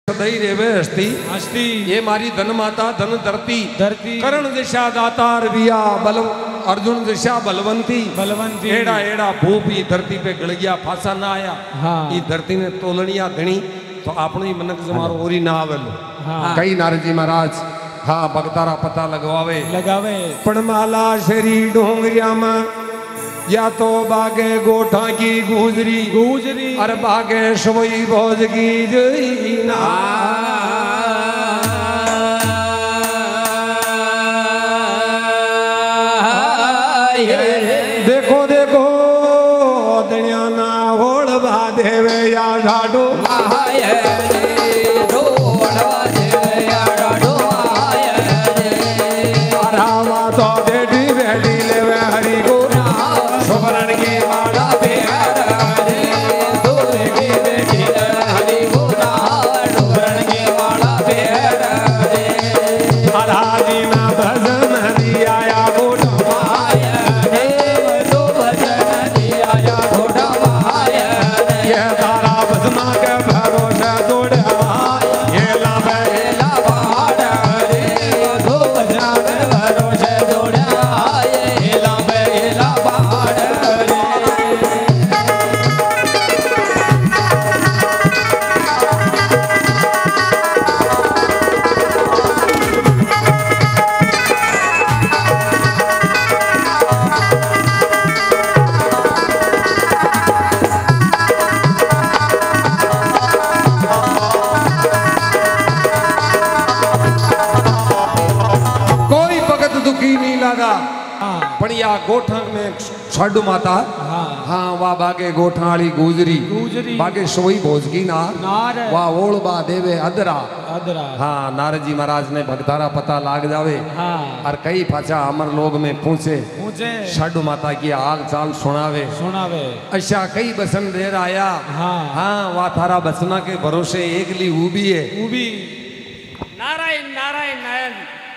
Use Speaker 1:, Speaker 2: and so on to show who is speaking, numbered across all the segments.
Speaker 1: सदैव रेवे हस्ती
Speaker 2: हस्ती
Speaker 1: ये मारी धन माता धन धरती
Speaker 2: धरती
Speaker 1: करण दिशा दातार बिया बल अर्जुन दिशा बलवंती
Speaker 2: बलवंती
Speaker 1: एड़ा एड़ा भूप ये धरती पे गड़ गया फासा ना आया।
Speaker 2: हाँ
Speaker 1: ये धरती ने तोलनिया गणी तो आपने मनक जमारो ओरी ना आवेलो।
Speaker 2: हाँ
Speaker 1: कई नारजी महाराज हाँ भगतारा पता लगवावे
Speaker 2: लगावे
Speaker 1: पणमाला शरी डोंगरिया में या तो बागे गोठा की गुजरी
Speaker 2: गुजरी
Speaker 1: और बागे सोई भोज की जईना। देखो देखो दनिया ना होड़वा देवे या ढाडो बढ़िया गोठन में छड़ माता हाँ वाह बागे गोठा वाली गुजरी
Speaker 2: गुजरी
Speaker 1: बागे सोई भोजगी नार वाह ओल बा देवे अदरा
Speaker 2: अदरा
Speaker 1: हाँ नारद जी महाराज ने भगतारा पता लाग जावे।
Speaker 2: हाँ
Speaker 1: और कई पाचा अमर लोग में पूछे छड़ माता की आग चाल सुनावे
Speaker 2: सुनावे
Speaker 1: अच्छा कई बसन देर आया।
Speaker 2: हाँ
Speaker 1: हाँ वाह थारा बसना के भरोसे एकली उबी है
Speaker 2: उबी।
Speaker 3: नारायण नारायण नारायण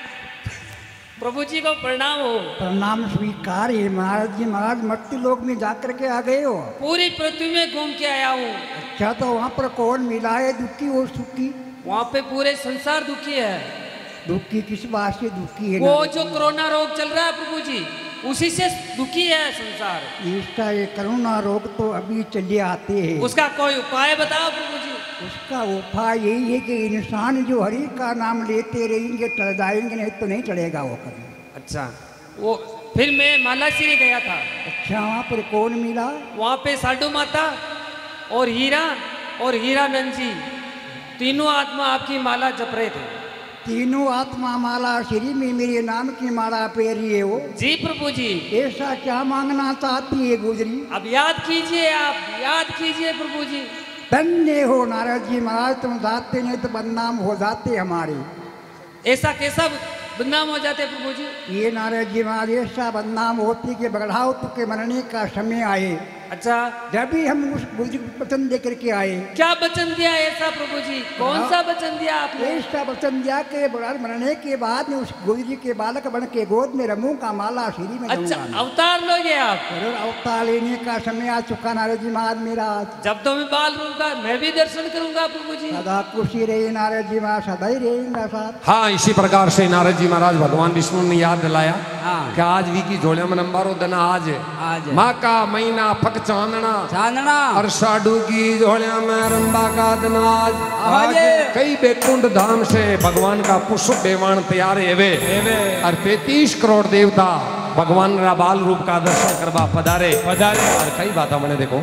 Speaker 3: प्रभु जी को प्रणाम हो।
Speaker 4: प्रणाम स्वीकार है महाराज जी। महाराज मट्टी लोक में जाकर के आ गए हो?
Speaker 3: पूरी पृथ्वी में घूम के आया हूँ।
Speaker 4: अच्छा तो वहाँ पर कौन मिला है दुखी और सुखी?
Speaker 3: वहाँ पे पूरे संसार दुखी है।
Speaker 4: दुखी किस बात से दुखी है?
Speaker 3: वो जो कोरोना रोग चल रहा है प्रभु जी उसी से दुखी है संसार।
Speaker 4: इसका ये कोरोना रोग तो अभी चले आते हैं।
Speaker 3: उसका कोई उपाय बताओ प्रभु जी।
Speaker 4: उसका उपाय यही है कि इंसान जो हरि का नाम लेते रहेंगे टल जाएंगे, नहीं तो नहीं चलेगा वो कभी।
Speaker 1: अच्छा
Speaker 3: वो फिर मैं मालाश्री गया था।
Speaker 4: अच्छा वहाँ पर कौन मिला?
Speaker 3: वहाँ पे साधु माता और हीरानंद जी तीनों आत्मा आपकी माला जप रहे थे।
Speaker 4: तीनों आत्मा माला श्री में मेरे नाम की माला पेरी है वो।
Speaker 3: जी प्रभु जी।
Speaker 4: ऐसा क्या मांगना चाहती है गुजरी?
Speaker 3: अब याद कीजिए, आप याद कीजिए प्रभु जी।
Speaker 4: धन्य हो नारद जी महाराज, तुम जाते नहीं तो बदनाम हो जाते हमारे।
Speaker 3: ऐसा कैसा बदनाम हो जाते प्रभु जी?
Speaker 4: ये नारद जी महाराज ऐसा बदनाम होती कि बगड़ाओ तो के मरने का समय आए।
Speaker 3: अच्छा
Speaker 4: जब भी हम उस गुजरी को वचन दे करके आए।
Speaker 3: क्या वचन दिया ऐसा प्रभु जी? कौन सा वचन दिया आपने?
Speaker 4: ऐसा वचन दिया कि मरने के बाद में उस गुजरी के बालक बन के गोद में रमूंगा, माला श्री में।
Speaker 3: अच्छा अवतार लोगे आप?
Speaker 4: अवतार लेने का समय आ चुका नारद जी महाराज मेरा।
Speaker 3: जब तो मैं बाल रूंगा मैं भी दर्शन करूंगा प्रभु जी।
Speaker 4: सदा खुशी रहे नारद जी महाराज, सदा ही रहेगा साथ।
Speaker 1: हाँ इसी प्रकार से नारद जी महाराज भगवान विष्णु ने याद दिलाया कि आज भी की जोड़े में नंबरो दिन आज है माँ का महीना फक चांदना और साडू की जोड़िया में रंबा का दिन आज। कई बैकुंठ धाम से भगवान का पुष्प बेवान तैयार है और 33 करोड़ देवता भगवान का बाल रूप का दर्शन करवा पधारे और कई बात मैंने देखो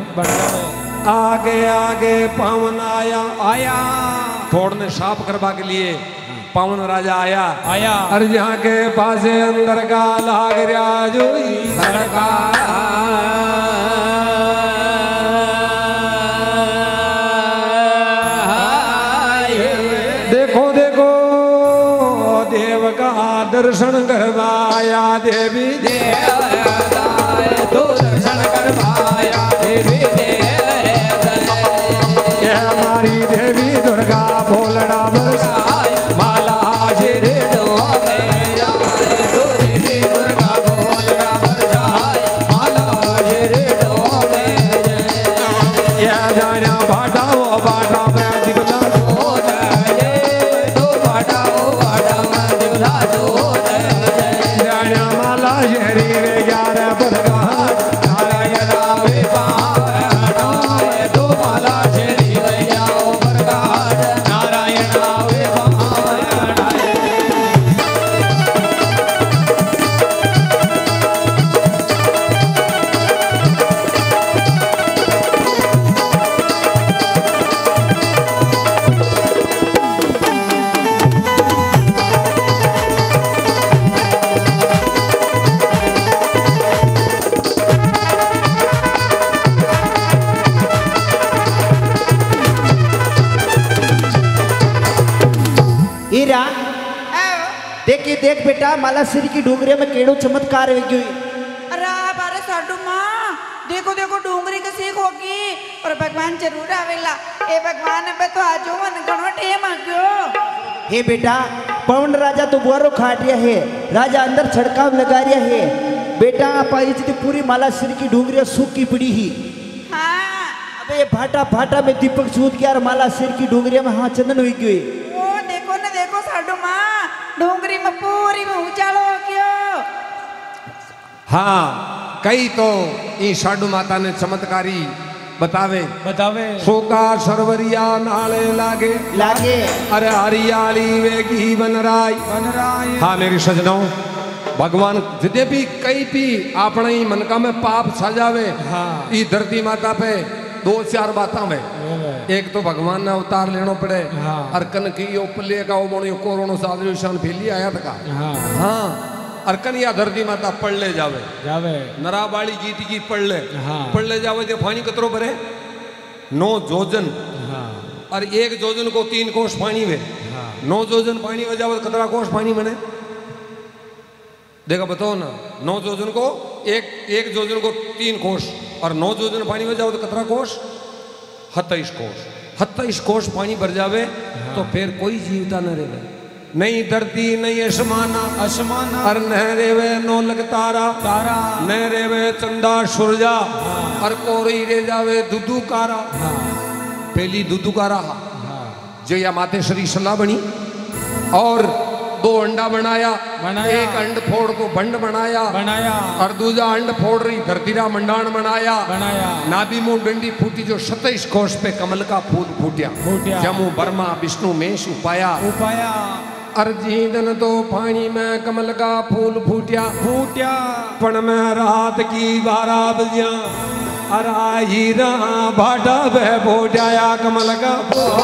Speaker 1: आगे आगे पावन आया थोड़ने साफ करवा के लिए पावन राजा आया और जहाँ के पास अंदर का लाग रहा जो देखो देखो देव का दर्शन करवाया देवी
Speaker 2: तो दर्शन करवाया देवी
Speaker 1: हमारी देवी दुर्गा भोलना माला हाजिर
Speaker 2: दुर्गा भोलना माला हाजिर
Speaker 1: जाना बाटा वो बाटा मैं दिखला
Speaker 5: देख बेटा मालाश्री की डूंगरी में केड़ो चमत्कार हो गई।
Speaker 6: अरे बारे साडू माँ देखो देखो डूंगरी का सीख होगी और भगवान जरूर आवेला। ए भगवान अब तो आजो मन घणो टेम आ गयो।
Speaker 5: हे बेटा पवन राजा तो बुआरो खाट रिया है, राजा अंदर छड़काव लगा रिया है। बेटा आप आई जी पूरी मालाश्री की डूंगरी सूखी पड़ी ही।
Speaker 6: हाँ
Speaker 5: अबे ये भाटा भाटा में दीपक सूद गया और मालाश्री की डूंगरी में हाँ चंदन हुई गई।
Speaker 6: ओ देखो ना देखो साडू माँ डूंगरी में पूरी में उजालो हो गयो।
Speaker 1: हाँ कई तो ई साडू माता ने चमत्कारी बतावे सोका सरवरिया नाले लागे
Speaker 5: लागे
Speaker 1: अरे हरियाली वेगी बनराई हाँ मेरी सजनों भगवान जिदे भी कई भी अपने ही मन का में पाप सजावे हाँ ई धरती माता पे 2-4 बातें में एक तो भगवान ने अवतार लेना पड़े हाँ अरकन की यो पल्ले का वो मोनी कोरोना साधु शान फैली आया था हाँ अरकन या धरती माता पढ़ ले जावे नराबाड़ी गीत की पढ़ ले जावे जो पानी कतरो भरे 9 जोजन और 1 जोजन को 3 कोस पानी वे 9 जोजन पानी में जावे कतरा कोस पानी बने देखा बताओ ना 9 जोजन को एक जोजन को 3 कोस और 9 जोजन पानी में जाओ तो कतरा कोस 27 कोस पानी भर जावे तो फिर कोई जीवता न रहे नहीं धरती नहीं आसमाना और न रेवे नो लग तारा न रेवे चंदा सूरजा और कोरी रे जावे दुदू कारा पहली दुदू कारा जो या माते श्री सलाह बनी और 2 अंडा बनाया एक अंड फोड़ को बंड बनाया और दूजा अंड फोड़ रही धरतीरा मंडान बनाया नाभि मुंह डंडी फूटी जो 27 कोष पे कमल का फूल फूटिया जमू बर्मा विष्णु मेष उपाया अर्जीदन तो पानी में कमल का फूल फूटिया पण में रात की 12 बजिया अराई भाटा बह बोटाया कमल का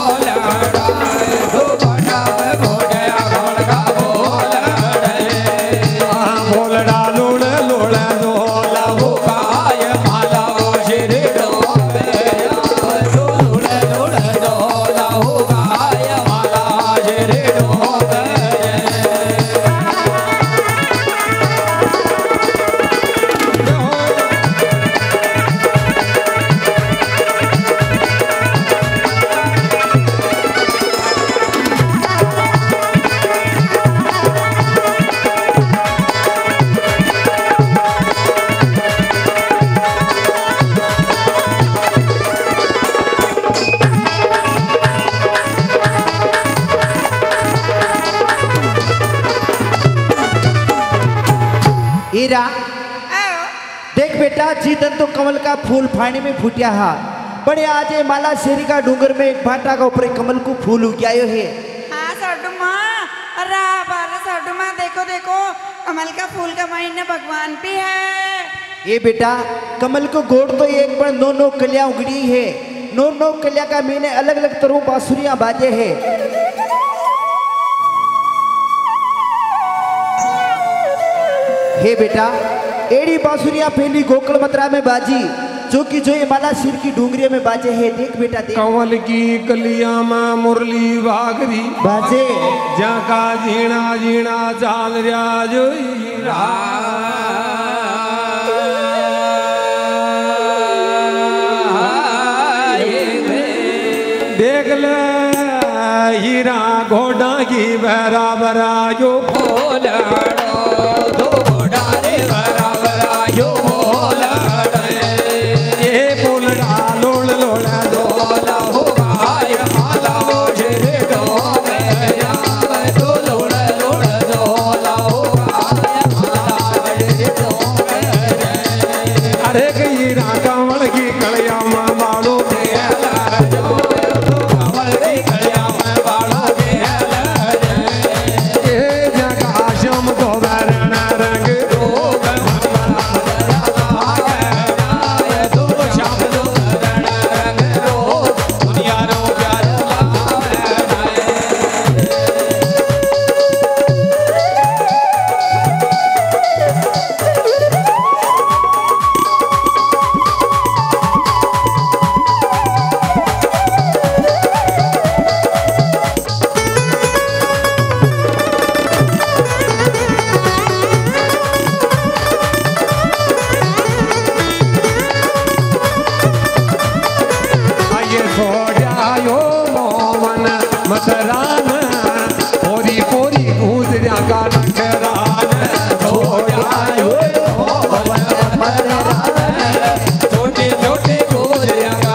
Speaker 5: हीरा देख बेटा जीतन तो कमल का फूल फाड़ी में फूटिया हा बड़े आज मालाश्री का डूंगर में एक भाटा का ऊपर कमल को फूल उगायो है।
Speaker 6: हाँ साडू माँ अरे बारे साडू माँ देखो देखो कमल का फूल का महीना भगवान भी है।
Speaker 5: ये बेटा कमल को गोड़ तो एक बार 9 कलियां उगड़ी है 9 कलियां का महीने अलग अलग तरह बांसुरियां बाजे है। हे बेटा एड़ी बांसुरियां पहली गोकुल मथुरा में बाजी जो कि जो ये मालाश्री की डूंगरी में बाजे है। देख बेटा देख
Speaker 1: कंवल की कलिया में मुरली वागरी
Speaker 5: बाजे
Speaker 1: जाका झीणा झीणा चाल रिया जो देख ले हीरा घोड़ा की बराबर जो मसरान पोरी पोरी गूंजरिया का नखरान छोड़ायो
Speaker 2: छोटे छोटे गोरिया का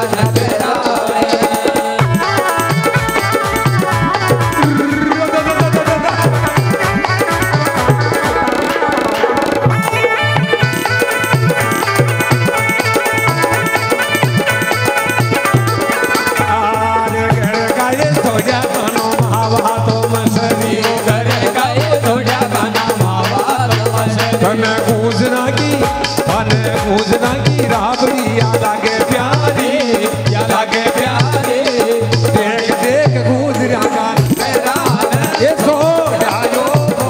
Speaker 1: गूंजना की राबड़ी याद आगे प्यारी देख देख गूंजरा का ये सो आयो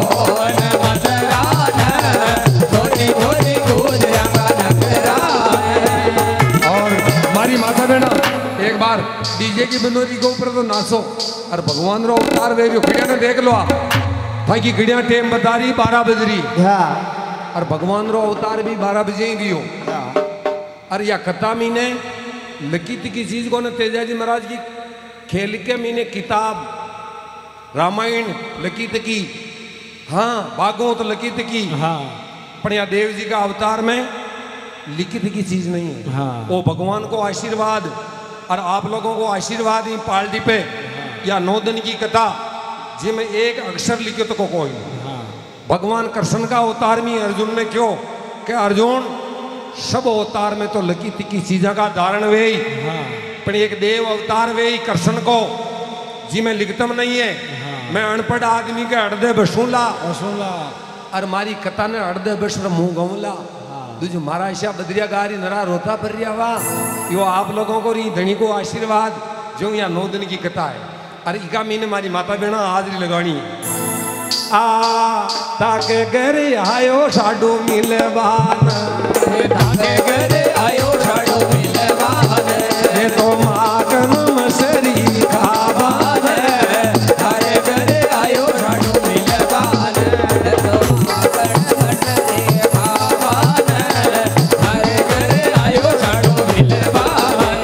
Speaker 1: और हमारी माता बहना एक बार डीजे की बनोरी के ऊपर तो नाचो और भगवान रो अवतार वे खिड़िया ने देख लो ताकि खिड़िया टेम बता रही 12 बज रही और भगवान रो अवतार भी 12 बजे ही गयो और या कथा मीने लिखित की चीज को न तेजाजी महाराज की खेल के मीने किताब रामायण लिखित की हाँ भागवत लिखित की हाँ पर यहाँ देव जी का अवतार में लिखित की चीज नहीं है हाँ। वो भगवान को आशीर्वाद और आप लोगों को आशीर्वाद ही पार्टी पे या 9 दिन की कथा जिसमें एक अक्षर लिखित को कोई भगवान कृष्ण का अवतार में अर्जुन ने क्यों कि अर्जुन सब अवतार में तो लकी तिकी चीजा का धारण वे ही पर एक देव अवतार वे ही कृष्ण को जी में लिखतम नहीं है मैं अनपढ़ आदमी के हृदय बसूला और मारी कथा ने हृदय बसर मुंह गवला तुझे मारा ऐसा बदरिया गारी नरा रोता पर रिया यो आप लोगों को री धनी को आशीर्वाद जो यहाँ 9 दिन की कथा है और इका मीने मारी माता बहना हाजरी लगानी आ ताके घर आयो साडू मिलवान
Speaker 2: ताके घर आयो साडू मिलवान
Speaker 1: ये तो मागन मसरी खावान
Speaker 2: तारे घर आयो साडू मिलवान तो मागन मसरी खावान तारे घर आयो साडू मिलवान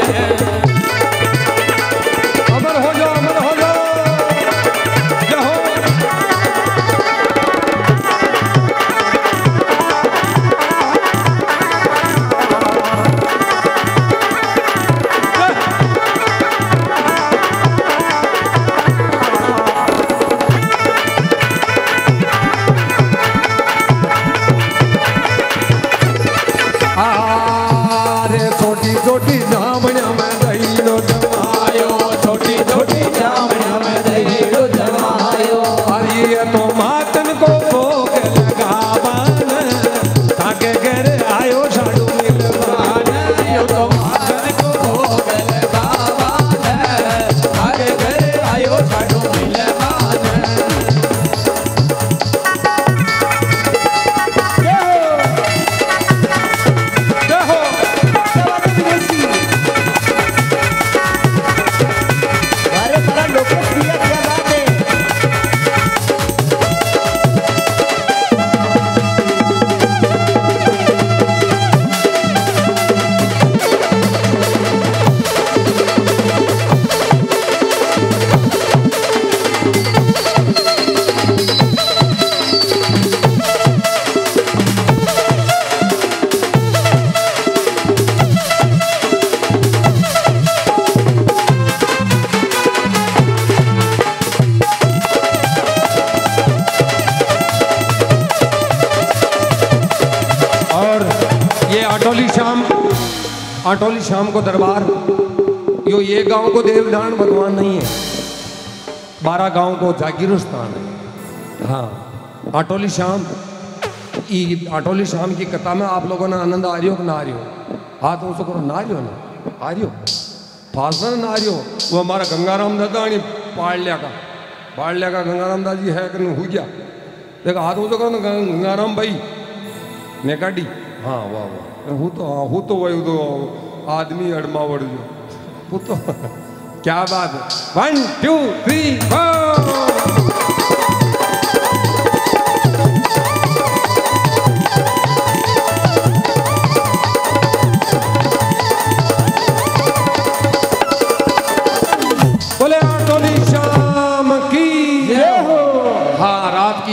Speaker 1: अमर हो जाओ छोटी जामणिया में दहीड़ो जमायो
Speaker 2: छोटी छोटी जामणिया में दहीड़ो जमायो
Speaker 1: अरे तो मातन को भोग लगावान ताके घर आयो साडू मिलवान
Speaker 2: यो तो मातन को भोग लगावान ताके घर आयो साडू मिलवान आटोली शाम को दरबार यो ये गांव को देवदान भगवान नहीं है 12 गांव को जागीरो स्थान है हाँ आटोली शाम की कथा में आप लोगों ने आनंद आ रही हो कि ना आ रही हो हाथ ऊँचो करो ना रही हो ना आ रही हो फासना ना आ रही हो वो हमारा गंगाराम दादा पाड़लिया का गंगाराम दादा जी है कि नहीं हो गया देखो हाथ ऊँचो करो ना गंगाराम भाई ने काटी हाँ वाह वाह હું તો વયું તો આદમી અડમાવડ જો હું તો क्या बात है 1 2 3 4 बोले आटोली शाम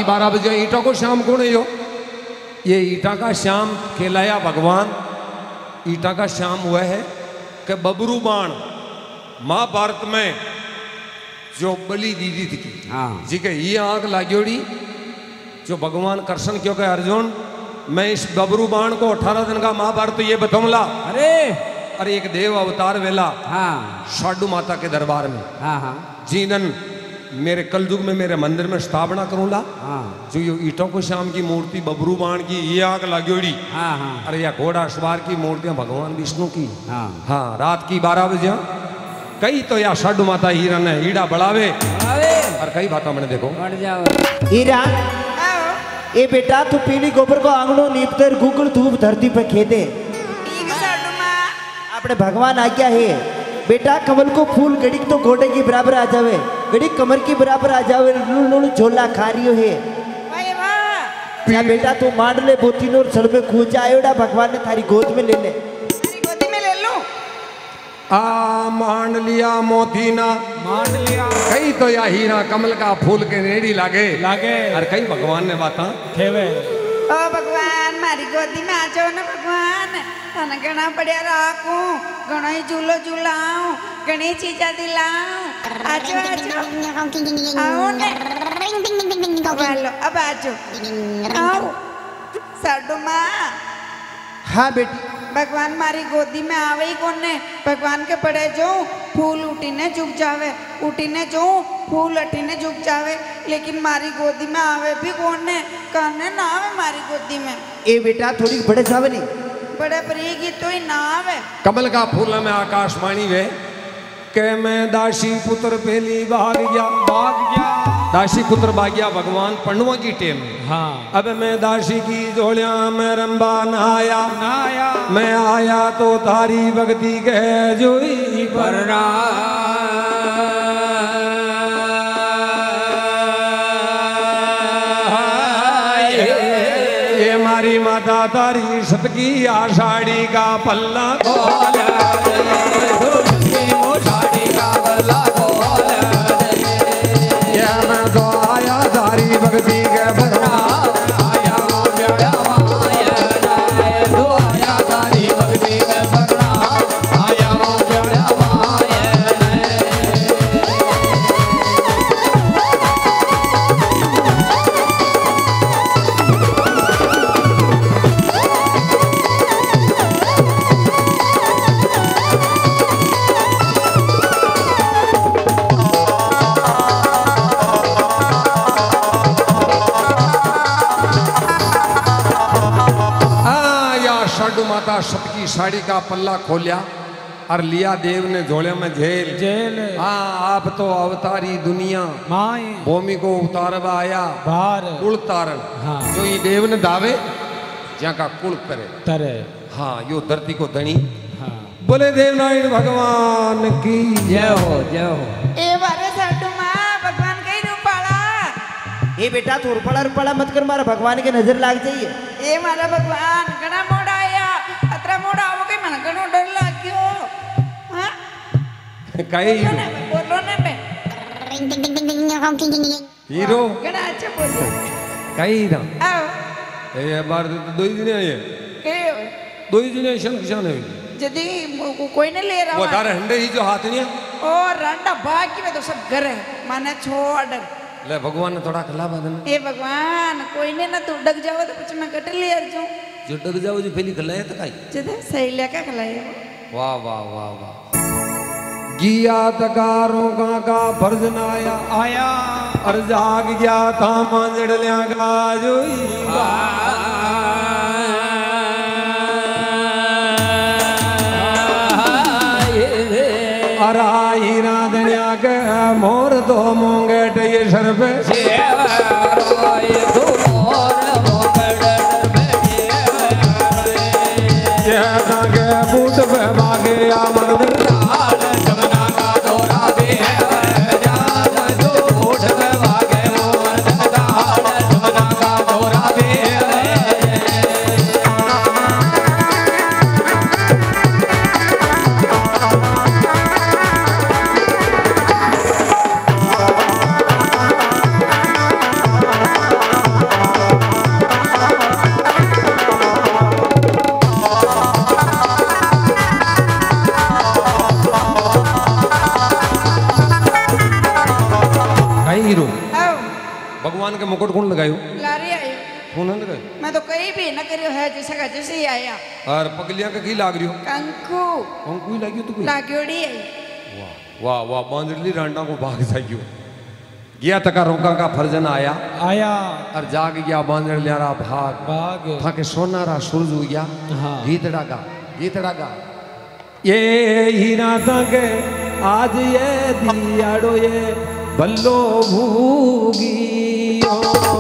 Speaker 2: 12 बजे ईटा को श्याम कौन है यो? ये ईटा का श्याम कहलाया भगवान। ईटा का श्याम हुआ है कि बबरू बाण महाभारत में जो बलि दीदी थी जी के ये आग लागोड़ी जो भगवान कृष्ण क्यों कहे अर्जुन मैं इस बबरू बाण को 18 दिन का महाभारत ये बताऊंगा। अरे एक देव अवतार वेला साडू माता के दरबार में जीनन मेरे कलयुग में मेरे मंदिर में स्थापना करूंगा। जो ये ईटों को श्याम की मूर्ति बबरू बाण की ये आग लागोड़ी। अरे या घोड़ा सवार की मूर्तियां भगवान विष्णु की। हाँ रात की 12 बजे कई तो या साडू माता हीरा ने हीड़ा बढ़ावे और कई बातों मैंने देखो
Speaker 5: हीरा ए बेटा तू पीली गोबर को आंगणों नीपतर गुगल धूप धरती पे खेदे अपने भगवान आज्ञा है। बेटा कमल को फूल गड़ी तो घोड़े की बराबर आ जावे गड़ी कमर की बराबर आ जावे लुल झोला खा रही है। क्या बेटा तू मांड ले बोती और सड़ में कूद जाएगा भगवान ने थारी गोद में ले ले।
Speaker 6: गोदी में ले लो
Speaker 2: आ मान लिया मोती ना मान लिया कई तो या हीरा कमल का फूल के नेड़ी लागे और कई भगवान ने बात खेवे।
Speaker 6: ओ भगवान मारी गोदी में आ जाओ ना भगवान थाने घना बढ़िया राखू घणो ही झूलो झूलाऊं घणी चीजा दिलाऊं आजो आजो आओ ने वालो अब आजो आओ साडू माँ।
Speaker 5: हाँ बेटी
Speaker 6: भगवान मारी गोदी में आवे ही कौन ने भगवान के पड़े जो फूल उठीने झुक जावे उठीने जो फूल अठीने झुक जावे लेकिन मारी गोदी में आवे भी कौन ने कहने ना आवे मारी गोदी में।
Speaker 5: ए बेटा थोड़ी बड़े जावे नहीं
Speaker 6: बड़े प्रिय तो ही ना आवे।
Speaker 2: कमल का फूल में आकाशवाणी वे के मैं दासी पुत्र पहली भाग गया दासी पुत्र भाग गया भगवान पढ़नुआ की टेम। हाँ अब मैं दासी की जोड़िया में रंबा नहाया मैं आया तो तारी भक्ति कह जोई परना ये मारी माता तारी सतकी आषाढ़ी का पल्ला भक्ति के भरना आया दो आया तारी भक्ति के भरना आया माता सबकी साड़ी का पल्ला खोलिया और लिया देव ने झोले में झेल। हाँ आप तो अवतारी दुनिया भूमि को उतारवा आया कुल तारण। हाँ जो ये देव ने दावे जहाँ का कुल करे हाँ यो धरती को धनी। हाँ बोले देवनारायण भगवान की जय हो जय हो।
Speaker 6: ए बारे साडू माँ भगवान कहीं रूपाला
Speaker 5: ए बेटा तू रूपाला मत कर मारा भगवान के नजर लाग जाइए।
Speaker 6: ए मारा भगवान घना मोड़ा आया अतरा मोड़ा आओ कहीं मन घनो डर लाग गयो। हाँ
Speaker 2: कहीं
Speaker 6: बोलो ना बे
Speaker 2: हीरो
Speaker 6: घना अच्छा बोलो
Speaker 2: कहीं ना
Speaker 6: आओ
Speaker 2: ये बार तो दो ही दिन है ये दो ही दिन है शंख है
Speaker 6: यदि कोई नहीं ले रहा
Speaker 2: वो तारे हंडे ही जो हाथ नहीं है
Speaker 6: और रंडा बाकी में तो सब घर है माने छोड़
Speaker 2: ले भगवान ने थोड़ा खिला बदन
Speaker 6: ए भगवान कोई ने ना तू डग जाओ तो कुछ मैं कट ले अर्जू
Speaker 2: जो डग जाओ जो पहली खिलाया तो काई
Speaker 6: जदे सही लेका खिलाया
Speaker 2: वाह वाह वाह वाह गिया तकारों का फर्ज ना आया और जाग गया था मांझड़ लिया का जोई अराई राधनिया के मोर दो मोंगेट ये सर पे के बूट पे भागे या मंदिर भगवान के मुकुट कौन लगायो?
Speaker 6: लारे आयो
Speaker 2: कौन लगायो?
Speaker 6: मैं तो कहीं भी न करियो है जैसे का जैसे ही आया।
Speaker 2: और पगलियां का की लाग रियो?
Speaker 6: कंकु
Speaker 2: कंकु ही लागियो तो कोई
Speaker 6: लाग्योड़ी आई।
Speaker 2: वाह वाह वाह बांदरली रांडा को भाग जागियो गया तका रोका का फर्जन आया और जाग गया बांदर ल्यारा भाग था के सोनारा सूरज हो गया। गीतड़ा गा
Speaker 1: ये हीरा तके आज ये दियाड़ो ये बल्लो भूगियो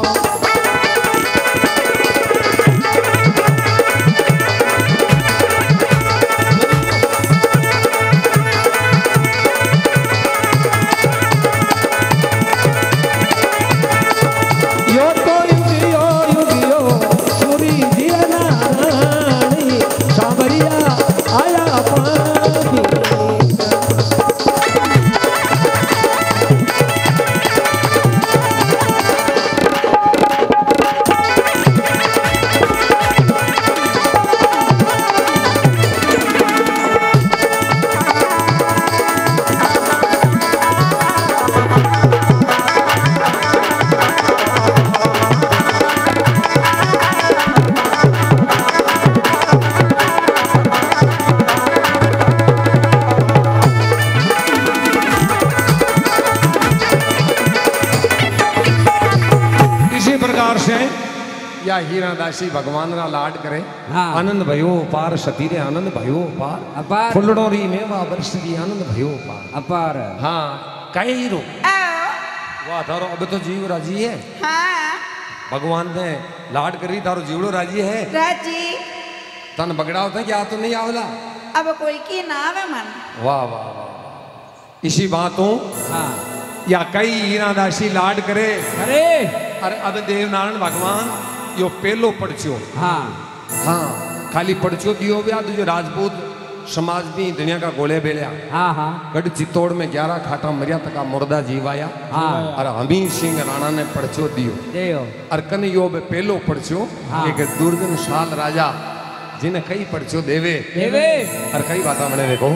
Speaker 1: या हीरा दासी भगवान रा लाड करे। हाँ। आनंद भयो पार सती रे आनंद भयो पार अपार फुलडोरी में वा वर्ष दी आनंद भयो पार अपार। हाँ कई हीरो वाह थारो अब तो जीव राजी है।
Speaker 6: हाँ
Speaker 1: भगवान ने लाड करी थारो जीवड़ो राजी है।
Speaker 6: राजी
Speaker 1: तन बगड़ाओ था क्या तो नहीं आवला
Speaker 6: अब कोई की ना आवे मन।
Speaker 1: वाह वाह वाह इसी बातों। हाँ या कई हीरा दासी लाड करे। अरे अरे अब देव नारायण भगवान यो पेलो पड़चो। हाँ हाँ खाली पड़चो दियो ब्या तो जो राजपूत समाज भी दुनिया का गोले बेलिया। हाँ हाँ गढ़ चित्तौड़ में 11 खाटा मरिया तक मुर्दा जीवाया। हाँ और हमीर सिंह राणा ने पड़चो दियो और कन यो पेलो पड़चो। हाँ। एक दुर्जन शाल राजा जिन्हें कई पड़चो देवे और कई बात बने देखो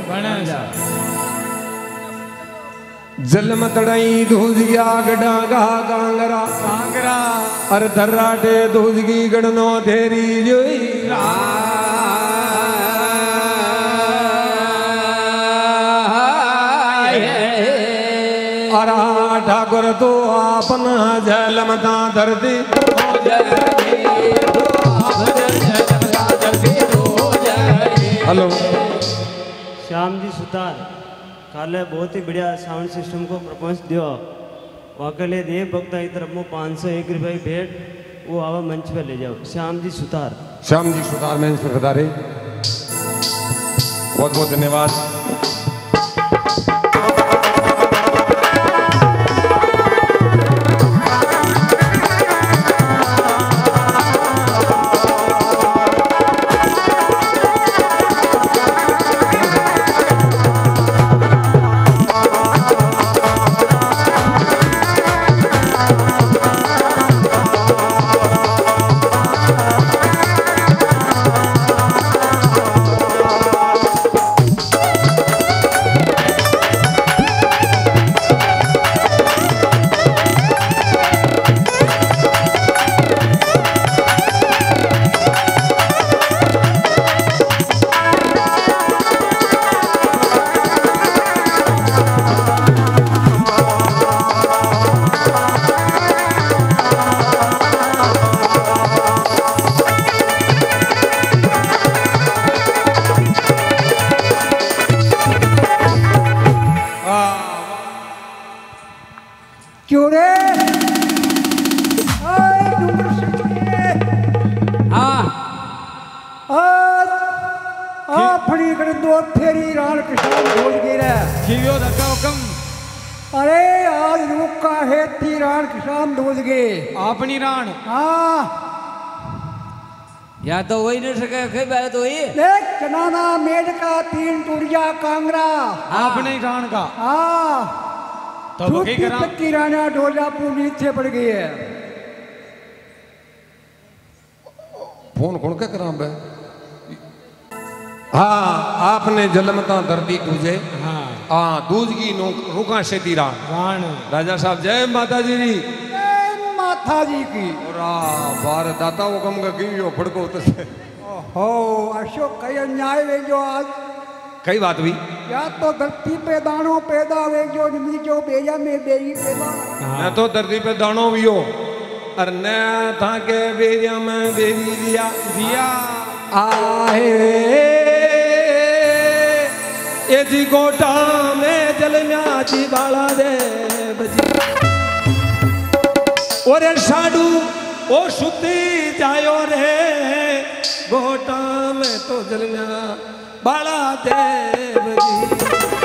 Speaker 1: जल मतड़ई धूजिया गडा गा कांगरा अर धर्राटे धूजगी गणनो धेरी जोई अरा ठाकुर तो अपना जल मता धरती हेलो
Speaker 7: श्याम जी सुतार काले बहुत ही बढ़िया साउंड सिस्टम को प्रपोज दियो वाकले देव भक्त की तरफ में 501 रुपये भेंट वो आवा मंच पे ले जाओ। श्याम जी सुतार
Speaker 1: में इस बता रहे बहुत बहुत धन्यवाद।
Speaker 4: अरे आज रुका है तीरान किसान धोज गए
Speaker 1: अपनी रान।
Speaker 4: हाँ
Speaker 3: या तो वही नहीं सके कई बार तो वही
Speaker 4: देख चनाना मेड का 3 टूरिया कांगरा
Speaker 1: अपने रान का।
Speaker 4: हाँ
Speaker 1: तो बकी करा
Speaker 4: पक्की राना ढोलापुर नीचे पड़ गई है।
Speaker 1: फोन कौन के करा बे। हाँ आपने जलमता दर्दी तुझे। हाँ दूध की रुका से रान राजा साहब जय माता जी।
Speaker 4: था जी की
Speaker 2: और बार दाता वो कम का गियो फड़को तो
Speaker 4: हो अशोक कई अन्याय वे जो आज
Speaker 2: कई बात हुई
Speaker 4: या तो धरती पे दानों पैदा वे जो निमी जो बेजा में बेई पैदा
Speaker 2: न तो धरती पे दानों भी हो और न था के बेरिया में बेरी दिया दिया आए ये जी गोटा में जलना जी बाला दे बजी और साडू ओ सुती जायो रे गोटा में तो जलना बाला दे बजी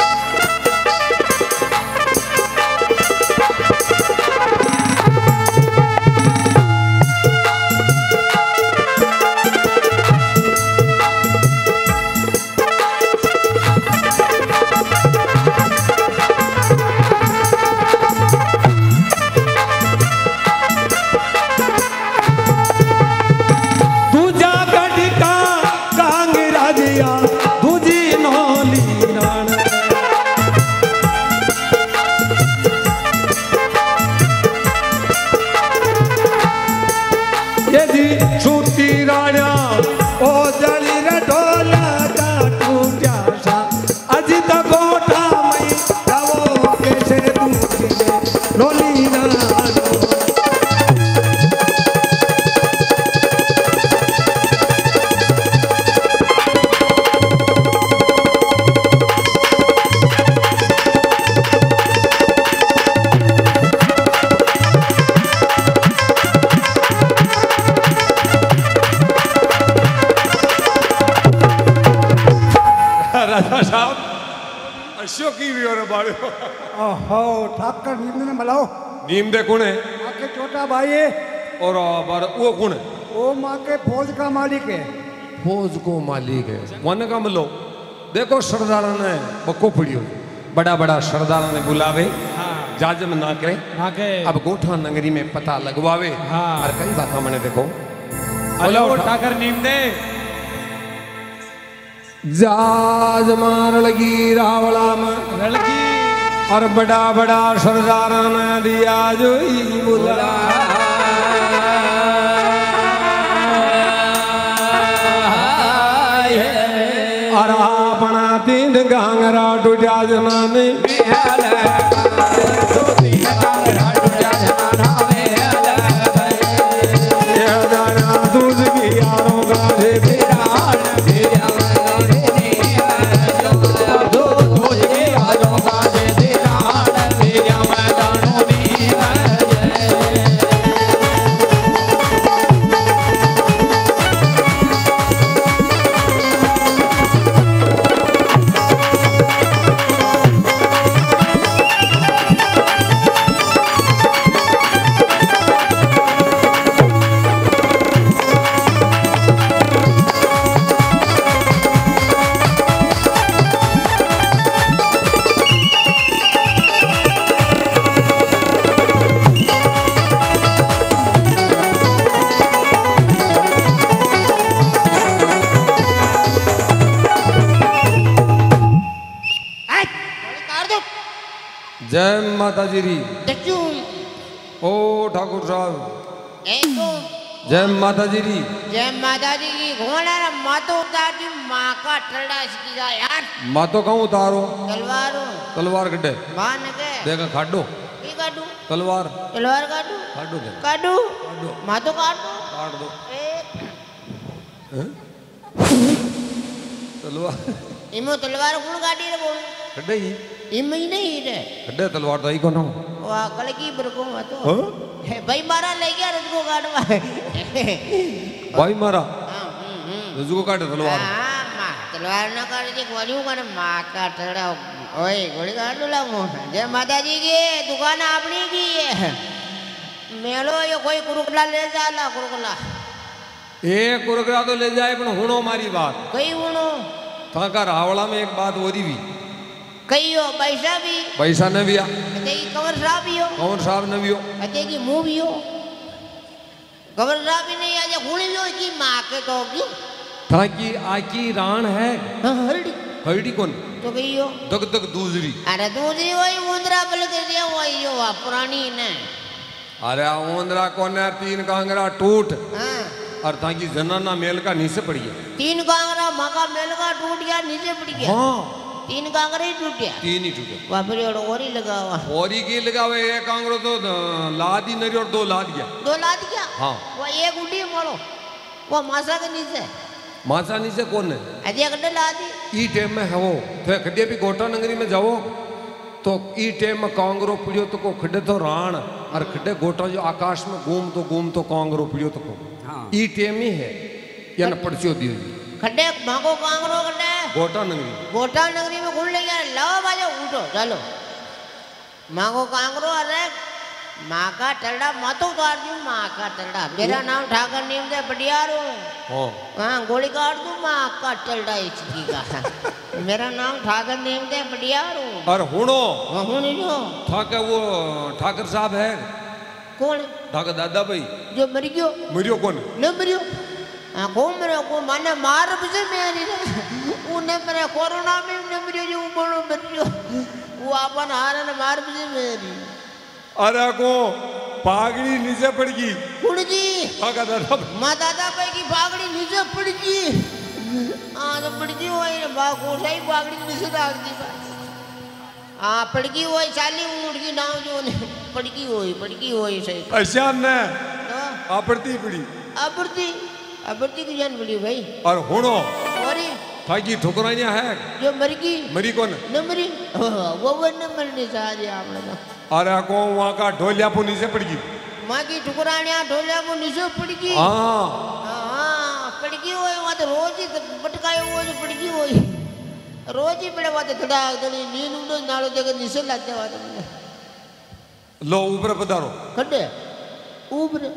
Speaker 4: ओहो ठाकर नींद ने मलाओ
Speaker 2: नीम दे कौन है
Speaker 4: माँ के छोटा भाई है
Speaker 2: और वो कौन है
Speaker 4: वो माँ के फौज का मालिक है
Speaker 2: फौज को मालिक है वन का मलो देखो सरदार ने बको पड़ियो बड़ा बड़ा सरदार ने बुलावे जाजम ना करे अब गोठा नगरी में पता लगवावे और कई बात मैंने देखो
Speaker 1: हेलो ठाकर नीम दे
Speaker 2: जाज मार लगी रावला में
Speaker 1: लड़की
Speaker 2: और बड़ा बड़ा सरदार ने दिया जो बुला और अपना तीन गांगरा टूटा जमाने दूध की यारों का जय माता जी री ओ ठाकुर साहब जय माता जी री
Speaker 8: जय माता जी की घोड़ा मातो उतार दी माँ का ठंडा इसकी यार
Speaker 2: मातो कहूँ उतारो
Speaker 8: तलवार
Speaker 2: कटे
Speaker 8: मान के
Speaker 2: देखा खाडो
Speaker 8: की काटू
Speaker 2: तलवार
Speaker 8: काटू
Speaker 2: खाडो दे
Speaker 8: काटू मातो काट
Speaker 2: दो तलवार
Speaker 8: इमो तलवार कौन काटी रे बोल
Speaker 2: कटे ही
Speaker 8: इम ही नहीं रे
Speaker 2: कटे तलवार तो ही कोन
Speaker 8: वाह कल की बरको मातो भाई मारा ले गया रुको काटवा
Speaker 2: भाई मारा रुको काटे तलवार
Speaker 8: हां तलवार ना काटे जे गोलियों का मां का ठड़ा ओए गोली काट लो मो जय माता जी की दुकान अपनी की है मेलो ये कोई कुरुकला ले जाला कुरुकला
Speaker 2: ए कुरुकला तो ले जाए पण हुणो मारी बात
Speaker 8: कई हुणो
Speaker 2: थाका रावला में एक बात हो रही भी
Speaker 8: कई हो पैसा
Speaker 2: न भी आ
Speaker 8: अते की कंवर साहब
Speaker 2: न भी हो
Speaker 8: अते की मुंह भी हो कंवर साहब भी नहीं आज हुणी लो की मां के तो क्यों
Speaker 2: थाकी आकी राण है हरडी कौन
Speaker 8: तो कई हो
Speaker 2: दग दग दूसरी
Speaker 8: अरे दूसरी वही मुंद्रा बल कर दिया वही हो पुरानी ने
Speaker 2: अरे ओंदरा कोने 3 कांगरा टूट
Speaker 8: हाँ
Speaker 2: और ताकि जनाना मेल का नीचे पड़ गया
Speaker 8: 3 कांगरा माका मेल का टूट गया नीचे पड़ गया
Speaker 2: हाँ
Speaker 8: 3 कांगरे ही टूट गया
Speaker 2: 3 ही टूटे
Speaker 8: वहाँ फिर और ही लगा हुआ
Speaker 2: और ही की लगावे एक कांगरो तो लाद ही नरी और 2 लाद गया
Speaker 8: 2 लाद गया
Speaker 2: हाँ
Speaker 8: वो एक उड़ी मोड़ो वो मासा के नीचे
Speaker 2: मासा नीचे कौन है
Speaker 8: अजय कटे लादी
Speaker 2: ई टाइम में है वो तो कदे भी गोटा नगरी में जाओ तो ई टाइम में कांगरो पिड़ियो तो को खड्डे तो राण और खड्डे गोटा जो आकाश में घूम तो कांगरो पिड़ियो तो को ई टाइम ही है या न पड़चियो दियो
Speaker 8: खड्डे भागो कांगरो खड्डे
Speaker 2: गोटा नगरी
Speaker 8: में घुल ले गया लाओ बाजो उठो चलो मांगो कांगरो अरे माँ का टलडा मातो उतार दूं माँ का टलडा मेरा नाम ठाकर नीम दे पटियारो हाँ गोली काट दूं माँ का टलडा इसकी का मेरा नाम ठाकर नीम दे पटियारो
Speaker 2: और हुनो
Speaker 8: हुनी जो
Speaker 2: ठाकर वो ठाकर साहब है
Speaker 8: कौन
Speaker 2: ठाकर दादा भाई
Speaker 8: जो मरियो
Speaker 2: कौन
Speaker 8: न मरियो हाँ कौन मरियो को माने मार बजे मेरी उन्हें मेरे कोरोना में न मरियो जो बोलो मरियो वो अपन हारे न मार बजे मेरी
Speaker 2: अरे को पागड़ी नीचे पड़ गई
Speaker 8: माँ दादा भाई की पागड़ी नीचे पड़ गई हाँ तो पड़ गई वही ना बाग को सही पागड़ी नीचे डाल दी हाँ पड़ गई वही चाली उड़ की नाव जो पड़ गई वही सही
Speaker 2: अच्छा ने आपड़ती पड़ी
Speaker 8: अबरती की जान पड़ी भाई
Speaker 2: और हुनो
Speaker 8: और
Speaker 2: थाकी ठुकराइया है
Speaker 8: जो मरी कौन
Speaker 2: न
Speaker 8: मरी वो न मरने चाहिए आपने
Speaker 2: अरे को वहाँ का ढोलिया पो नीचे पड़ गई
Speaker 8: माँ की ठुकरानिया ढोलिया पो नीचे पड़ गई हाँ पड़ गई वही वहाँ तो रोज ही पटकाए वो जो पड़ गई वही रोज ही पड़े वहाँ थोड़ा नींद उड़ो नालो देखो नीचे लाते वहाँ
Speaker 2: लो ऊपर पधारो
Speaker 8: खड्डे ऊपर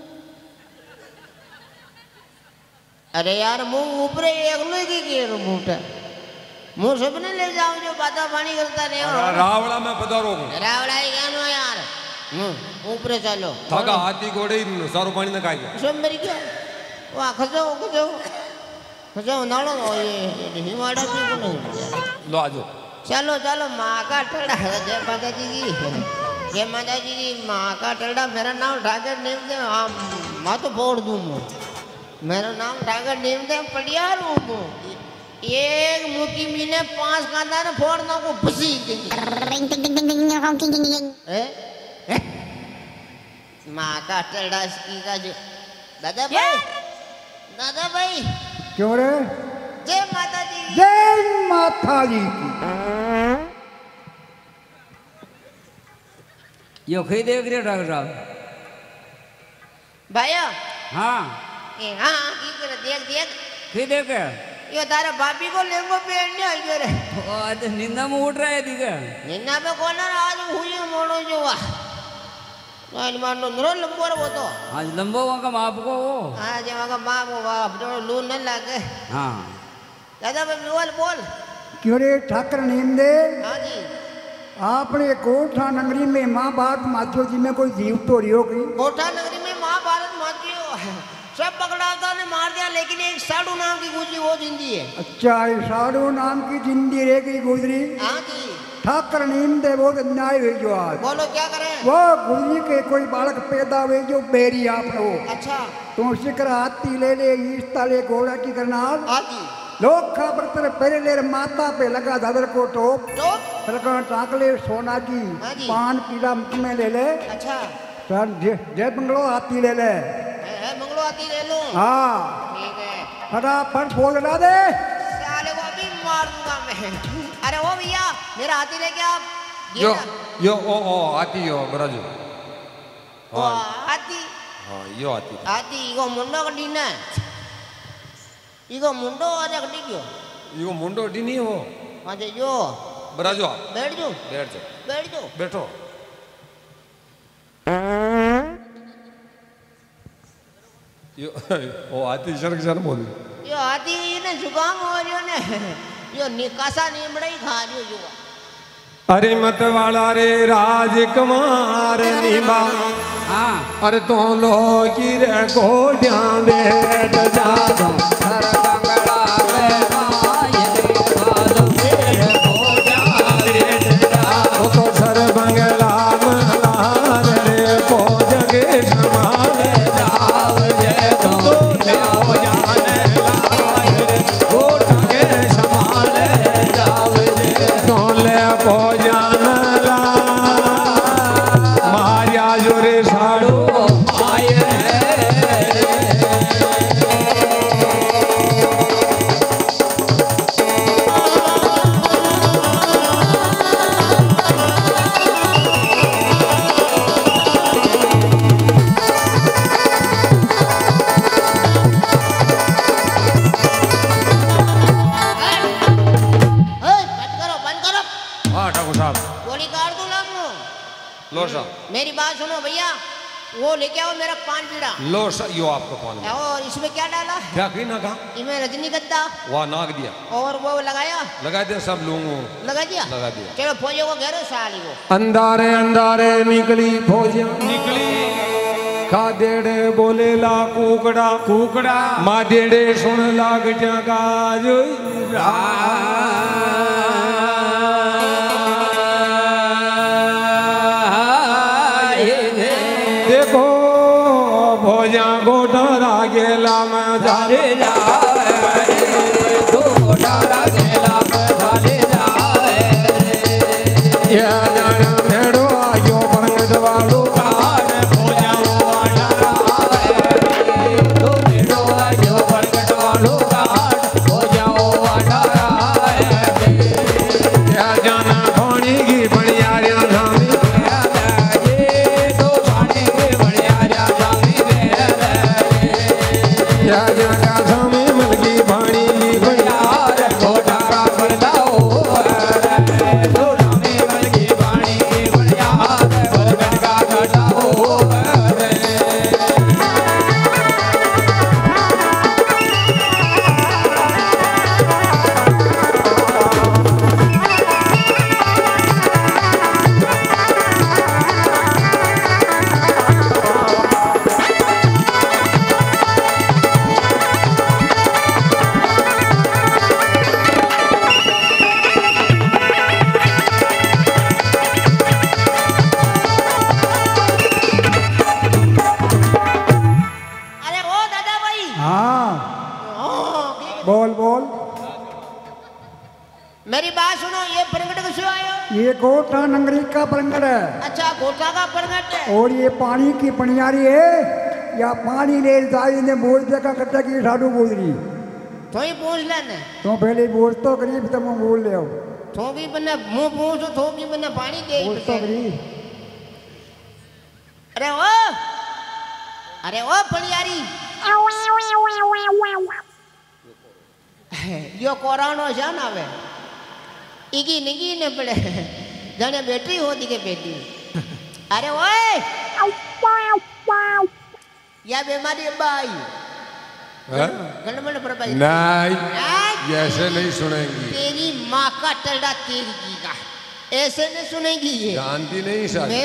Speaker 8: अरे यार मुँह ऊपर एक लोग की मुँह मुँह सबने ले जाओ जो बाता पानी करता नहीं हो
Speaker 2: रावड़ा में पधारो
Speaker 8: रावड़ा ही क्या नो यार ऊपर चलो
Speaker 2: थाका हाथी घोड़े ही सारो पानी न खाएगा
Speaker 8: सब मेरी क्या वाह खजाओ नालो ये हिमाड़ा भी को नहीं
Speaker 2: लो आजो
Speaker 8: चलो माँ का टलडा जय माता जी की माँ का टलडा मेरा नाम ठाकर नेम दे माँ तो फोड़ दूँ मेरा नाम ठाकर नेम दे पटियार हूँ एक मुकी मीने 5 कांदा ने फोड़ना को फसी माँ का टलडा इसकी का जो दादा भाई
Speaker 4: क्यों रे
Speaker 8: जय माता जी
Speaker 4: की
Speaker 3: यो खई देख रहे डॉक्टर साहब
Speaker 8: भाइयों
Speaker 3: हाँ
Speaker 8: हाँ की करे देख
Speaker 3: खई देख
Speaker 8: यो तारा भाभी को लेंगो पहनने आई करे
Speaker 3: आज निंदा में उठ रहा है दिखा
Speaker 8: निन्ना पे कौन है आज हुई मोड़ो जो आज मानो नरो लंबो रे वो तो
Speaker 3: आज लंबो वहाँ का माप को वो
Speaker 8: आज वहाँ का माप वो बाप जो लून न लगे
Speaker 3: हाँ
Speaker 8: दादा भाई बोल
Speaker 4: क्यों रे ठाकर नीम दे
Speaker 8: हाँ जी
Speaker 4: आपने कोठा नगरी में महाभारत माथियो जी में कोई जीव तो रियो की
Speaker 8: कोठा नगरी में महाभारत माथियो सब पकड़ाता ने मार दिया लेकिन एक साधु नाम की गुजरी वो जिंदी है
Speaker 4: अच्छा साधु नाम की जिंदी रह गई गुजरी
Speaker 8: हाँ जी
Speaker 4: ठाकर नीम दे बहुत अन्याय हुई जो आज
Speaker 8: बोलो क्या करें
Speaker 4: वो गुजरी के कोई बालक पैदा हुए जो बेरी आप लोग
Speaker 8: अच्छा
Speaker 4: तो शिकर हाथी ले ईस्ता ले घोड़ा की करनाल
Speaker 8: हाँ जी
Speaker 4: लोग खबर तर पहले ले माता पे लगा दादर को टोप टाकले सोना की पान पीला मुख में ले ले
Speaker 8: अच्छा
Speaker 4: जय बंगलो हाथी ले ले
Speaker 8: बंगलो हाथी ले लो
Speaker 4: हाँ
Speaker 8: ठीक है
Speaker 4: फटाफट फोन लगा दे
Speaker 8: साले को अभी मार दूंगा मैं अरे वो भैया मेरा हाथी लेके आप
Speaker 2: यो ओ हाथी यो बराजू
Speaker 8: हाथी
Speaker 2: हाँ यो
Speaker 8: हाथी इको मुंडो कटी ना इको मुंडो आजा कटी क्यों
Speaker 2: इको मुंडो कटी नहीं हो
Speaker 8: अच्छा यो
Speaker 2: बराजू
Speaker 8: बैठ जाओ
Speaker 2: बैठो यो ओ हाथी शर्क जन बोल
Speaker 8: यो हाथी ने जुकाम हो रही ने यो निकासा नीमड़ा ही खा रही हो
Speaker 2: अरे मत वाला रे राजकुमार निभा
Speaker 3: हाँ
Speaker 2: अरे तो लोग की रे को ध्यान दे जा दो
Speaker 3: हर बंगला में माये बालों से हो जा रे
Speaker 2: तो सर बंगला महला रे को लो सा
Speaker 8: मेरी बात सुनो भैया, वो लेके आओ मेरा पान पीड़ा।
Speaker 2: लो सा यो आपका पान।
Speaker 8: और इसमें क्या डाला?
Speaker 2: क्या की ना कहा?
Speaker 8: इसमें रजनीगंधा
Speaker 2: वाह नाग दिया
Speaker 8: और वो लगाया,
Speaker 2: लगा दिया सब लोगों
Speaker 8: लगा दिया। चलो फौजियों को घेरो साली को।
Speaker 1: अंधारे अंधारे निकली फौजियां
Speaker 2: निकली
Speaker 1: खा देड़े बोले ला कुकड़ा
Speaker 2: कुकड़ा
Speaker 1: माँ देड़े सुन लाग जागा जो देखो भोजा गोटा गेला में जारे जा गोटा गेला में जारे जा मेड़ो आयो पंगत वालो
Speaker 8: मेरी बात सुनो, ये परंगट किससे आयो?
Speaker 4: ये गोटा नंगरी का परंगट है।
Speaker 8: अच्छा गोटा का परंगट है।
Speaker 4: और ये पानी की पनियारी है या पानी ले जाई ने बोल दे का कट्टा की साडू बोल रही
Speaker 8: तो ही पूछ लेने
Speaker 4: तो पहले बोल तो करीब तो मैं बोल ले
Speaker 8: तो भी बने मुंह पूछ तो भी बने पानी दे
Speaker 4: बोल तो करीब।
Speaker 8: अरे ओ पनियारी यो कोरानो जान आवे इगी निगी ने पड़े जाने बैटरी होती के बेटी। अरे ओए या बीमारी बाई गणमण पर भाई
Speaker 2: नहीं ऐसे नहीं सुनेंगी।
Speaker 8: तेरी माँ का टलडा तेरी की का ऐसे नहीं सुनेंगी ये
Speaker 2: जानती नहीं शायद।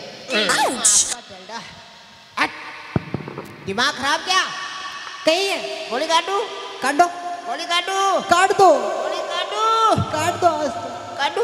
Speaker 8: दिमाग खराब क्या कहीं है? गोली काटू
Speaker 6: काटो
Speaker 8: गोली काटू
Speaker 6: काट दो
Speaker 8: गोली काटू
Speaker 6: काट दो
Speaker 8: काटू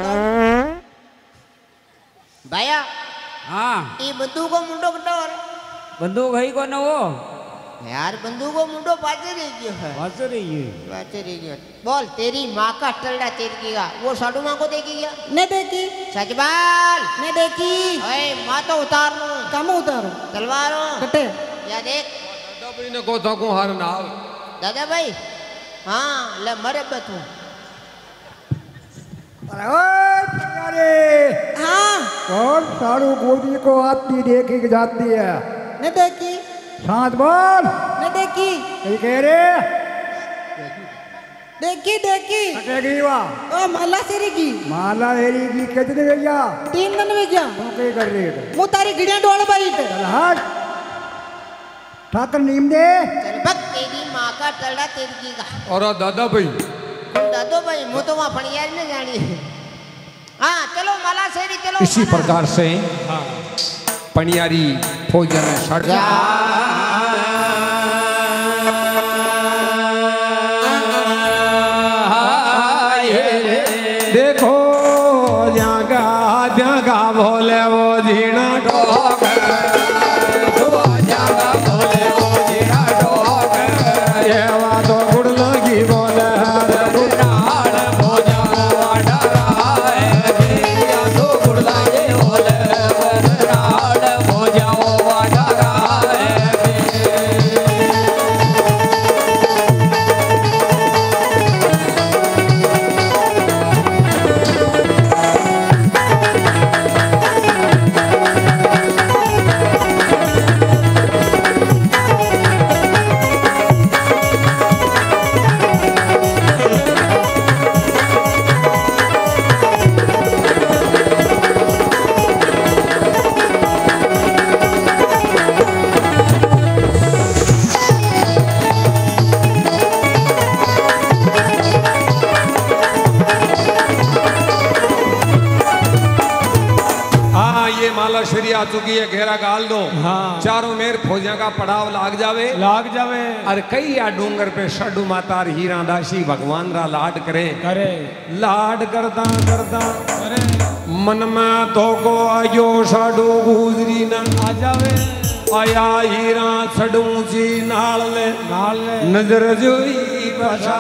Speaker 8: भैया
Speaker 3: हाँ
Speaker 8: ये बंदूक को मुंडो कटो
Speaker 3: बंदूक है कौन वो
Speaker 8: यार बंदूक को मुंडो पाचे रह गयो है पाचे रह गयो। बोल तेरी माँ का टलडा तेरी का वो साडू माँ को देखी क्या?
Speaker 6: नहीं देखी
Speaker 8: सच बाल
Speaker 6: नहीं देखी।
Speaker 8: ओए माँ तो उतार लो
Speaker 6: कम उतारो
Speaker 8: तलवारों
Speaker 6: कटे
Speaker 8: या देख
Speaker 2: दादा भाई ने को था को हार नाल
Speaker 8: दादा भाई हाँ ले मरे बतू
Speaker 4: अरे
Speaker 6: हाँ
Speaker 4: कौन साड़ू गोदी को आती देखी जाती है?
Speaker 6: नहीं देखी।
Speaker 4: सांस बोल
Speaker 6: नहीं देखी।
Speaker 4: कहीं कह रहे
Speaker 6: देखी देखी
Speaker 4: कटेगी वाह
Speaker 6: ओ माला सेरी की
Speaker 4: माला हेरी की कितने भैया
Speaker 6: 3 दिन में क्या
Speaker 4: तो क्या कर रही है?
Speaker 6: मु तारी गिड़िया डोल बाई थे
Speaker 4: चल हट ठाकर नीम दे
Speaker 8: चल बक तेरी माँ का टलडा तेरी का।
Speaker 2: और दादा भाई
Speaker 8: दादो भाई मुँह तो वहाँ फणियार ने जानी। हाँ चलो माला सेरी चलो।
Speaker 1: इसी प्रकार से पनियारी फौजा में सड़ देखो जागा जागा भोले वो जीना ठोक
Speaker 2: माला शरी आ चुकी है, घेरा गाल दो।
Speaker 1: हाँ।
Speaker 2: चारों मेर फौजिया का पड़ाव लाग जावे। अरे कई या डूंगर पे साडू माता हीरा दासी भगवान रा लाड करे। लाड करता करता मन में तो को आयो साडू गुजरी न आ जावे। आया हीरा छड़ू जी नाल ले नजर जोई बसा।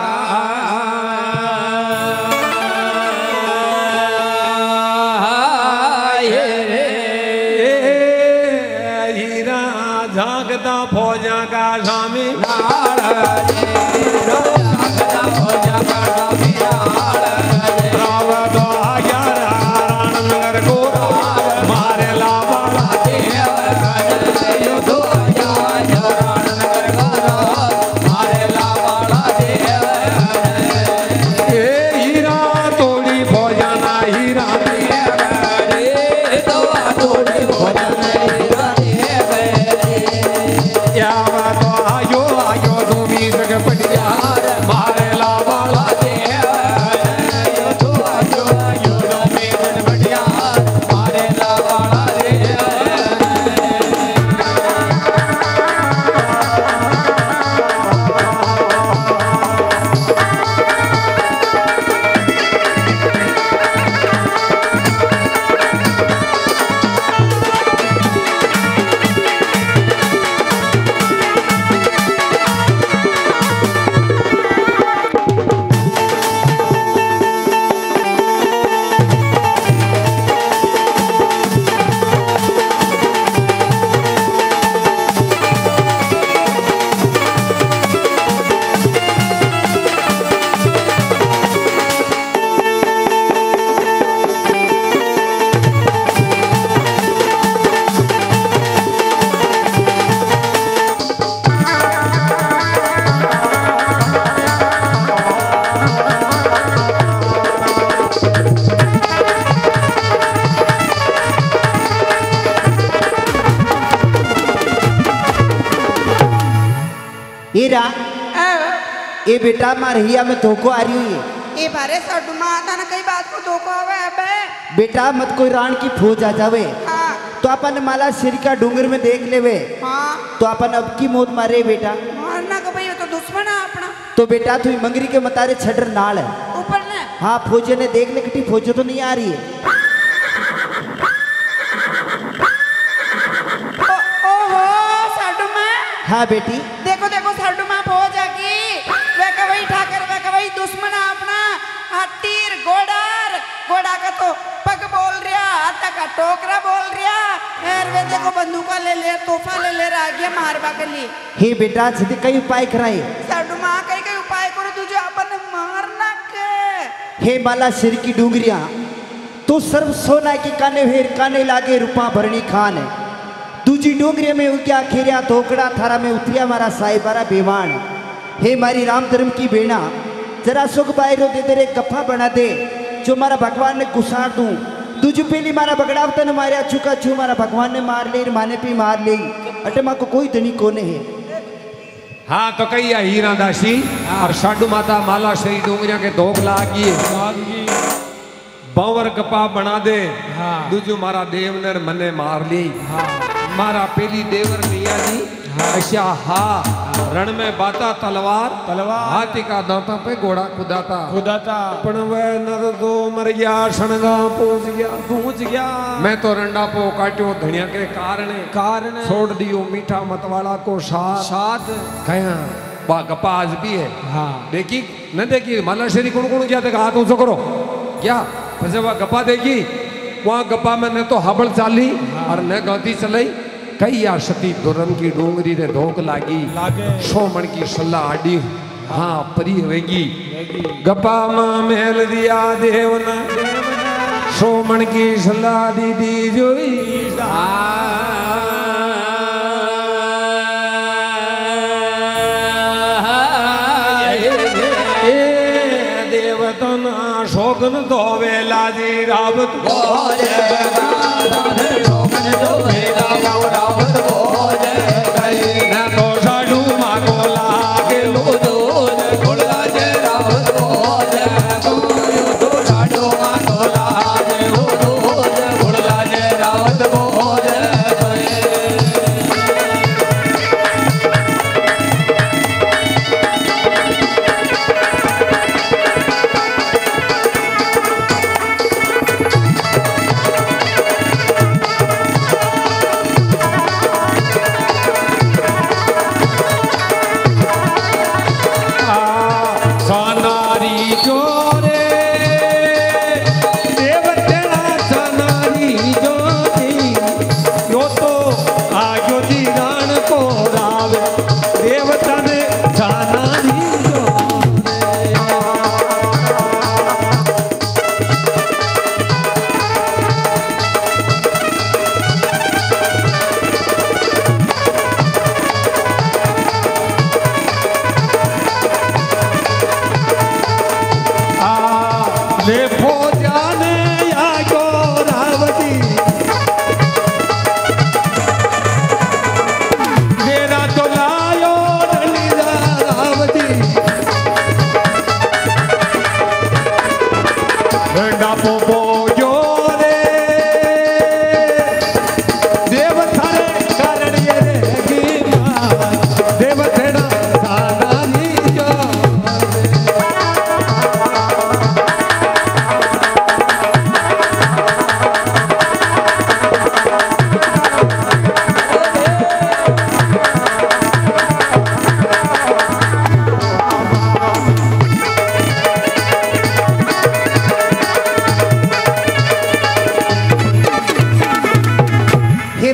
Speaker 2: हीरा झांकता फौजा का स्वामी
Speaker 5: हीरा ये बेटा मारिया में धोखो आ रही है।
Speaker 6: ये बारे साडू माता ना कई बात को धोखो आवे अबे।
Speaker 5: बेटा मत कोई रान की फौज आ जावे।
Speaker 6: हाँ।
Speaker 5: तो अपन माला सिर का डूंगर में देख लेवे।
Speaker 6: हाँ।
Speaker 5: तो अपन अब की मौत मारे बेटा।
Speaker 6: मारना का भाई तो दुश्मन है अपना।
Speaker 5: तो बेटा तू मंगरी के मतारे छडर नाल है
Speaker 6: ऊपर ने।
Speaker 5: हाँ फौजे ने देख ले किटी फौज तो नहीं आ रही है।
Speaker 6: ओहो साडू माँ।
Speaker 5: हाँ बेटी
Speaker 6: देखो देखो साडू माँ फौज आ गई। वे का वही ठाकर वे का वही दुश्मन है अपना। तीर घोड़ा का तो पग बोल रहा, हाथा का टोकरा बोल रहा। यार वे देखो बंदूका ले तोहफा ले रहा गया मारवा के लिए।
Speaker 5: हे बेटा सीधे कई उपाय कराए।
Speaker 6: साडू माँ कई उपाय करो तुझे अपन मारना के।
Speaker 5: हे माला सिर की डूंगरिया तो सर्व सोना की काने लागे रूपा भरणी खान है। दूजी डोंगरी में उग्या खेरिया धोकड़ा थारा में उतरिया मारा साहिबारा बेवान। हे मारी राम धर्म की बेना जरा सुख बायरो दे तेरे गफ्फा बना दे जो मारा भगवान ने गुसार दूं। दूजी पीली मारा बगड़ावतन मारिया चुका छू मारा भगवान ने मार ले माने भी मार ले। अटे माँ को कोई धनी कोने है।
Speaker 2: हाँ तो कही है हीरा दासी और साडू माता माला श्री डूंगरिया के धोख लागी बावर गपा बना दे। हाँ। दूजू मारा देवनर मने मार ली। हाँ। मारा पेली देवर मिया जी। हाँ। अच्छा हाँ रण में बाता तलवार हाथी का दांता पे घोड़ा खुदाता पण वह नर दो मर गया शणगा पहुंच गया। मैं तो रंडा पो काट्यो धनिया के कारण छोड़ दियो मीठा मतवाला को साथ कया बा गपाज भी है। हाँ देखी न देखी माला शरी कौन क्या देखा हाथ ऊंचो करो क्या जब वह गप्पा देखी वहाँ गप्पा में न तो हबड़ चाली। हाँ। और न गाती चलाई कई या सती दुरन की डोंगरी ने धोख लागी सोमन की सलाह आडी। हाँ परी होगी गप्पा मां मेल दिया देवना सोमन की सलाह दी जोई। देवतना शोकन तो वेला जी रावत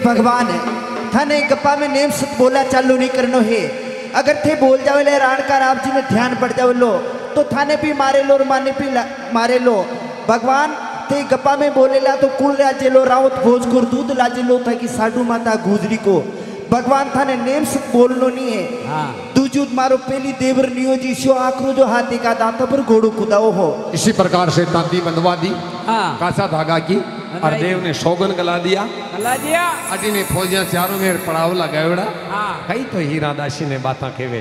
Speaker 5: भगवान थाने गप्पा में नेम सत बोला चालू नहीं करनो है। अगर थे बोल जावे ले राणकार आप जी ने ध्यान पड़ जावे लो तो थाने भी मारे लो और माने भी मारे लो। भगवान थे गप्पा में बोलेला तो कुल राज्य लो रावत भोज को दूध लाजे लो था कि साडू माता गुजरी को भगवान थाने नेम सत बोलनो नहीं है। दूजूद मारो पहली देवर नियो जी शो आखरो जो हाथी का दांत पर घोड़ो खुदाओ हो।
Speaker 1: इसी प्रकार से तांती बंधवा दी कासा धागा की और देव ने शोगन गला दिया अटी ने फौजियां चारों में पड़ाव लगावड़ा कई तो हीरा दासी ने बाता केवे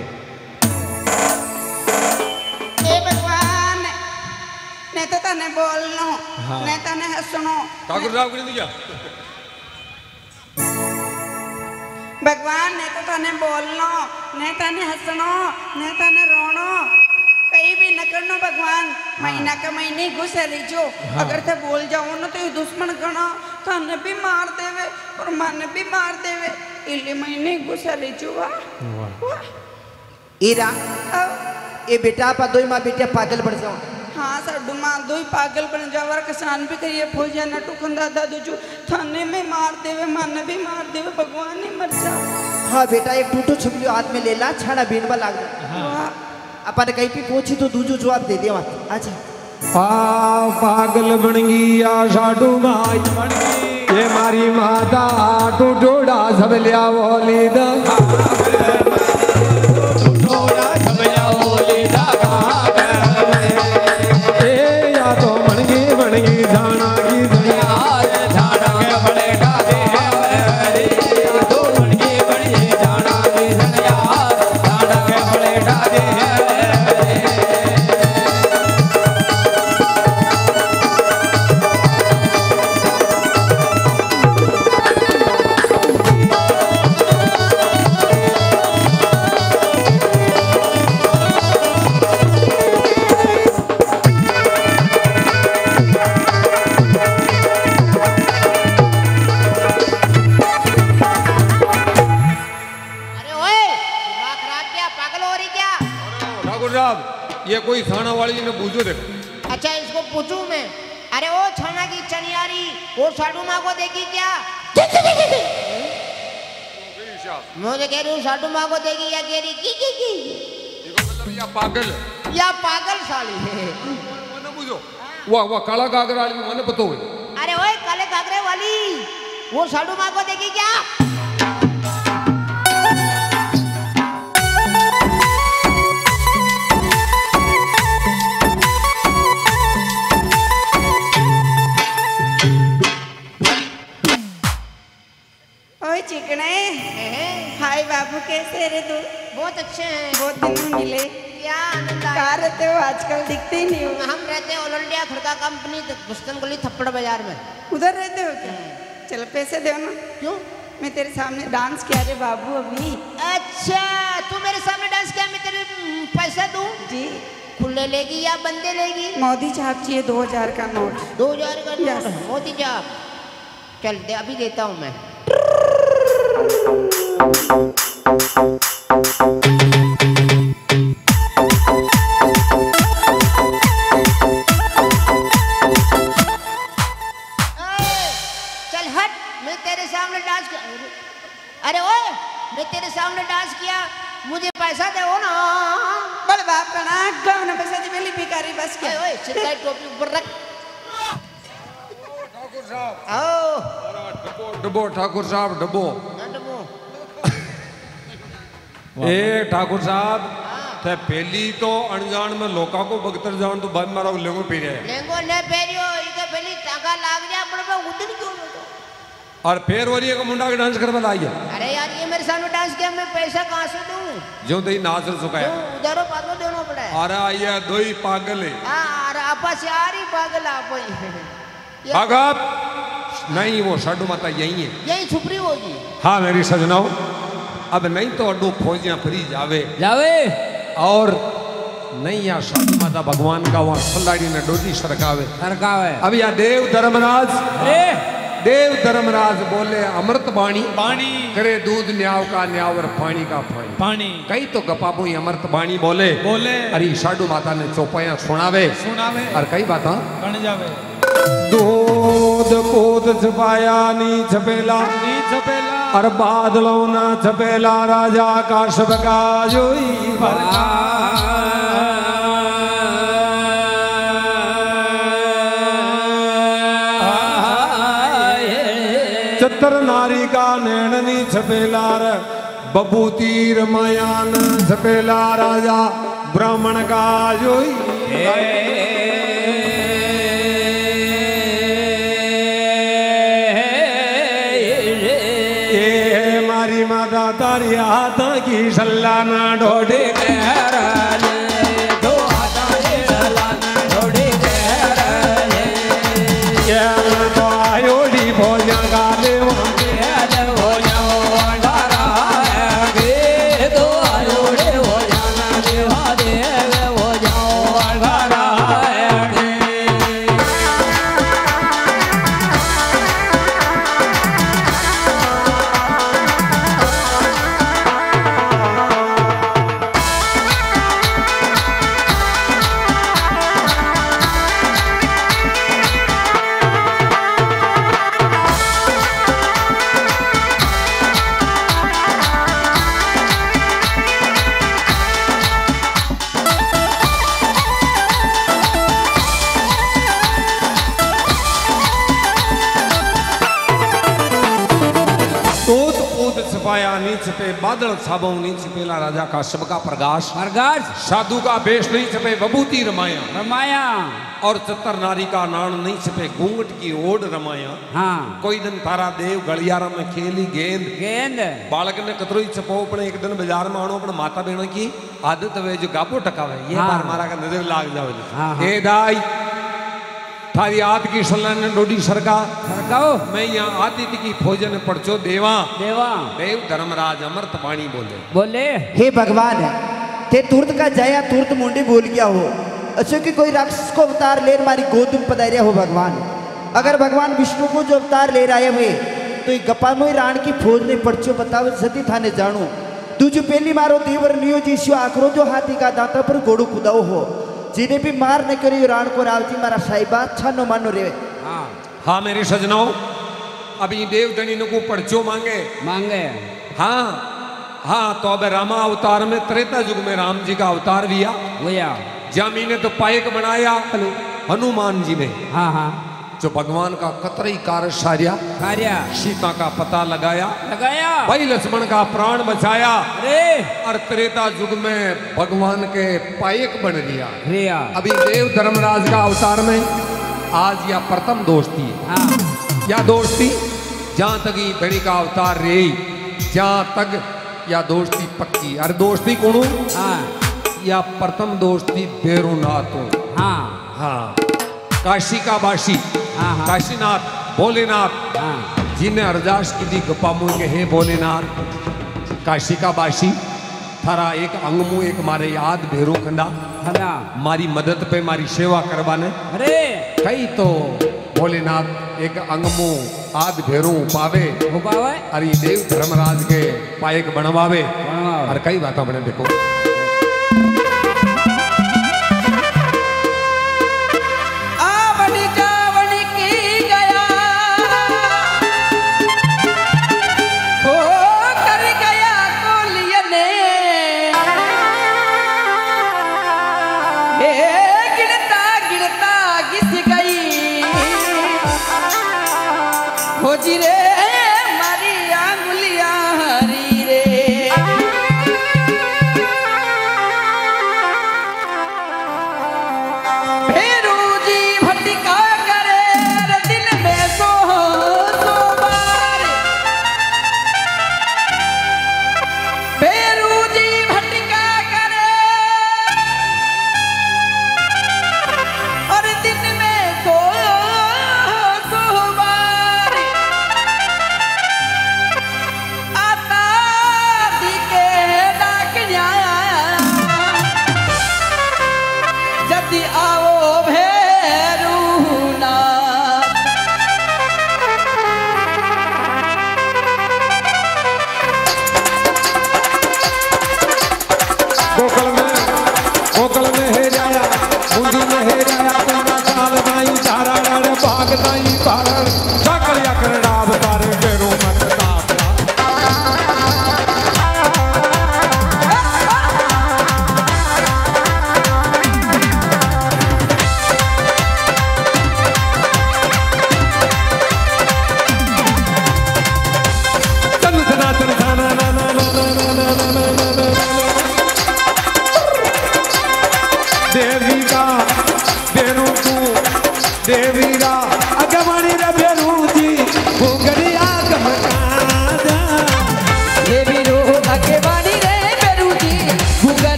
Speaker 6: ए भगवान ने तो तने बोलनो ने तने हंसनो
Speaker 2: ठाकुर साहब ने दिया
Speaker 6: भगवान ने तो तने बोलनो ने तने हंसनो ने तने रोनो कहीं भी न करनो भगवान महीना का महीने घुसे लीजो अगर थे बोल जाओ ना तो ये दुश्मन गणा थाने भी मार देवे और मन भी मार देवे इले महीने घुसे लीजो वाह
Speaker 5: ईरा ए बेटा पा दोई माँ बेटिया पागल बढ़ जाओ।
Speaker 6: हाँ साडू माँ दोई पागल बन जावर किसान भी करिए फौजिया न टुकंदा दादू जो थाने में मार देवे मन भी मार देवे भगवान ने मर जा।
Speaker 5: हाँ बेटा एक टूटू छुपलियो हाथ में ले ला छाड़ा बीनवा लाग अपन कहीं भी पूछी तो दूजू जवाब दे दिया अच्छा
Speaker 1: पागल बन गई या साडू माई बन गई ये मारी माता टूटोड़ा सब लिया बोली दा
Speaker 2: ये कोई थाना वाली ने पूछो देखो।
Speaker 8: अच्छा इसको पूछूं मैं। अरे ओ छाना की चनियारी वो साडू माँ को देखी क्या? मुझे कह रही हूँ साडू माँ को देखी या कह रही की
Speaker 2: देखो मतलब या पागल
Speaker 8: साली है।
Speaker 2: मैंने पूछो वाह काला घाघरा वाली मैंने पता हुई।
Speaker 8: अरे ओए काले घाघरे वाली वो साडू माँ को देखी क्या?
Speaker 6: चिकने हाय बाबू कैसे रे तू?
Speaker 8: बहुत अच्छे हैं।
Speaker 6: बहुत दिन में मिले।
Speaker 8: क्या आनंद आया।
Speaker 6: कहाँ रहते हो आजकल दिखते ही नहीं हो।
Speaker 8: हम रहते हैं ऑल इंडिया खड़का कंपनी गुस्तन गली थप्पड़ बाजार में।
Speaker 6: उधर रहते हो क्या? चलो पैसे दो ना।
Speaker 8: क्यों?
Speaker 6: मैं तेरे सामने डांस किया रे बाबू अभी।
Speaker 8: अच्छा तू मेरे सामने डांस किया मैं तेरे पैसा दूं?
Speaker 6: जी।
Speaker 8: खुले लेगी या बंदे लेगी?
Speaker 6: मोदी छाप चाहिए 2000 का नोट।
Speaker 8: 2000 का नोट? मोदी छाप चल दे अभी देता हूँ मैं। चल हट मैं तेरे सामने डांस किया। अरे ओए मैं तेरे सामने डांस किया मुझे पैसा दे ना।
Speaker 6: बड़े बाप का नाक गाँव ना पैसा दी मेरी भिखारी बस क्या?
Speaker 8: ओए सिर का टोपी ऊपर रख।
Speaker 2: ठाकुर साहब
Speaker 8: आओ
Speaker 2: डब्बो ठाकुर साहब डब्बो ए ठाकुर साहब थे पहली तो अनजान में लोका को बगतर जान तो बाद मारा लेंगो पी रहे
Speaker 8: लेंगो ने पेरियो इके पहली टाका लाग जा पर मैं उधर क्यों तो
Speaker 2: और फिर वरी का मुंडा के डांस करवा लाई है।
Speaker 8: अरे यार ये मेरे सामने डांस किया मैं पैसा कहां से दूं?
Speaker 2: जो तो नाच सुकाया
Speaker 8: उधरो पागल देना पड़ा है।
Speaker 2: अरे आया दो ही पागल है।
Speaker 8: हां अरे आपस यार ही पागल आप ही
Speaker 2: भागप नहीं वो साडू माता यही है
Speaker 8: यही छुपरी होगी।
Speaker 2: हाँ मेरी सजनाओ अब नहीं तो अड्डो फौजियां फ्री जावे और नहीं या साडू माता भगवान का वहां सल्लाड़ी ने डोजी सरकावे अब या देव धर्मराज बोले अमृत बाणी करे दूध न्याव का न्याव और पानी का पानी कई तो गपाबू अमृत बाणी बोले अरे साडू माता ने चौपाया सुनावे और कई बात बन जावे दूध कूद छपाया नी छपेला
Speaker 1: छपेला
Speaker 2: और बादलों ना छपेला राजा का सबका जोई भरका चतर नारी का नैननी छपेला बबूती रमायान छपेला राजा ब्राह्मण का जोई मारी माता तारी हाथ की सल्लाना ढोडे दो आयोडी भोजन का देवा नहीं छपे बादल साबों नहीं छपेला राजा का सबका प्रकाश
Speaker 1: प्रकाश
Speaker 2: साधु का वेश नहीं छपे बबूती रमाया
Speaker 1: रमाया
Speaker 2: और चतर नारी का नाण नहीं छपे घूंघट की ओढ़ रमाया
Speaker 1: हाँ
Speaker 2: कोई दिन तारा देव गलियारा में खेली गेंद
Speaker 1: गेंद
Speaker 2: बालक ने कतरो ही छपो अपने एक दिन बाजार में आणो अपने माता बहन की आदत वे जो गाबो टकावे ये
Speaker 1: हाँ।
Speaker 2: बार मारा का नजर लाग जावे
Speaker 1: हाँ, हाँ।
Speaker 2: ए दाई थारी आत की सलाह ने डोडी सरका
Speaker 1: सरकाओ
Speaker 2: मैं यहाँ आती थी की भोजन पड़चो देवा
Speaker 1: देवा
Speaker 2: देव धर्मराज अमृत वाणी बोले
Speaker 1: बोले
Speaker 5: हे भगवान ते तुरंत का जया तुरंत मुंडी बोल गया हो अच्छो कि कोई राक्षस को अवतार ले मारी गोद में पधारिया हो भगवान अगर भगवान विष्णु को जो अवतार ले आए हुए तो गप्पा में राण की फौज ने पड़चो बताओ सती थाने जानू तू जो पहली मारो देवर नियो जीशो आखरो जो हाथी का दांता पर घोड़ो कुदाओ हो जिन्हें भी मार न करी राण को रावती मारा साहिबा छानो मानो रे
Speaker 2: हाँ हाँ मेरी सजनाओ अभी देव धनी को पड़चो मांगे
Speaker 1: मांगे
Speaker 2: हाँ हाँ तो अब रामा अवतार में त्रेता युग में राम जी का अवतार लिया
Speaker 1: भैया
Speaker 2: जामी ने तो पायक बनाया हनुमान जी ने
Speaker 1: हाँ हाँ
Speaker 2: जो भगवान का कतरई कार्य सारिया सीता का पता लगाया भाई लक्ष्मण का प्राण बचाया और त्रेता युग में भगवान के पायक बन लिया अभी देव धर्मराज का अवतार में आज या प्रथम दोस्ती
Speaker 1: हाँ।
Speaker 2: या दोस्ती जहां तक ही धनी का अवतार रही जहां तक या दोस्ती पक्की अरे दोस्ती कौन
Speaker 1: हाँ।
Speaker 2: या प्रथम दोस्ती भैरवनाथ
Speaker 1: हाँ
Speaker 2: हाँ काशी का बाशी
Speaker 1: हाँ हाँ।
Speaker 2: काशीनाथ भोलेनाथ
Speaker 1: हाँ।
Speaker 2: जिन्हें अरदास की दी गप्पा मुँह के हे भोलेनाथ काशी का बाशी थारा एक अंगमु एक मारे याद भेरू खंडा मारी मदद पे मारी सेवा करवाने
Speaker 1: अरे
Speaker 2: कई तो भोलेनाथ एक अंगमु आद भेरू पावे अरे देव धर्मराज के पायक बनवावे और कई बातें बने देखो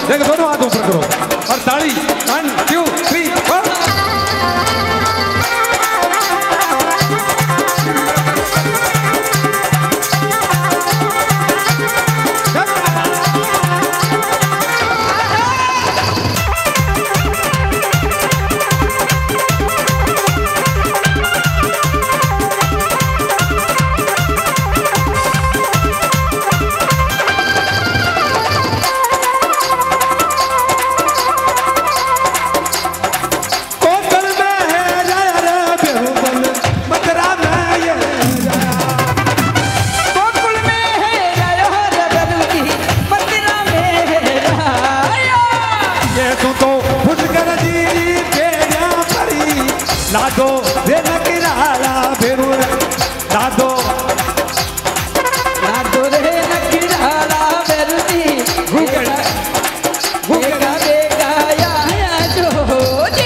Speaker 2: देख दोनों हाथ ऊपर करो और ताली 1 2 3 4 लादो रे नकिराला भेरू लादो
Speaker 9: लादो रे नकिराला भेरूनी भूगड़ा भूगड़ा बेगा या जोजी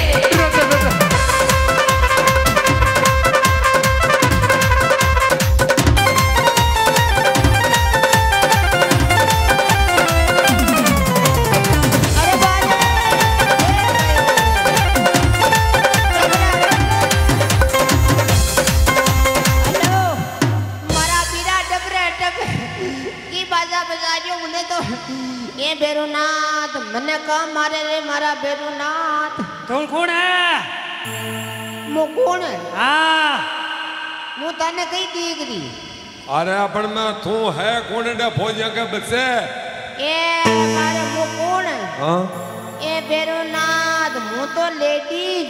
Speaker 8: ये बेरुनाथ मने का मारे रे मारा बेरुनाथ
Speaker 3: कौन कौन है
Speaker 8: मु कौन है
Speaker 3: हाँ
Speaker 8: मु तने कई दीगरी
Speaker 2: अरे अपन में तू है कौन डे फौजिया के बच्चे
Speaker 8: ए मारे मु कौन है
Speaker 2: हां
Speaker 8: ए बेरुनाथ मु तो लेडीज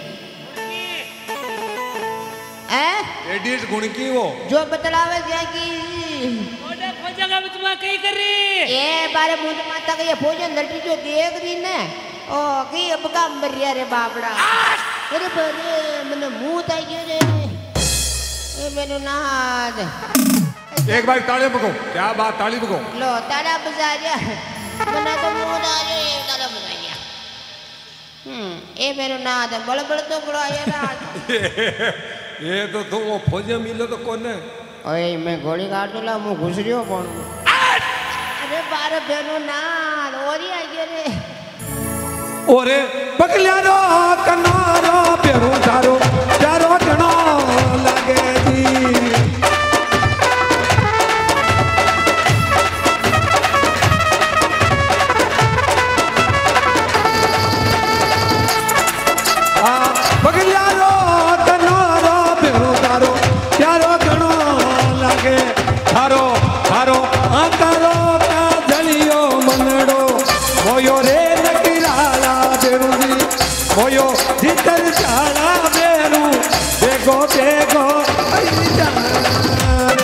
Speaker 8: है
Speaker 2: लेडीज गुण की वो
Speaker 8: जो बतलावे जाकी
Speaker 3: ओडे खोजेगा भी तुम्हारा कहीं कर रही
Speaker 8: ये बारे मुझे माता का ये भोजन लड़की जो देख रही ने ओ की अब का मरिया रे बापड़ा अरे बरे मने मुंह ताई गयो रे ए मेनू नाद
Speaker 2: एक बार ताली बको क्या बात ताली बको
Speaker 8: लो ताड़ा बजा जा मने तो मुंह आ गयो ये ताड़ा बजा गया ए मेनू नाद बड़ बड़ तो बड़ा यार
Speaker 2: ये तो तू वो फौजिया मिलो तो कौन है
Speaker 8: ओए मैं गोली काट दूला मु घुस रियो कोण अरे बार बेनो ना ओरी आ गयो रे
Speaker 2: ओरे पगलिया रो कनारो पेरो चारो चारो जणो लागे जी आ पगलिया रो कनारो पेरो चारो चारो जणो लागे थारो थारो आकारो का जलियो मनडो मोयो रे नकिराला बेरुजी मोयो जितर चाला बेरू बेगो बेगो आई जाने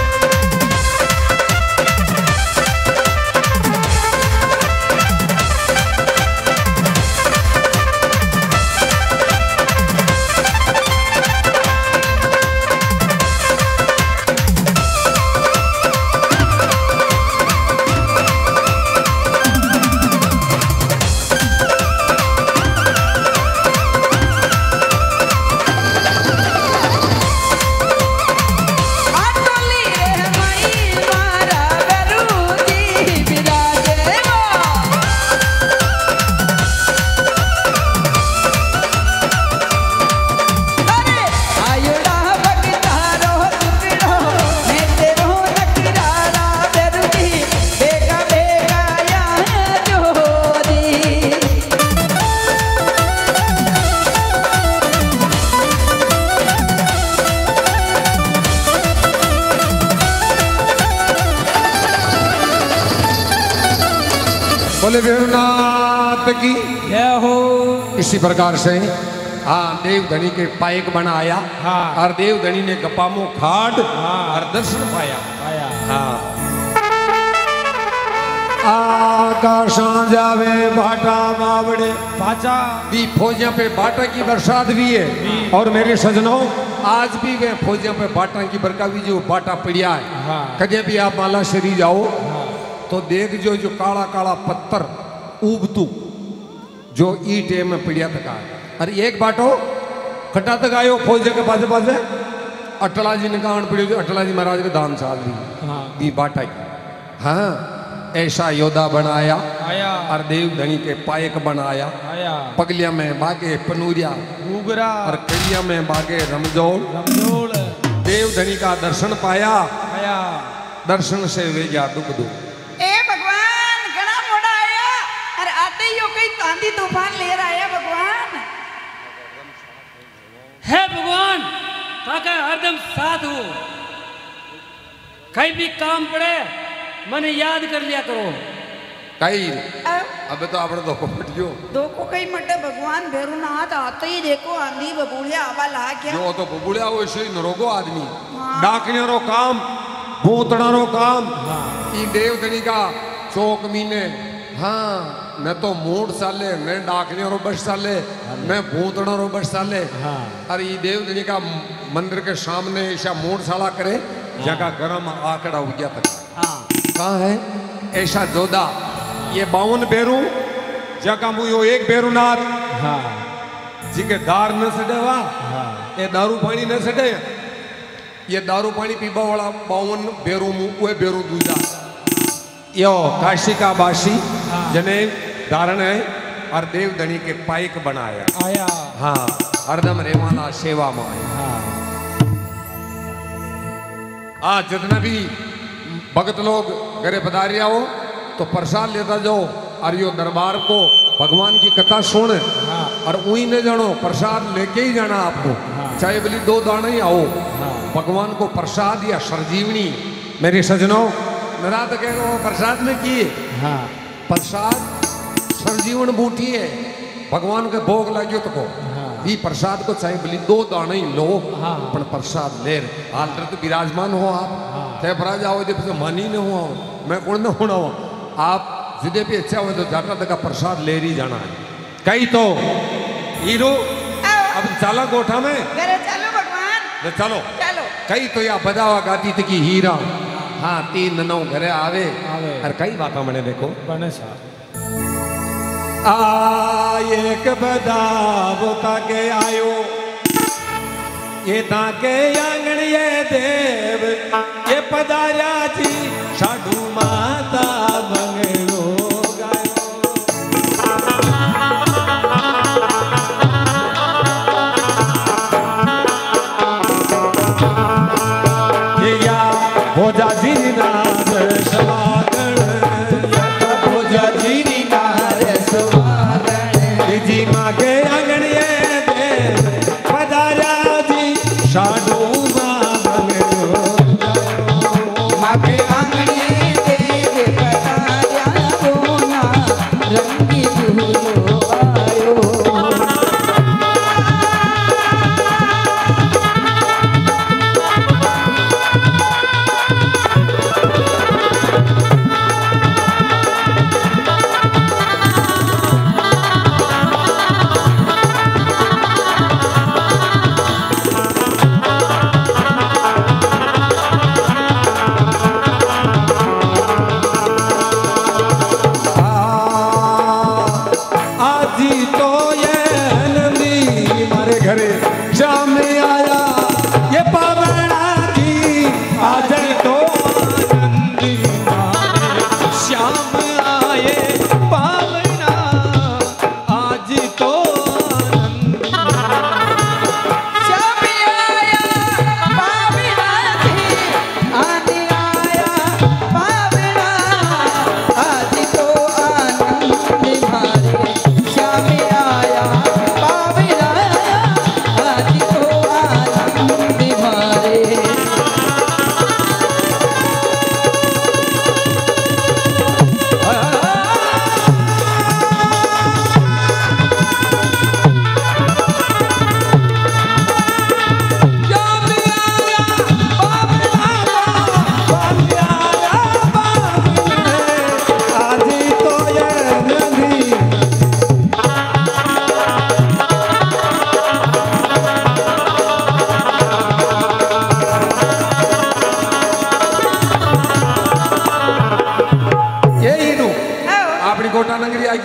Speaker 2: बोले बेरुनाथ की
Speaker 9: जय हो।
Speaker 2: इसी प्रकार से हाँ देवधनी के पायक बना आया हाँ और देवधनी ने गपामो खाट हाँ और दर्शन पाया हाँ आकाशा जावे बाटा मावड़े बाचा भी फौजियां पे बाटा की बरसात भी है और मेरे सजनों आज भी वे फौजियां पे बाटा की बरका भी जो बाटा पड़िया है हाँ। कदे भी आप माला शरी जाओ तो देख जो काला काला पत्थर उबतू जो ईट में पड़िया तक अरे एक बाटो खट्टा तक आयो फौज के पास पास अटला जी ने कहा पड़ियो जो अटला जी महाराज के दान साल दी हाँ। बाटा की हाँ
Speaker 1: ऐसा योद्धा बनाया
Speaker 10: आया
Speaker 1: और देव धनी के पायक बनाया
Speaker 10: आया
Speaker 1: पगलिया में बागे पनूरिया
Speaker 10: घूगरा
Speaker 1: और कड़िया में बागे रमजोड़
Speaker 10: रमजोड़
Speaker 1: देव धनी का दर्शन पाया
Speaker 10: आया
Speaker 1: दर्शन से वे जा दुख दो
Speaker 6: ए भगवान घना मोड़ा आया और आते ही हो कई आंधी तूफान लेकर आया भगवान।
Speaker 3: है भगवान ताका हरदम साथ हो, कहीं भी काम पड़े मने याद कर लिया करो।
Speaker 1: कई अब तो आपने धोखो मटियो
Speaker 6: दो को कई मटे भगवान भैरुनाथ आते ही देखो आंधी बबूलिया आवा ला क्या
Speaker 1: जो तो बबुलिया वो ऐसे नरोगो आदमी डाकने रो काम भूतड़ा रो काम ई देव धनी का चौक मीने हाँ न तो मूड साले न डाकने रो बस साले न भूतड़ा रो बस साले अरे ये देव धनी का मंदिर के सामने ऐसा मूड साला करे जगह गरम आकड़ा हो गया तक कहाँ है ऐसा जोधा ये 52 बेरू जगह मुझे एक बेरूनाथ जी के दार न सडेवा ये दारू पानी न सडे ये दारू पानी पीबा वाला 52 बेरू वे बेरू दूजा यो काशी का बासी जने धारण है और देव धनी के पाइक बनाया
Speaker 10: आया
Speaker 1: हाँ हरदम रेवाला सेवा में आज जितना भी भगत लोग घरे पधारिया हो तो प्रसाद लेता जाओ और यो दरबार को भगवान की कथा सुन और वही न जानो प्रसाद लेके ही जाना आपको चाहे बोली 2 दाना ही आओ भगवान को प्रसाद या सरजीवनी मेरे सजनों मेरा तो कह रहा प्रसाद में किए प्रसाद सरजीवन बूटी है भगवान के भोग लगे तो को ये प्रसाद को चाहे बोली 2 दाना ही लो पर प्रसाद ले हाल तो विराजमान हो आप चाहे बराज आओ जब मानी न हो मैं कौन न होना हो आप जिदे भी अच्छा हो तो जाता तक प्रसाद ले ही जाना है कहीं तो हीरो अब चाला गोठा में
Speaker 6: घरे चलो भगवान
Speaker 1: चलो
Speaker 6: चलो
Speaker 1: कई तो या बजावा गाती थी कि हीरा हाँ 3 नौ घरे आवे और कई बात मैंने देखो
Speaker 10: बने सा
Speaker 1: एक बदावो ताके आयो ये ताके आंगण ये देव ये पधारा जी साधु माता बंगलो गायो या भोजा जी नाथ समागण भोजा जी नाथ समागण जी माँ के आंगण ये देव पधारा जी साधु गोठा नगरी आगी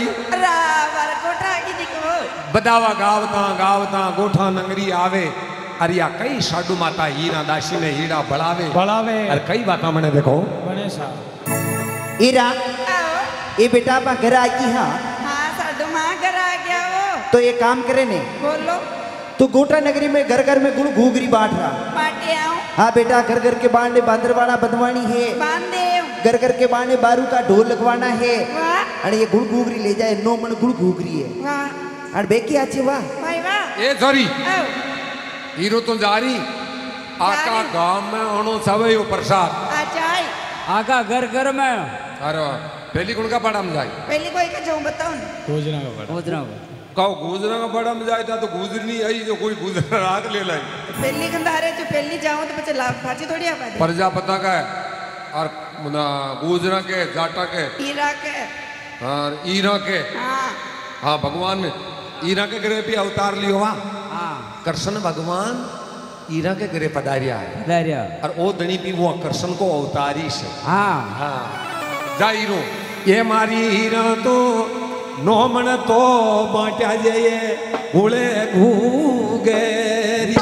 Speaker 1: बदावा गावता गावता गोठा नगरी आवे अरिया कई साधु माता हीरा दासी ने हीरा बढ़ावे
Speaker 10: बढ़ावे
Speaker 1: और कई बात मैंने देखो
Speaker 10: बने सा
Speaker 5: ईरा
Speaker 6: आओ
Speaker 5: ये बेटा आप घर आई की हाँ
Speaker 6: हाँ साडू माँ घर आ गया वो
Speaker 5: तो ये काम करे ने
Speaker 6: बोलो
Speaker 5: तू गोटा नगरी में घर में गुड़ घूगरी बांट रहा
Speaker 6: बाटे आओ
Speaker 5: हाँ बेटा घर के बांधे बांदरवाड़ा बदवानी है
Speaker 6: बांधे
Speaker 5: घर के बांधे बारू का ढोल लगवाना है
Speaker 6: वाह
Speaker 5: और ये गुड़ घूगरी ले जाए 9 मन गुड़ घूगरी है
Speaker 6: वाह
Speaker 5: और बेकी आची वाह
Speaker 6: भाई वाह
Speaker 1: ए सॉरी
Speaker 6: आओ
Speaker 1: हीरो तो जारी आका गांव में ono सवे यो प्रसाद
Speaker 6: अच्छा
Speaker 9: आका घर में
Speaker 1: अरे पहली कौन का पड़ा में जाए
Speaker 6: पहले कोई का जो बताओ ना
Speaker 9: गोजना
Speaker 1: कहो गुजरा का पड़ा में जाए था तो गुजरनी आई जो कोई गुजरा रात ले लाई
Speaker 6: पहली कंधारे जो पहली जाओ तो बच्चे लाभ फाची थोड़ी आ पाते
Speaker 1: प्रजापता का है और गुजरा के जाटा के
Speaker 6: हीरा के
Speaker 1: और ईरा के
Speaker 6: हाँ
Speaker 1: हाँ भगवान ने ईरा के ग्रह पे अवतार लियो वहाँ
Speaker 9: हाँ
Speaker 1: कृष्ण भगवान ईरा के ग्रह पधारिया है
Speaker 9: धैर्य
Speaker 1: और ओ दणी भी वो कृष्ण को अवतारी से
Speaker 9: हाँ
Speaker 1: हाँ जा हीरो ये मारी हीरा तो नोमन तो बांटा जाए गुड़े घूगेरी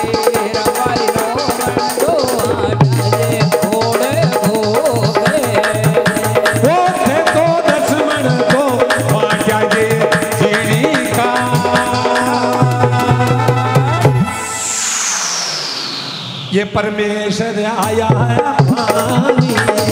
Speaker 1: ये परमेश्वर आया है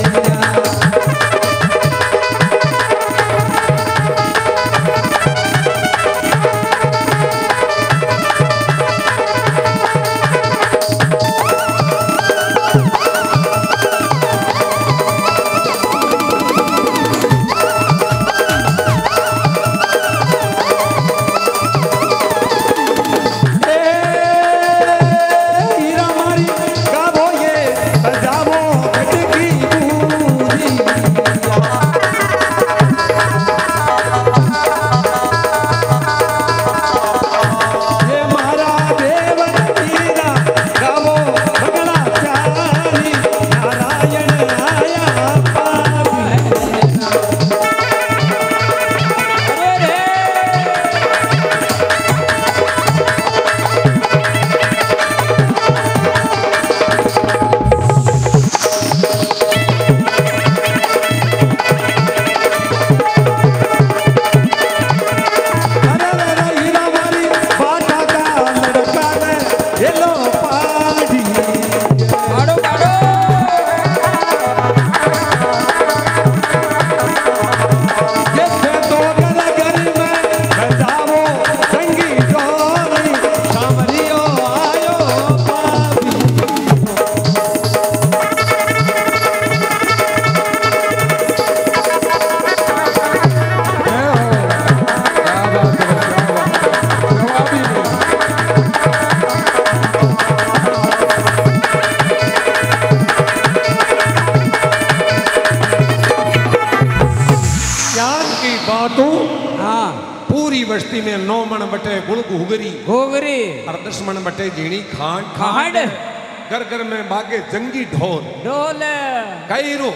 Speaker 1: बस्ती में 9 मन बटे गुड़ घूगरी और 10 मन बटे झीणी खांड घर घर में बागे जंगी ढोल कई रो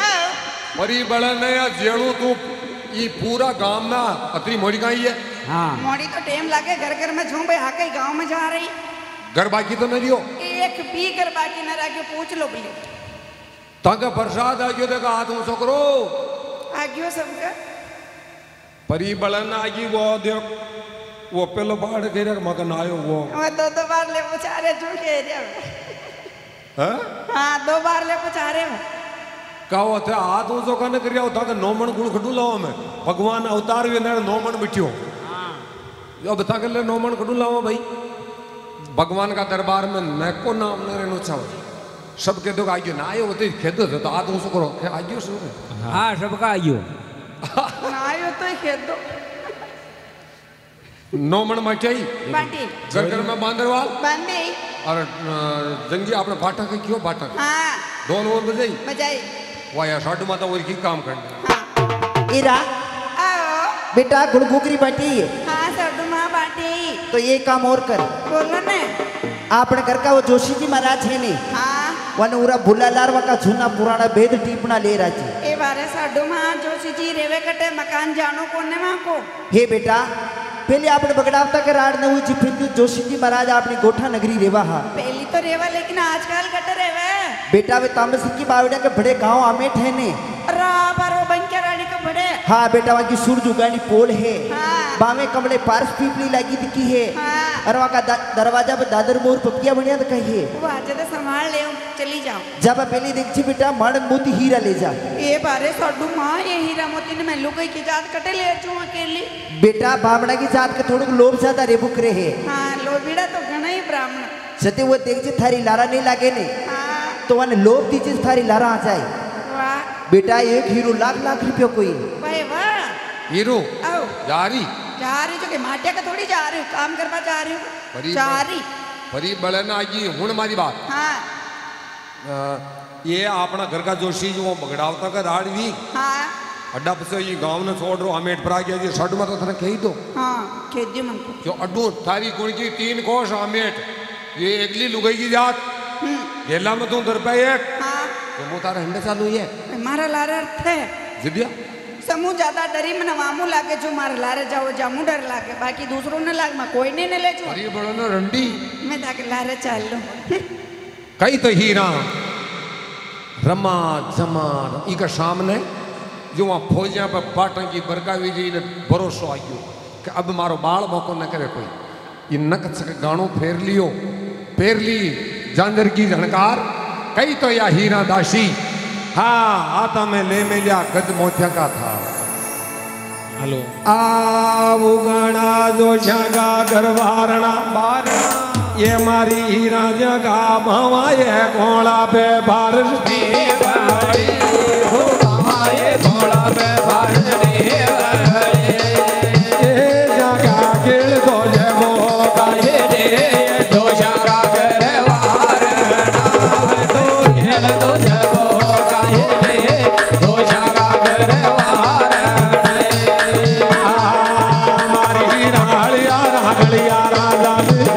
Speaker 1: परी बड़न या जेड़ू तू ये पूरा गांव में अतरी मोड़ी गई है
Speaker 9: हाँ
Speaker 6: मोड़ी तो टेम लागे घर में झूम भाई आके गांव में जा रही
Speaker 1: घर बाकी तो नहीं हो
Speaker 6: एक भी घर बाकी न रह पूछ लो बोले
Speaker 1: ताका प्रसाद आ गयो देखा हाथ ऊंचो करो
Speaker 6: आ गयो सबका
Speaker 1: परी बड़न आगी वो देख वो पहलो बाढ़ गिरे मगन आयो वो
Speaker 6: दो बार ले पुचारे झूठे
Speaker 1: हाँ
Speaker 6: हाँ 2 बार ले पुचारे
Speaker 1: कहो थे हाथ ऊंचो कने करिया होता कि 9 मन गुड़ खडू लाओ मैं भगवान अवतार वे 9 मन बिठियो यो बता के ले 9 मन खडू लाओ भाई भगवान का दरबार में neko नाम न रहनो चाहो सबके दो आगियो ना आयो होते खेदो तो हाथ ऊंचो करो आगियो सब
Speaker 9: हाँ सबका आगियो
Speaker 6: ना आयो तो खेद दो
Speaker 1: 9 मन मचाई
Speaker 6: बाटी
Speaker 1: घर में बांदरवाल
Speaker 6: बांधे
Speaker 1: और जंगी आपने बाटा के क्यों बाटा
Speaker 6: हाँ
Speaker 1: ढोल वोल बजाई
Speaker 6: बजाई
Speaker 1: वाह यार साडू माता और की काम करना
Speaker 5: इरा
Speaker 6: आओ
Speaker 5: बेटा गुड़गुगरी बाटी है
Speaker 6: हाँ साडू माँ बाटी
Speaker 5: तो ये काम और कर
Speaker 6: बोलो ने
Speaker 5: आपने घर का वो जोशी जी महाराज है ने
Speaker 6: हाँ
Speaker 5: वन उरा भुलालार वका जूना पुराना भेद टीपना ले राजी
Speaker 6: ए बारे साडू माँ जोशी जी रेवे कटे मकान जानो कोने माँ को
Speaker 5: हे बेटा पहले आपने बगड़ावता के राड न हुई जी फिर जोशी जी महाराज आपने गोठा नगरी रेवा हा
Speaker 6: पहली तो रेवा लेकिन आजकल कटे रेवे
Speaker 5: बेटा वे तामस की बावड़िया के बड़े गांव आमेठ है ने
Speaker 6: राब
Speaker 5: हाँ बेटा वहाँ की सूरज उगानी पोल है। बामे कमले पार्स पीपली लगी दिखी है। और वहाँ का दरवाजा पर दादर मोर पपिया बढ़िया तो कही है।
Speaker 6: वो आज तो संभाल ले चली जाओ।
Speaker 5: जब पहले देख छी बेटा माड़न मोती हीरा ले जा।
Speaker 6: ये बारे साडू माँ ये हीरा मोती ने मैं लुगाई की जात कटे ले चूँ अकेली।
Speaker 5: बेटा बामड़ा की जात का थोड़ा लोभ ज्यादा रे बुक रहे।
Speaker 6: हाँ लोभीड़ा तो घना ही ब्राह्मण।
Speaker 5: सत्य वो देख छी थारी लारा नहीं लागे नहीं। तो वन लोभ दीजिए थारी लारा आ जाए। बेटा एक हीरो लाख रुपये कोई।
Speaker 6: भाई वाह
Speaker 1: हीरो जा रही
Speaker 6: जो के माटिया का थोड़ी जा रही हूँ काम करवा जा रही हूँ
Speaker 1: परी बड़े ना आगी हुण मारी बात।
Speaker 6: हाँ
Speaker 1: ये अपना घर का जोशी जो वो बगड़ावता का दाढ़ी।
Speaker 6: हाँ
Speaker 1: अड्डा पे ये गांव ने छोड़ रो हमें पर आ गया जी साडू में तो थाने कही दो।
Speaker 6: हाँ कह दियो मन को
Speaker 1: जो अड्डू थारी कुण की 3 कोष हमें ये एकली लुगाई की जात गेला में तू दर पे एक।
Speaker 6: हाँ
Speaker 1: तो वो तारा हंडे चालू है
Speaker 6: मारा लारा अर्थ है
Speaker 1: जिदिया
Speaker 6: समूह ज्यादा डरी में नवामू लागे जो मार लारे जाओ जामू डर लागे बाकी दूसरों ने लाग मैं कोई नहीं ले जो
Speaker 1: अरे बड़ा ना रंडी
Speaker 6: मैं ताके लारे चाल लूं
Speaker 1: कई तो हीरा रमा जमा इका सामने जो वहाँ फौजिया पर पाटन की बरकावी जी ने भरोसो आयो कि अब मारो बाल मौको न करे कोई ये नक गाणो फेर ली जानवर की झणकार कई तो या हीरा दासी। हाँ आता में ले में लिया गज मोतिया का था। हेलो आओ गणा जो जगा गरवारणा बारणा ये मारी हीरा जगा भावा ये घोड़ा पे बारिश दी बड़ी हो भावा ये घोड़ा पे बारिश दी बड़ी ये जगा गिर दो जगो का ये दे दो जगा गरवारणा तो गिर दो जगो का ये दे दो जगा गरवारणा मारी हीरा गलिया राजा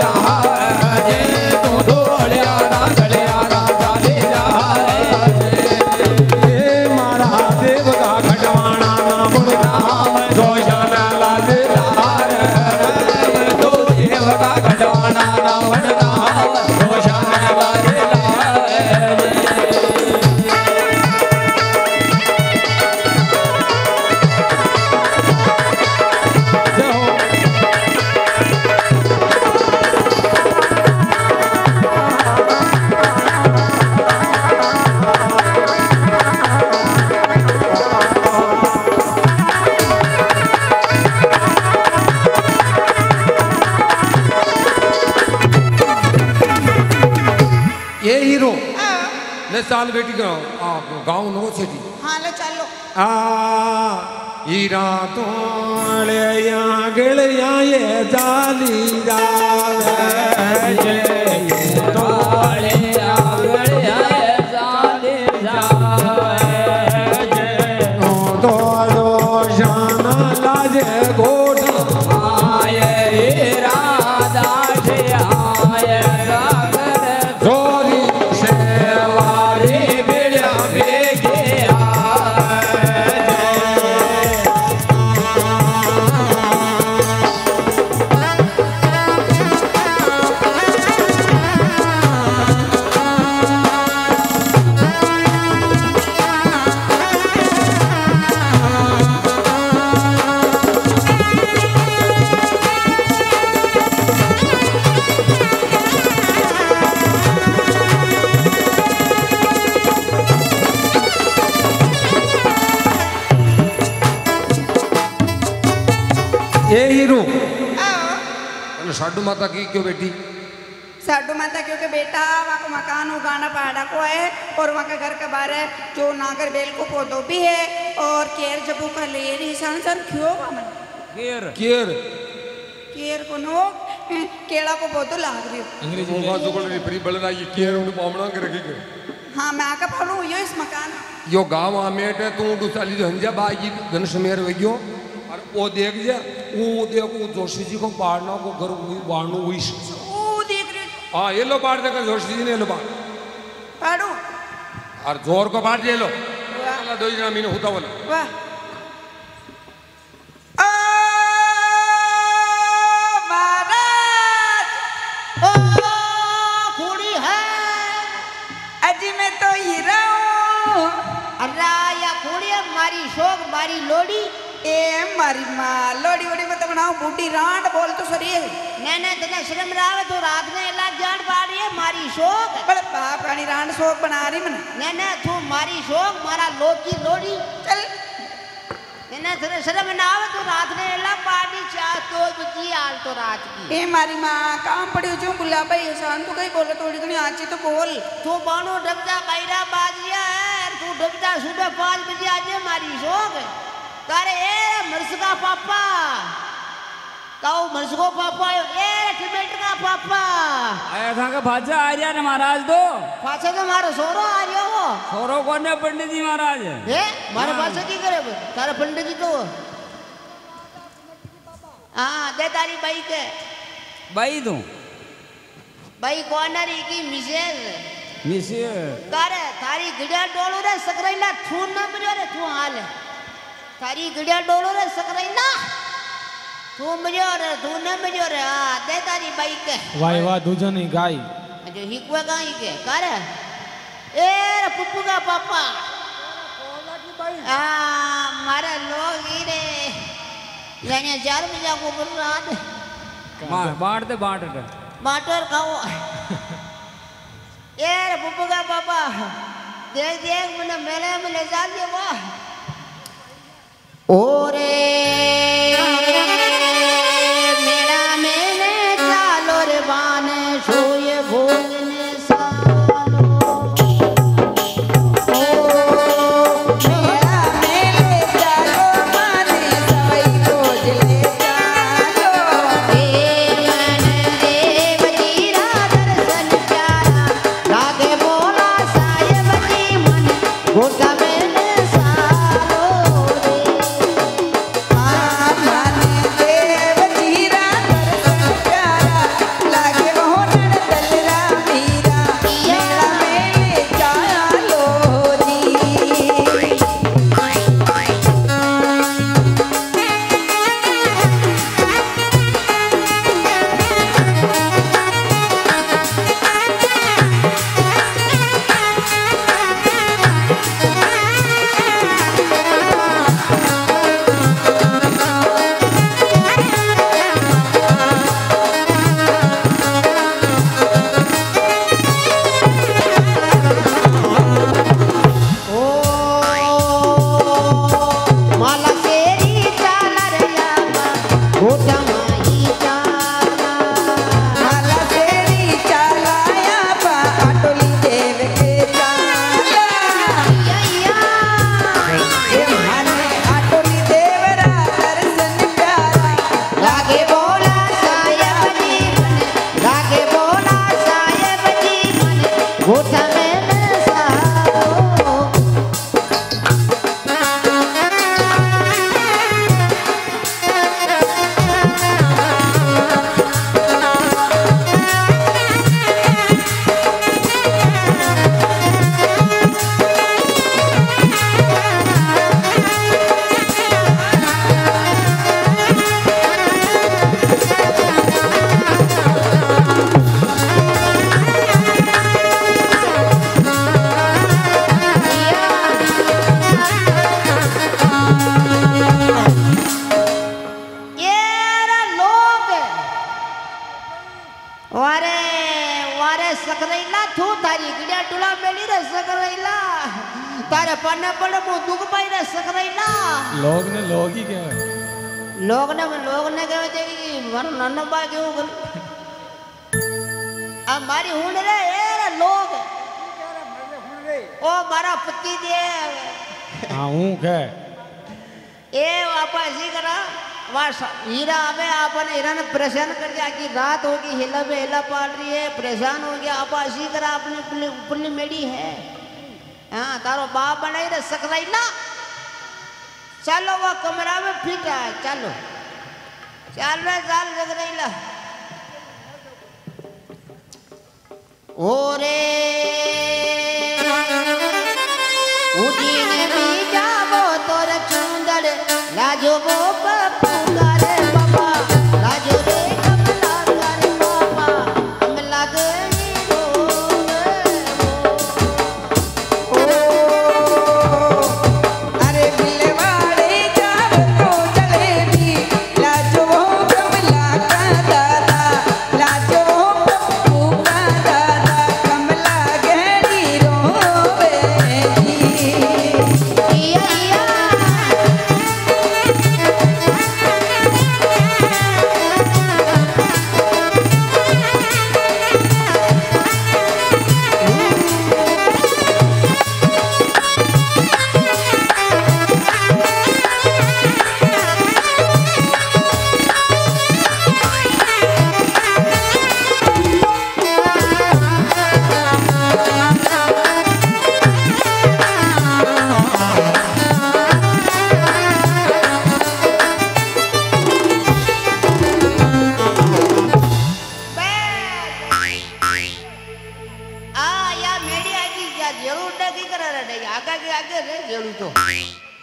Speaker 1: साल बेटी गाँव नो छेटी।
Speaker 6: हाँ लो चलो
Speaker 1: हीरा तो गलिया ये जाली जावे तो गलिया ये जाली जावे तो शान लाजे गोट आए हीरा दाढ़ी आए साडू माता की क्यों बेटी
Speaker 6: साडू माता क्योंकि बेटा वहाँ को मकान उगाना पहाड़ा को है और वहाँ का घर के बारे जो नागर बेल को पौधों भी है और केर जबू का लेर ईशान सर क्यों मन केर को नो केला को पौधों लाग रही हो
Speaker 1: अंग्रेजी में बात बोल रही परी बलना ये केर उन पावना के रखेगे।
Speaker 6: हाँ मैं आका पढ़ूँ यो इस मकान
Speaker 1: यो गांव आमेट है तू दूसरी जो हंजा बाजी घनश्याम वैयो और वो देख जा वो देखो जोशी जी को बाढ़ना को घर हुई बाढ़नो हुई
Speaker 6: देख रहे
Speaker 1: हाँ ये लो बाढ़ देकर जोशी जी ने लो
Speaker 6: बाढ़ो
Speaker 1: और जोर को बाढ़ ये लो दो जना मीने होता बोला
Speaker 6: वाह महाराज ओ
Speaker 8: खूड़ी है
Speaker 6: अजी मैं तो हीरा हूँ
Speaker 8: अल्लाह या खूड़ी मारी शोक मारी लोड़ी
Speaker 6: ए मारी माँ लोड़ी वोड़ी मत बनाओ बूढ़ी रांड बोल तो सरी है
Speaker 8: नहीं तुझे शर्म राव तो रात में इला जान पा रही है मारी शौक
Speaker 6: बड़े बाप रानी रांड शौक बना रही मन
Speaker 8: नहीं तू मारी शौक मारा लोकी लोड़ी
Speaker 6: चल
Speaker 8: नहीं तुझे शर्म ना आवे तो रात में इला पार्टी चाह तो बची हाल तो रात की
Speaker 6: ए मारी माँ काम पड़ी हो बुला भाई हसान तो कहीं बोले थोड़ी घनी आची तो बोल
Speaker 8: तू बानो डबजा बैरा बाजिया है तू डबजा सुबह 5 बजे आजे मारी शौक तारे ए मर्स का पापा ताऊ मर्स को पापा ए टिबेट का पापा
Speaker 9: आया था का भाजा आ रहा है महाराज दो
Speaker 8: पाछे तो मारो सोरो आ रहा हो
Speaker 9: सोरो कौन है पंडित जी महाराज
Speaker 8: ए मारे पाछे की करे तारे पंडित जी तो हां दे तारी बाई के
Speaker 9: बाई दो
Speaker 8: बाई कौन की मिसेज तारे थारी गिड़िया डोलू रे सकरैला थून न बजो रे तू हाल थारी गिड़िया डोलू रे सकरैला तू बजो रे तू न बजो रे हां दे तारी बाई के
Speaker 10: वाह वाह दूजो नहीं गाई
Speaker 8: जो हिकवा गाई के करे ए रे पुप्पू का पापा मारे लोग ही रे यानी 4 बजे को बोल रहा है
Speaker 9: बांट दे
Speaker 8: बाटर खाओ ए रे पुप्पू का पापा देख मैंने मेले में ले जा दिया वो ओरे मेरा मैंने चालो रे बाने सोए भोजने तारे पन्ने पड़े मुँह दुख पाई रे सकरैला
Speaker 10: लोग ही क्या
Speaker 8: लोग ने क्या चाहिए वर नन्ना बा क्यों कर अब मारी हुन रे ये लोग ओ मारा पति दे
Speaker 10: हाँ हूँ क्या
Speaker 8: ए वापस ही करा वास हीरा आवे आपने हीरा ने परेशान कर दिया कि रात होगी हिला पे हिला पाल रही है परेशान हो गया आप ऐसी करा अपने पुल्ली मेड़ी है हाँ तारो बाप बनाई रे सकरैला चलो वो कमरा में फिट है चलो चल रे चल सकरैला ओरे उजीने भी जावो तोर चुंदड़ लाजो वो पप्पू करे बाबा लाजो रे कमला करे बाबा कमला गनी
Speaker 6: अरे बिलवाड़े जाव तो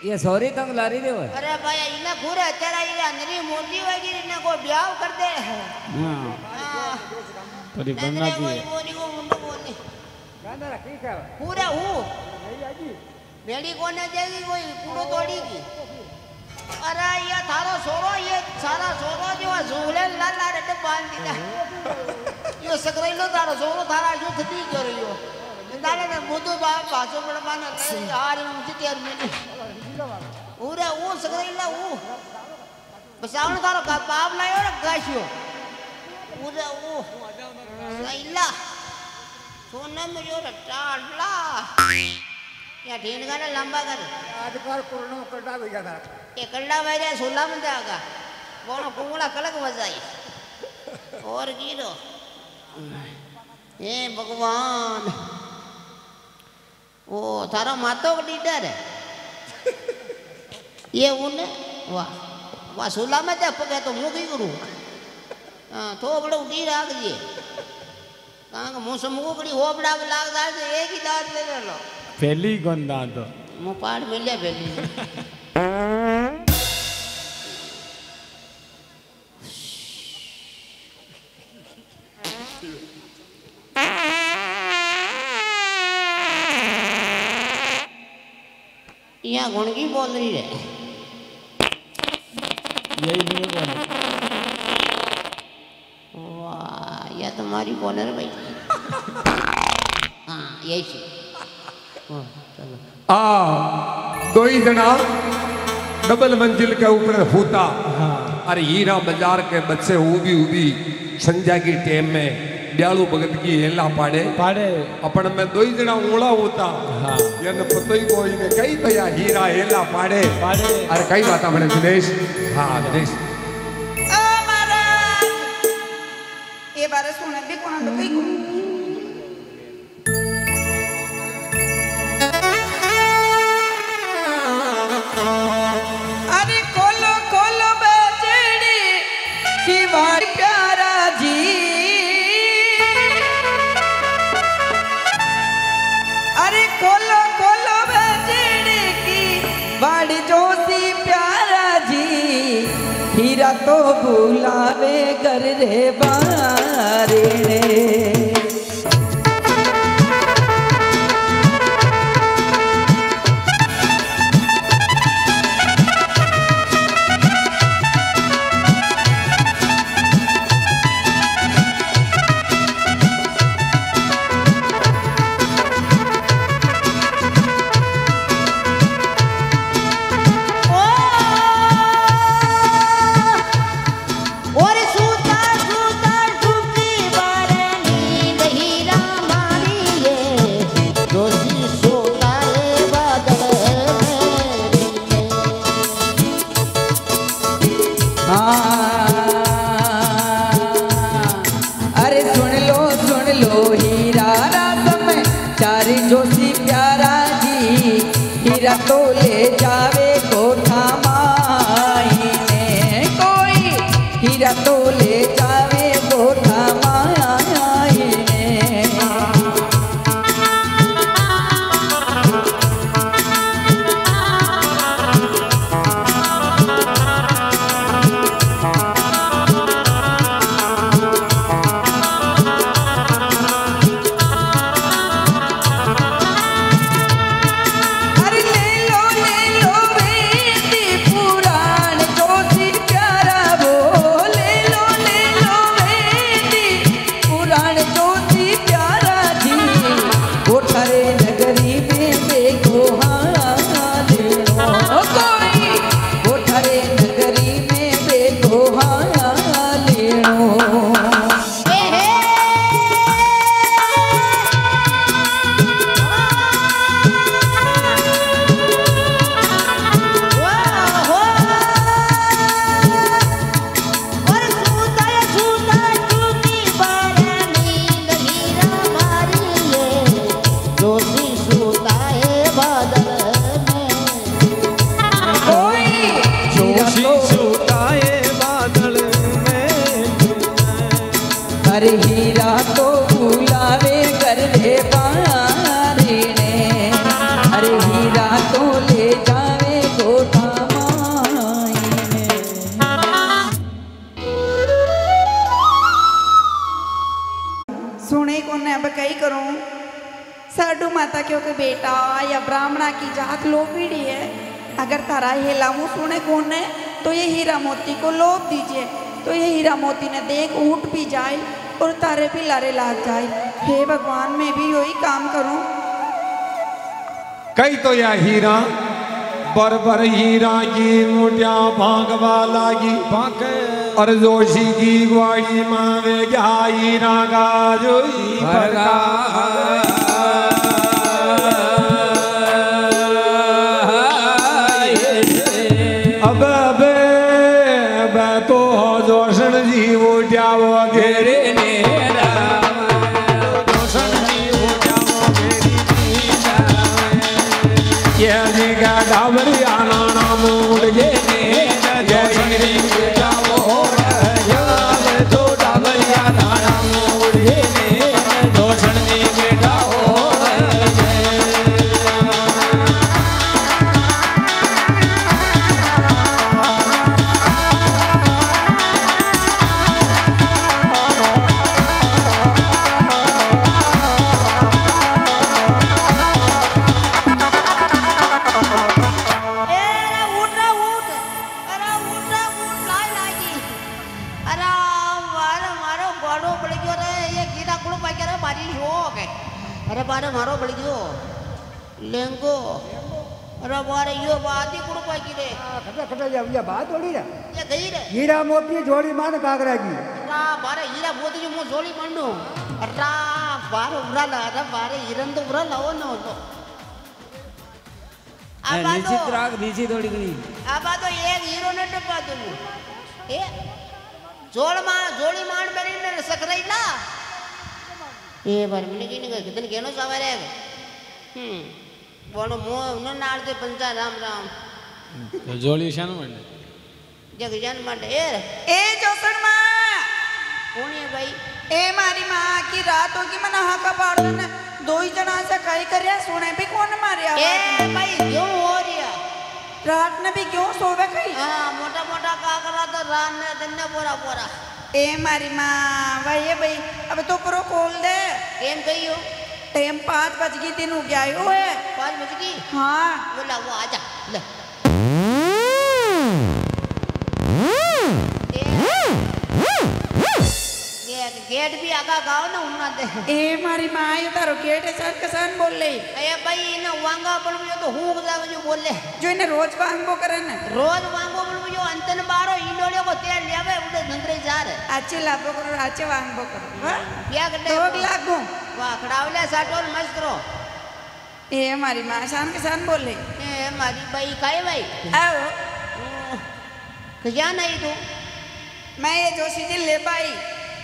Speaker 9: ये सॉरी तंग लारी दे वो
Speaker 8: अरे भाई इन्हें घूरे तेरा ये अंदरी मूर्ति वगैरह इन्हें को ब्याह कर दे
Speaker 9: हां
Speaker 10: थोड़ी बनना की है
Speaker 8: बोली को मुंडो बोली
Speaker 4: गाना रखी क्या
Speaker 8: पूरा हूँ बेड़ी को न जाएगी कोई कूड़ो तोड़ी की अरे ये थारो सोरो ये सारा सोरो जो झूले लाला रेटे बांध दिया यो सकरेलो थारो सोरो थारा जो थी क्यों रही हो इंदाले ने बुद्धू बाप पासो बड़माना यार मुझे तेर में पूरा वो सकरेला वो बसावन थारो का पाप लायो ना गाशियो पूरा वो सैला सोने में जो टाला या ढीन का ना लंबा कर
Speaker 4: आज पर कोरोना कटा भी गया था
Speaker 8: ये कल्ला मेरे सोला में जाएगा कौन कुंगला कलक बजाई और गिरो हे भगवान ओ थारा मातो का लीडर है ये उन्हें वाह वाह सोला में जा पके तो मुँह की करूँ हाँ तो बड़े उठी राख दिए कहाँ का मुँह से मुँह बड़ी हो बड़ा लाग दार से एक ही दार ले लो
Speaker 10: पहली गंदा तो
Speaker 8: मुँह पाड़ मिले पहली यहाँ गुणगी बोल रही है
Speaker 10: यही नहीं बोल
Speaker 8: वाह यह तुम्हारी बोलर भाई हाँ यही से चलो
Speaker 1: दो ही जना डबल मंजिल के ऊपर होता अरे हीरा बाजार के बच्चे उबी संध्या की टेम में दयालु भगत की हेला पाड़े अपन में दो ही जना ओला होता ये न पतो ही कोई ने कई भैया हीरा हेला पाड़े अरे कई बात अपने दिनेश हाँ दिनेश
Speaker 6: ये बारे सुने भी कौन तो कई को अरे खोलो खोलो बेचड़ी की वार प्यारा जी अरे खोलो खोलो बेचड़ी की वाड़ी जोशी प्यारा जी हीरा तो बुलावे कर रे बारे अरे सुन लो हीरा रात में चारी जोशी प्यारा जी हीरा तो ले जावे कोठा माई ने कोई हीरा तो ले जावे कोठा माई ने अरे हीरा तो बुलावे कर ले बारे ने अरे हीरा तो ले जावे क्योंकि बेटा या ब्राह्मणा की जात लोपीड़ी है। अगर तारा हेलामू सुने कौन है तो ये हीरा मोती को लोप दीजिए, तो ये हीरा मोती ने देख उठ भी जाए और तारे भी लारे लाग जाए। हे भगवान, मैं भी यही काम करूं।
Speaker 1: कई तो या हीरा बर हीरा की मोटिया भागवा लागी और जोशी की ग्वाड़ी मावे क्या हीरा का जो अब तो जोशन जी मोटिया वो घेरे ने डाबरिया नाना मूड ये तो डाबरिया नाना मूड ये दोषण नी बेटा हो
Speaker 8: अरे बारे मारो बड़ी जो लेंगो अरे बारे यो बात ही कुड़ पाई रे
Speaker 4: खटा खटा या बात होड़ी रे
Speaker 8: ये गई रे
Speaker 4: हीरा मोती जोड़ी मान कागरा की
Speaker 8: रा बारे हीरा मोती जो मो जोड़ी मांडो रा बारे उरा ला रा बारे हिरन तो उरा लाओ न तो
Speaker 9: निश्चित राग नीचे थोड़ी गनी
Speaker 8: अब तो एक हीरो ने टपा दू ए जोड़ी मान बेरी ने सकरई ला ये बार मिले की नहीं कितने केनो सवार है बोलो मो उन नाल के पंचा राम राम
Speaker 10: तो जोड़ी शान मंडे
Speaker 8: जग जान मंडे
Speaker 6: ए जोसन मां
Speaker 8: कौन है भाई
Speaker 6: ए मारी मां की रात होगी मना हाका पाड़न दो ही जना से कई करया सुने भी कौन मारया
Speaker 8: ए भाई क्यों हो रिया
Speaker 6: रात ने भी क्यों सोवे कई
Speaker 8: हां मोटा मोटा का करा तो रात में दिन ने बोरा बोरा
Speaker 6: ए मारी माँ वही भाई अब तो करो खोल दे
Speaker 8: टेम कही हो
Speaker 6: टेम 5 बज गई दिन हो गया है
Speaker 8: 5 बज गई
Speaker 6: हाँ
Speaker 8: वो ला वो आजा ले गेट भी आगा गाओ ना उन्ना दे
Speaker 6: ए मारी माँ ये तारो गेट सन कसान बोल ले
Speaker 8: अरे भाई इन्हें वांगा पर भी तो हूँ जावे जो बोल ले
Speaker 6: जो इन्हें रोज वांगो करन
Speaker 8: रोज वांगो पर भी जो अंतन बारो इंडोले को तेल लियावे उधर नंदरे जा रहे
Speaker 6: अच्छे लाभो करो अच्छे वांगो करो हाँ
Speaker 8: क्या करते
Speaker 6: तो लागो
Speaker 8: वाह खड़ावले साटोल मस्त करो
Speaker 6: ए मारी माँ शान कसान बोल ले
Speaker 8: ए मारी भाई काहे भाई
Speaker 6: आओ
Speaker 8: क्या नहीं तू
Speaker 6: मैं ये जोशी जी ले पाई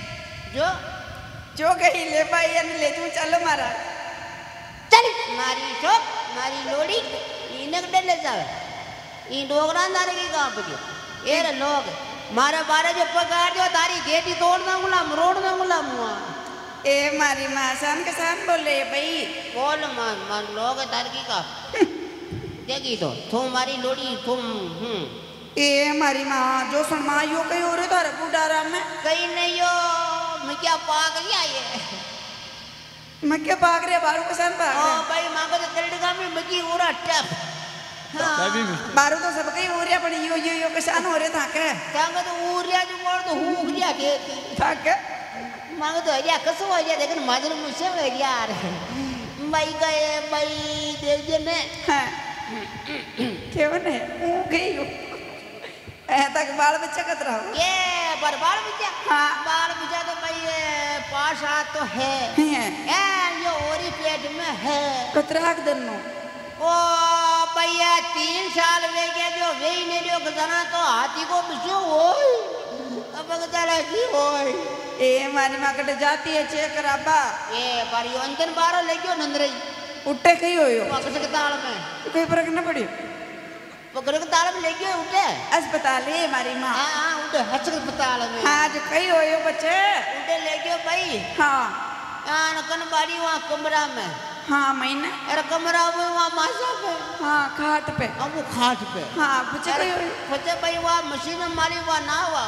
Speaker 6: जो गई ले पाई यानी ले जूं चलो मारा
Speaker 8: चल मारी चोप मारी लोड़ी इने कटे ले जावे ई डोगरा नारे की कहां पे ये रे लोग मारे बारे जो पगार जो तारी गेटी तोड़ ना गुलाम रोड ना गुलाम हुआ
Speaker 6: ए मारी मां शान के शान बोले भाई
Speaker 8: बोल मान लोग तार की का देखी तो तुम मारी लोड़ी तुम
Speaker 6: ए मारी मां जो सनमा यो कई और तारे बुडारा में
Speaker 8: कहीं नहीं यो मैं क्या पाग लिया ये
Speaker 6: मैं क्या पाग रे बारू कसान पाग
Speaker 8: ओ भाई मांगो तो तेरडगा में मगी उरा टप
Speaker 6: बारू तो सब कई उरिया पण यो कसान हो रे था के
Speaker 8: मांगो तो उरिया जो मोड़ तो हुरिया के
Speaker 6: था के
Speaker 8: मांगो तो अरिया कसो हो जाए लेकिन माजर मुझसे हो यार भाई गए भाई देव जी ने
Speaker 6: क्यों ने गई हो तक बाल बच्चा कतरा हो
Speaker 8: ये पर बाल बच्चा
Speaker 6: हाँ
Speaker 8: बाल बच्चा तो भाई पाशा तो है ये ओरी पेट में है
Speaker 6: कतरा दिन नो
Speaker 8: ओ भैया 3 साल में क्या जो वे ने जो गजाना तो हाथी को बिछो होय अब गजाला की होय
Speaker 6: ए मारी मां कटे जाती है चेक कराबा
Speaker 8: ए पर यो अंतन बारो ले गयो नंदरई
Speaker 6: उठे कई होयो
Speaker 8: वापस के ताल में
Speaker 6: कोई फर्क न पड़ियो
Speaker 8: पकड़ के ताल में ले गयो उठे
Speaker 6: अस्पताल है मारी मां
Speaker 8: हां उठे अस्पताल में
Speaker 6: हां जो कई होयो बच्चे
Speaker 8: उठे ले गयो भाई
Speaker 6: हां
Speaker 8: यान कन बाड़ी वहां कमरा में
Speaker 6: हाँ महीना
Speaker 8: अरे कमरा में वहां मासा पे
Speaker 6: हाँ खाट पे
Speaker 8: अब वो खाट पे
Speaker 6: हाँ बच्चे
Speaker 8: भाई वहां मशीन मारी वहां ना हुआ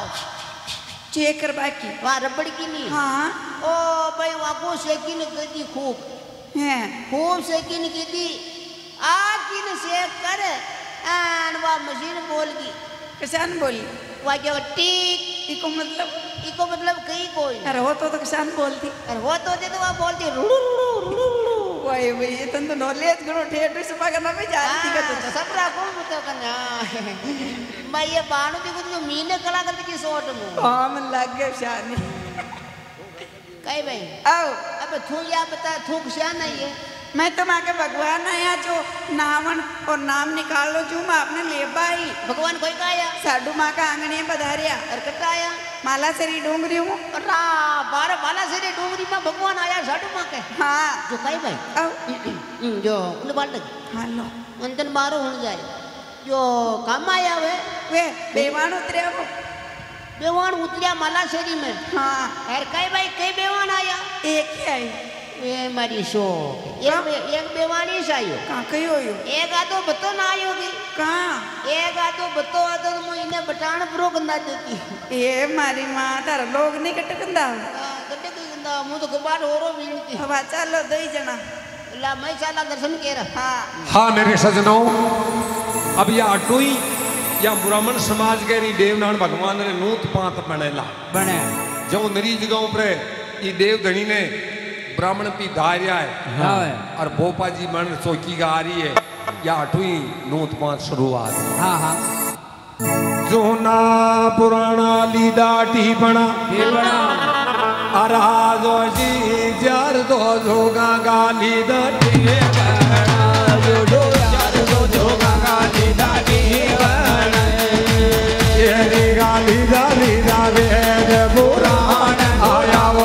Speaker 6: चेक कर बाकी
Speaker 8: वहां रबड़ की नहीं
Speaker 6: हाँ
Speaker 8: ओ भाई वहां को सेकी ने गदी खूब
Speaker 6: हैं
Speaker 8: खूब सेकिन की थी आकिन सेक कर एंड वह मशीन बोल गई
Speaker 6: किसान बोली
Speaker 8: वह क्या टीक
Speaker 6: इको
Speaker 8: मतलब कहीं कोई
Speaker 6: अरे हो तो किसान बोलती
Speaker 8: अरे वो तो वह बोलती रुड़ू रुड़ू रुड़ू रुड़ू
Speaker 6: वही वही ये तो नॉलेज गुरु ठेठ से पकड़ना भी जानती का तो
Speaker 8: सब राखो तो करना मैं ये बाणु भी कुछ जो मीने कला करती की सोट में
Speaker 6: काम लग गया शानी
Speaker 8: कहीं भाई
Speaker 6: आओ
Speaker 8: अब तू या बता तू क्या नहीं है
Speaker 6: मैं तो माँ के भगवान आया जो नावन और नाम निकाल लो जो मैं आपने ले पाई
Speaker 8: भगवान कोई का आया
Speaker 6: साडू माँ का आंगने पधारिया
Speaker 8: और कट्टा आया
Speaker 6: माला सेरी डूंगरी हूँ
Speaker 8: बारह माला सेरी डूंगरी में भगवान आया साडू माँ के
Speaker 6: हाँ
Speaker 8: जो कहीं भाई
Speaker 6: आओ
Speaker 8: जो उन बाल लगी
Speaker 6: हाँ लो
Speaker 8: अंतन बारो हो जाए जो काम आया
Speaker 6: वे बेवान उतरे वो
Speaker 8: बेवान उतरिया माला सेरी में
Speaker 6: हाँ
Speaker 8: और कई भाई कई बेवान आया
Speaker 6: एक ही आई
Speaker 8: ये मारी शो एक बेवानी से आयो
Speaker 6: कहाँ कहीं हो यो
Speaker 8: एक आदो बतो ना आयो की
Speaker 6: कहाँ
Speaker 8: एक आदो बतो आदो तो मुझे इन्हें बटान प्रो गंदा देती
Speaker 6: ये मारी माँ तार लोग नहीं कट गंदा
Speaker 8: कटे कोई गंदा मुझे तो कबाड़ हो रो बीनती
Speaker 6: अब चलो दो ही जना
Speaker 8: ला मैं साला दर्शन के रहा
Speaker 1: हाँ मेरे सजनों अब या अटुई या ब्राह्मण समाज के री देवनान भगवान ने नूत पांत बनेला
Speaker 9: बने
Speaker 1: जो नरी जगहों पर ये देव धनी ने ब्राह्मण पी धारिया है
Speaker 9: हाँ
Speaker 1: और भोपा जी मन सोकी गा रही है या अठुई नूत पांच शुरुआत
Speaker 9: हाँ हाँ
Speaker 2: जोना पुराना लीदाटी बना अराजो जी जार दो जोगा गाली दाटी बना जो जार दो जोगा गाली दाटी बना ये गाली दाली दावे पुराण आया वो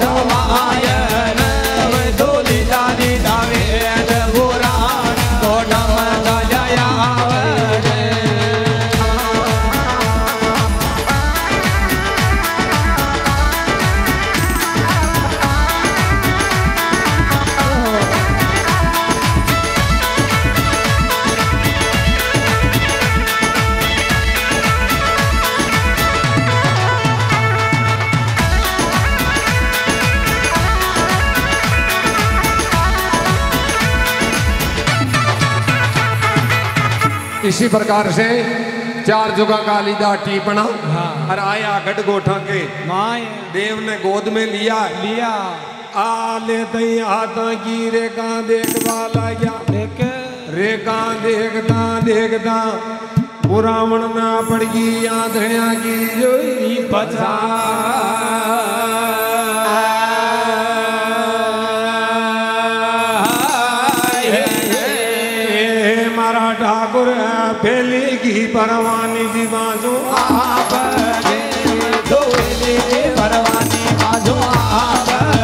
Speaker 1: इसी प्रकार से चार जुगा काली दाटी बना और आया गढ़ गोठा के देव ने गोद में लिया
Speaker 2: आले दई आता की रेखा देखवा लाया रेखा देखता पुरावण ना पड़ गई आंधड़िया की जोई पछा ठाकुर फैली की परवानी जी बाजो आप परवानी बाजो आप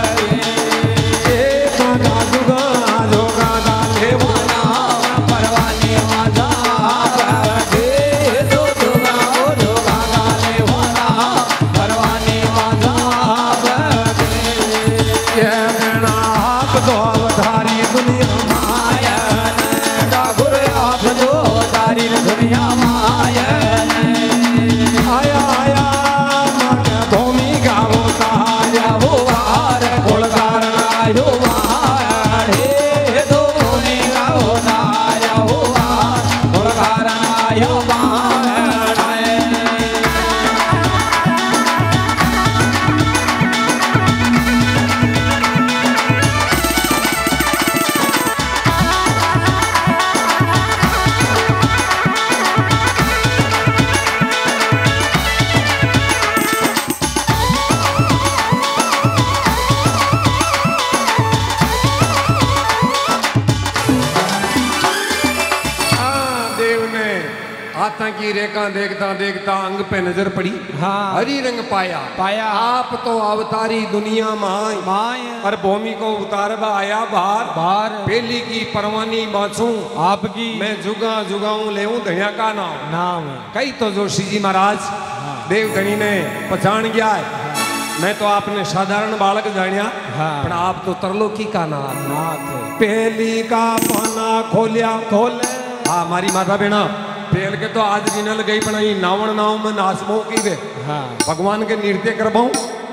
Speaker 1: की रेखा देखता अंग पे नजर पड़ी हरी रंग पाया आप तो अवतारी दुनिया माय और भूमि को उतारवा आया बाहर पहली की परवानी बाछू आपकी मैं जुगाऊं लेऊं धनिया का नाम कई तो जोशी जी महाराज देव धनी ने पहचान गया है मैं तो आपने साधारण बालक जानिया पर आप तो तरलोकी का नाथ
Speaker 2: पहली का पाना खोले
Speaker 1: हाँ हमारी माता बेना पेल के तो आज जिनल गई बनाई नावण नाव में नाचबो की वे भगवान के नृत्य करबाऊ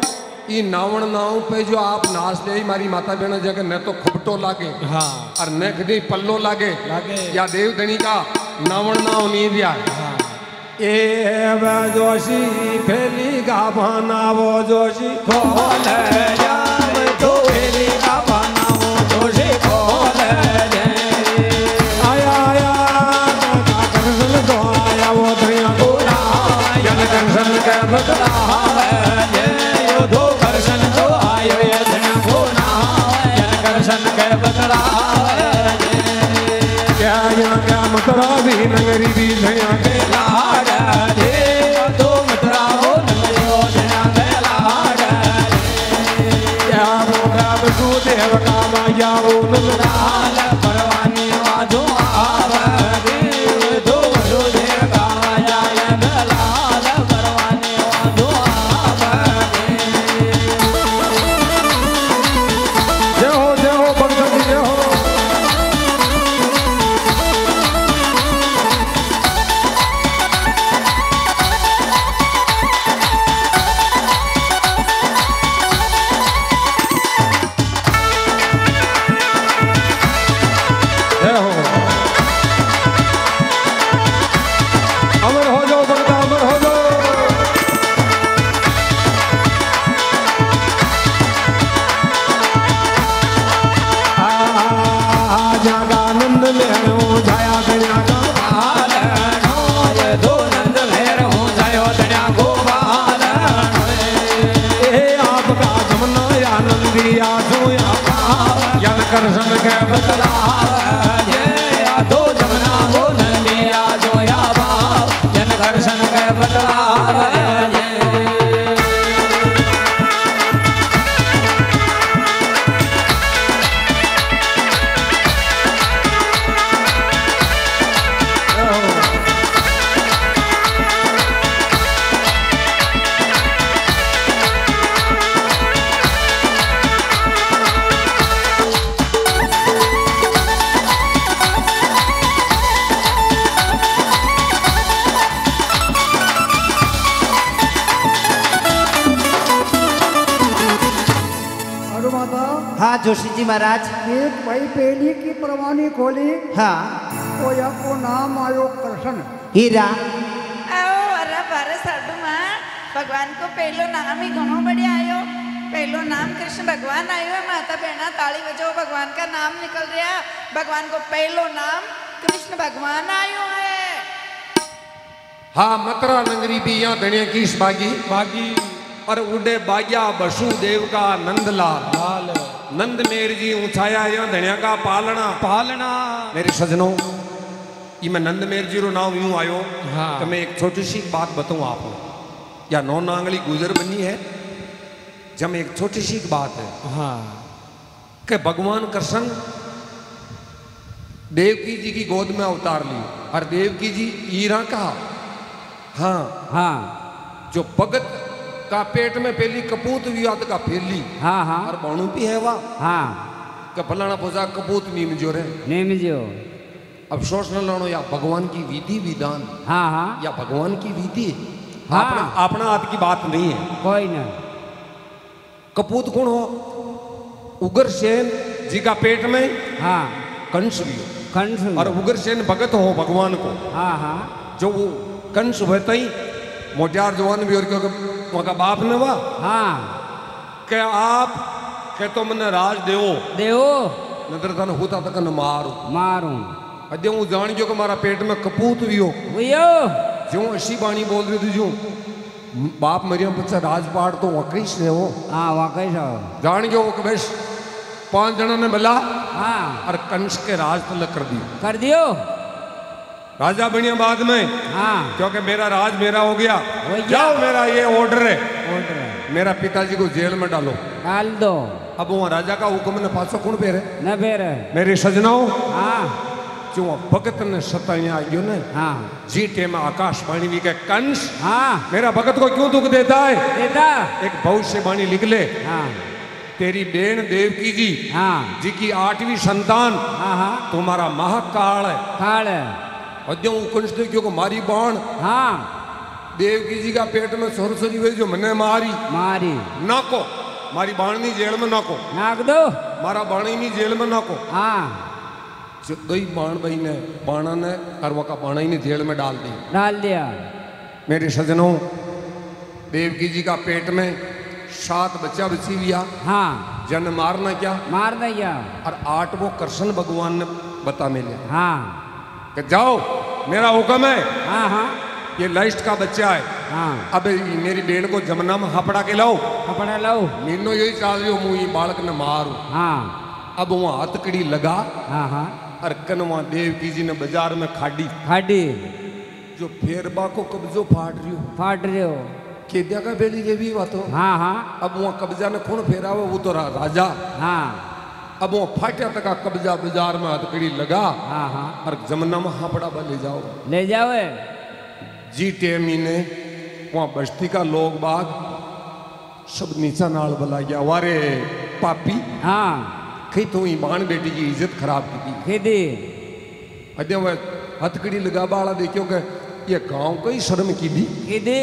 Speaker 2: ई नावण नाव पे जो आप नाच ले मारी माता बहन जगह न तो खुबटो लागे
Speaker 10: हाँ
Speaker 2: और न कभी पल्लो लागे
Speaker 10: लागे
Speaker 2: या देव धनी का नावण नाव नहीं दिया
Speaker 10: हाँ
Speaker 2: ए जोशी फैली का भाना वो जोशी खोल जाम तो फैली का भाना वो जोशी खोल आया आया दर्शन तो आया वो धनिया गोरा जन दर्शन के बदला ये दो दर्शन तो आयो ये धनिया गोरा जन दर्शन के बदला क्या यहाँ क्या मतरा भी नगरी भी धनिया के लाड दे तो मतरा हो नगरी हो धनिया के लाड क्या बोला बसु देव का माया वो नगराल परवानी वाजो आवे दो बसु देव का माया ये नगराल परवानी वाजो आवे जय हो भगत जी जय हो अमर हो जाओ भगता अमर हो जाओ आनंद में हो जाया गया गोपाल दो नंद मेर हो जायो दया गोपाल आपका जमुना आनंदी आजो यन कर सन के बदला दो जमुना हो नंदी आजो या बाप यन कर सन के बदला
Speaker 5: हाँ जोशी जी महाराज
Speaker 4: एक भाई पहली की परवानी खोली
Speaker 5: हाँ
Speaker 4: तो आपको नाम आयो कृष्ण
Speaker 5: हीरा
Speaker 6: आओ अरे बारे साधु मां भगवान को पहलो नाम ही घणो बढ़िया आयो पहलो नाम कृष्ण भगवान आयो है माता बहना ताली बजाओ भगवान का नाम निकल रहा भगवान को पहलो नाम कृष्ण भगवान आयो है
Speaker 2: हाँ मतरा नगरी भी यहाँ धनिया कीस बागी और उड़े बाग्या वसुदेव का नंदलाल नंद मेर जी ऊंचाया यहाँ धनिया का पालना मेरे सजनों ये मैं नंद मेर जी रो नाम यूं आयो
Speaker 10: हाँ।
Speaker 2: तो मैं एक छोटी सी बात बताऊं आपको या नौ नांगली गुजर बनी है जब एक छोटी सी बात है
Speaker 10: हाँ
Speaker 2: कि भगवान कृष्ण देवकी जी की गोद में अवतार ली और देवकी जी ईरा कहा हाँ
Speaker 9: हाँ
Speaker 2: जो भगत का पेट में पहली कपूत विवाद का फैली
Speaker 9: हाँ हाँ
Speaker 2: और बाणु भी है वाह
Speaker 9: हाँ
Speaker 2: का फलाना पोजा कपूत नीम जो रे
Speaker 9: नेम जो
Speaker 2: अफसोस न लानो या भगवान की विधि विधान
Speaker 9: हाँ हाँ
Speaker 2: या भगवान की विधि
Speaker 9: हाँ।
Speaker 2: अपना हाथ की बात नहीं है
Speaker 9: कोई ना
Speaker 2: कपूत कौन हो उग्रसेन जी का पेट में
Speaker 9: हाँ
Speaker 2: कंस भी हो
Speaker 9: कंस
Speaker 2: और उग्रसेन भगत हो भगवान को
Speaker 9: हाँ हाँ
Speaker 2: जो वो कंस होता ही मोटियार जवान भी और क्योंकि वहाँ बाप ने वाह
Speaker 9: हाँ
Speaker 2: के आप के तो मैंने राज
Speaker 9: देवो
Speaker 2: नजर तन होता तक न
Speaker 9: मारू
Speaker 2: अद्य हूँ जान जो कि हमारा पेट में कपूत भी हो
Speaker 9: वयो
Speaker 2: जो अशी बाणी बोल रही थी जो बाप मरियम बच्चा राजपाट तो वकई से हो
Speaker 9: हाँ वाकई सो
Speaker 2: जान जो कि बस 5 जना ने मिला
Speaker 9: हाँ
Speaker 2: और कंस के राज तलक कर दियो राजा बनिया बाद में
Speaker 9: हाँ
Speaker 2: क्योंकि मेरा राज मेरा हो गया
Speaker 9: गया।
Speaker 2: जाओ मेरा ये ऑर्डर है
Speaker 9: ऑर्डर है
Speaker 2: मेरा पिताजी को जेल में डालो
Speaker 9: डाल दो
Speaker 2: अब वहाँ राजा का हुक्म ने पासो कौन पेरे
Speaker 9: न बेर
Speaker 2: मेरे सजनाओं
Speaker 9: हाँ
Speaker 2: जो भगत ने सताया आयो ने
Speaker 9: हाँ
Speaker 2: जी टेम आकाशवाणी भी के कंस
Speaker 9: हाँ
Speaker 2: मेरा भगत को क्यों दुख देता है
Speaker 9: देता
Speaker 2: एक भविष्यवाणी लिख ले
Speaker 9: हाँ
Speaker 2: तेरी बेन देवकी जी
Speaker 9: हाँ
Speaker 2: जी की 8वीं संतान
Speaker 9: हाँ हाँ
Speaker 2: तुम्हारा महाकाल है
Speaker 9: काल
Speaker 2: अद्यों कंस ने क्यों मारी बाण
Speaker 9: हाँ
Speaker 2: देवकी जी का पेट में सरसरी हुई जो मने मारी
Speaker 9: मारी
Speaker 2: ना को मारी बाणनी जेल में नाको
Speaker 9: नाक दो
Speaker 2: मारा बाणी जेल में नाको
Speaker 9: हाँ
Speaker 2: दो ही बाण भाई ने बाणा ने और वो का बाणा ही ने जेल में डाल
Speaker 9: दिया
Speaker 2: मेरे सजनों देवकी जी का पेट में 7 बच्चा बची लिया
Speaker 9: हाँ
Speaker 2: जन मारना क्या और 8 वो कृष्ण भगवान ने बता मिले
Speaker 9: हाँ
Speaker 2: कि जाओ मेरा हुक्म है
Speaker 9: हाँ हाँ
Speaker 2: ये लाइस्ट का बच्चा है
Speaker 9: हाँ
Speaker 2: अब मेरी बेन को जमुना में हपड़ा के लाओ मीनो यही चाल रही हूँ बालक ने मारू
Speaker 9: हाँ
Speaker 2: अब वहाँ हथकड़ी लगा
Speaker 9: हाँ हाँ
Speaker 2: और कनवा देवकी जी ने बाजार में खाड़ी जो फेरबा को कब्जो फाट रही हो केद्या का बेली ये भी बात हो
Speaker 9: हाँ हाँ
Speaker 2: अब वहाँ कब्जा ने कौन फेरा हुआ वो तो राजा
Speaker 9: हाँ
Speaker 2: अब वो फाटा तक का कब्जा बाजार में हथकड़ी लगा
Speaker 9: हाँ हाँ
Speaker 2: और जमुना में हापड़ा
Speaker 9: ले जाओ
Speaker 2: जी टेमी ने वहाँ बस्ती का लोग बाग सब नीचा नाल बला गया वारे पापी
Speaker 9: हाँ
Speaker 2: कहीं तो ईमान बेटी की इज्जत खराब की थी अद्य वह हथकड़ी लगा बाला देखियो कि ये गांव का ही शर्म की दी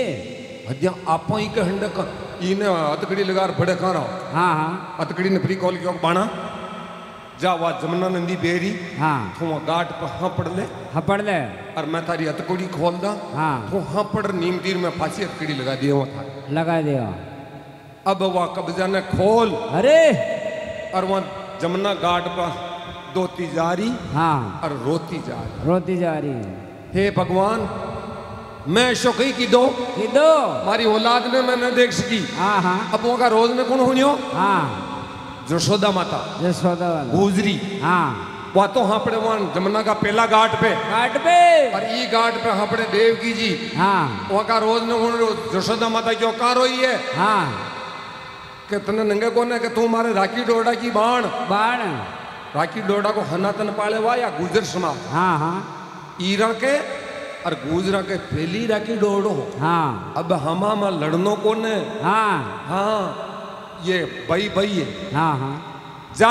Speaker 2: अद्य आप ही के हंडक इने हथकड़ी लगा बड़े कह रहा
Speaker 9: हाँ हाँ
Speaker 2: हथकड़ी ने फ्री कॉल किया बाणा जा वह जमुना नंदी बेरी
Speaker 9: हाँ
Speaker 2: तो वहाँ गाट पर हपड़ ले और मैं तारी हथकड़ी खोल दा
Speaker 9: हाँ
Speaker 2: तो हपड़ नीम तीर में फांसी हथकड़ी लगा दिया वहाँ
Speaker 9: लगा दिया
Speaker 2: अब वह कब्जा ने खोल
Speaker 9: अरे
Speaker 2: और वहाँ जमुना घाट पर दोती जा रही
Speaker 9: हाँ
Speaker 2: और रोती जा रही हे भगवान मैं शोकई की दो मारी औलाद ने मैं न देख सकी
Speaker 9: हाँ हाँ
Speaker 2: अब वो का रोज में कौन होनियो
Speaker 9: हाँ
Speaker 2: यशोदा माता गुजरी
Speaker 9: हाँ
Speaker 2: वह तो हापड़े वहाँ जमुना का पहला घाट पे और ये घाट पे हापड़े देवकी जी
Speaker 9: हाँ
Speaker 2: वहाँ का रोज ने यशोदा माता क्यों कार रोई है
Speaker 9: हाँ
Speaker 2: कि तने नंगे कौन है कि तू हमारे राखी डोडा की बाण राखी डोडा को हनातन पाले हुआ या गुजर समाज
Speaker 9: हाँ हाँ
Speaker 2: ईरा के और गुजरा के पहली राखी डोडो
Speaker 9: हाँ
Speaker 2: अब हमा में लड़नो कौन है
Speaker 9: हाँ
Speaker 2: हाँ ये भाई है
Speaker 9: हाँ हाँ
Speaker 2: जा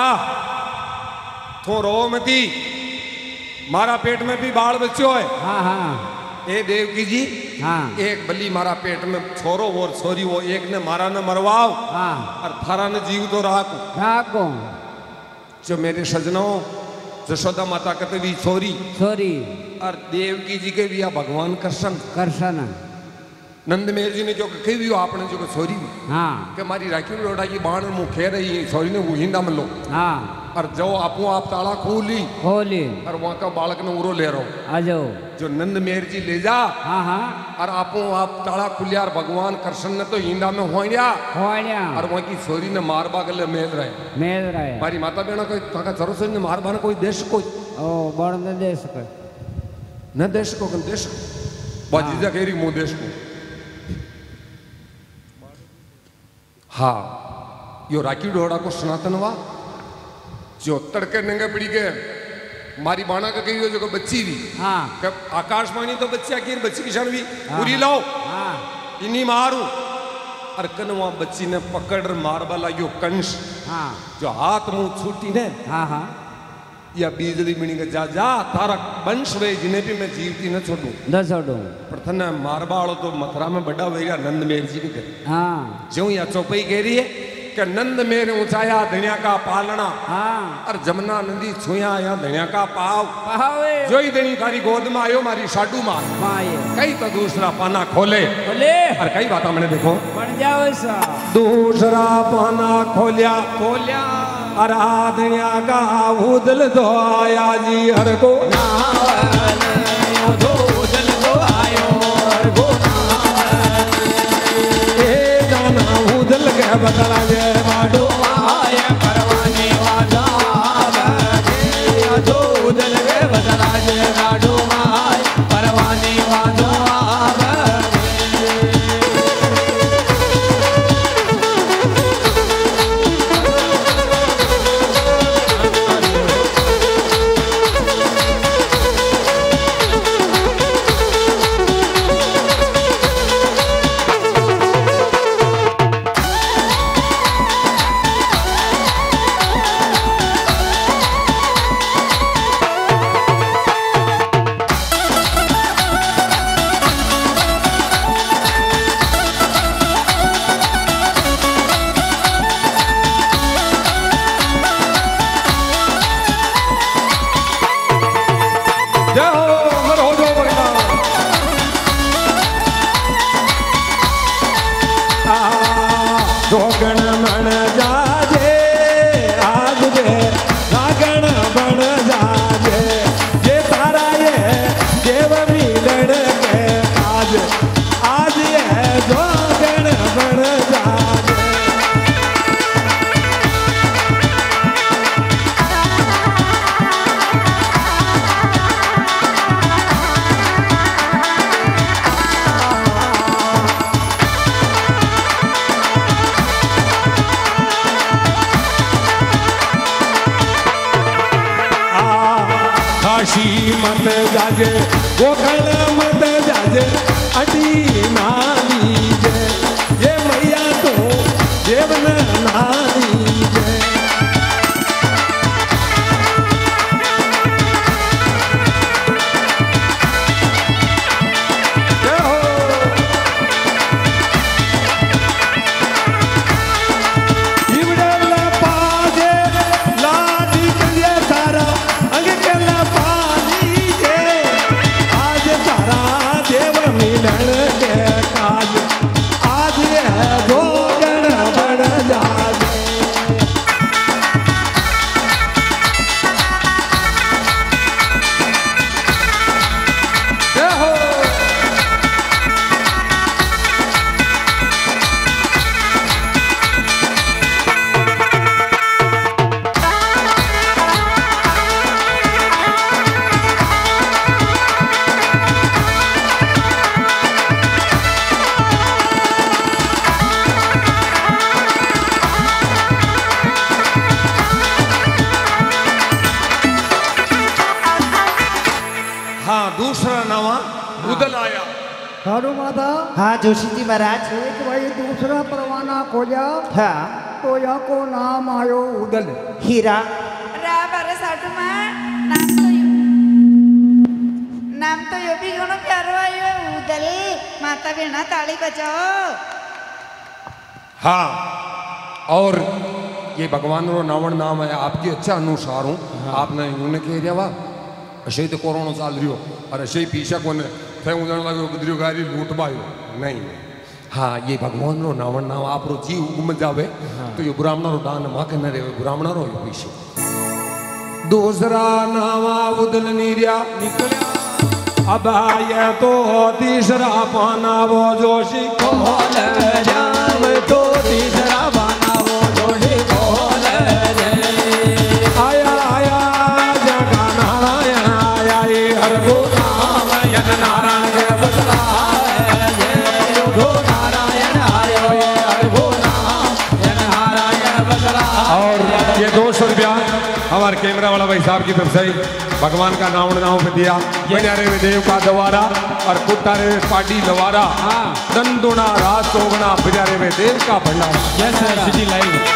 Speaker 2: तो रो मती मारा पेट में भी बाल बच्चो है
Speaker 9: हाँ हाँ
Speaker 2: ए देवकी जी
Speaker 9: हाँ
Speaker 2: एक बली मारा पेट में छोरो और छोरी वो एक ने मारा न मरवाओ
Speaker 9: हाँ
Speaker 2: और थारा ने जीव तो राको जो मेरे सजनों यशोदा माता कहते भी छोरी और देवकी जी के भी या भगवान कृष्ण नंद मेहर जी ने जो कही भी आपने जो छोरी
Speaker 9: हाँ
Speaker 2: कि मारी राखी लोड़ा की बाण मुँह खे रही छोरी ने वो हिंदा में लो
Speaker 9: हाँ
Speaker 2: और जो आप ताला खोली और वहाँ का बालक ने उरो ले रहो जो नंद मेहर जी ले जा
Speaker 9: हाँ हाँ
Speaker 2: और आप ताला खुलिया और भगवान कृष्ण ने तो हिंदा में होया और वहाँ की छोरी ने मारबा गले मेल रहे मारी माता बहना कोई जरूर ने मारबा कोई देश कोई न देश को बाजीजा कह रही मुँह देश को हाँ यो राखी डोड़ा को सनातन हुआ जो तड़के नंगे पड़ी के मारी बाणा का कही हो जो बच्ची भी
Speaker 9: हाँ
Speaker 2: आकाशवाणी तो बच्ची की क्षण भी पूरी लाओ
Speaker 9: हाँ
Speaker 2: इन्हीं मारू और कनवा बच्ची ने पकड़ मारबा लागियो कंस
Speaker 9: हाँ
Speaker 2: जो हाथ मुंह छूटी ने
Speaker 9: हाँ हाँ
Speaker 2: या बीजली मिणी के जा तारा वंश वे जिन्हें भी मैं जीवती न छोड़ू पर थने मारबा वालों तो मथुरा में बड़ा वेगा नंद मेहर जी ने करे
Speaker 9: हाँ
Speaker 2: जो या चौपाई कह रही है कि नंद मेहर ऊंचाया धनिया का पालना
Speaker 9: हाँ और
Speaker 2: जमुना नदी छुया या धनिया का पाव जो ही धनी तारी गोद में आयो मारी साडू मार कई तो दूसरा पाना खोले और कई बात मैंने देखो
Speaker 9: बन जाओ ऐसा
Speaker 2: दूसरा पाना खोलिया और धनिया का उदल दो आया जी हर को उदल दो आयो हर को उदल के बदला जे माडो आए परवाने वादा जो उदल के बदला जे माडो आए परवाने वादा बन जाए। काशी मत जाजे गोखल मत जाजे अटी ना लीजे ये मैया तो जेवन ना लीजे।
Speaker 4: साधु माता।
Speaker 5: हाँ जोशी जी महाराज।
Speaker 4: एक भाई दूसरा परवाना खोजा।
Speaker 5: हाँ
Speaker 4: तो यहाँ को नाम आयो उदल
Speaker 5: हीरा।
Speaker 6: साधु माँ नाम तो यो भी घणो प्यारो आयो उदल। माता बेना ताली बजाओ।
Speaker 2: हाँ और ये भगवान रो नावण नाम है आपकी अच्छा अनुसार हूँ। हाँ। आपने यूने कह दिया वाह अशे तो कोरोना चाल रही हो और अशे पीछा को लगे गाड़ी लूट पायो नहीं। हाँ ये भगवान रो नावण नाम आप रो जी उम जावे। हाँ। तो ये ब्राह्मण रो दान माँ के न रहे ब्राह्मण रो ये पीछे दूसरा नावा उदल नीरिया निकलिया। अब आया तो तीसरा पाना वो जोशी खोल जाम तो तीसरा पाना वो जोशी खोल आया आया जगा नारायण आया ये हर गो नाम यन नारायण के बदला गो नारायण आयो ये हर गो नाम यन नारायण बदला। और ये 200 रुपया हमारे कैमरा वाला भाई साहब की तरफ से भगवान का नाम पे दिया। बनियारे में देव का दवारा और कुटारे में पाटी दवारा। हाँ। दंदुना रात चौगना बनियारे में देव का भंडारा। Yes sir city live.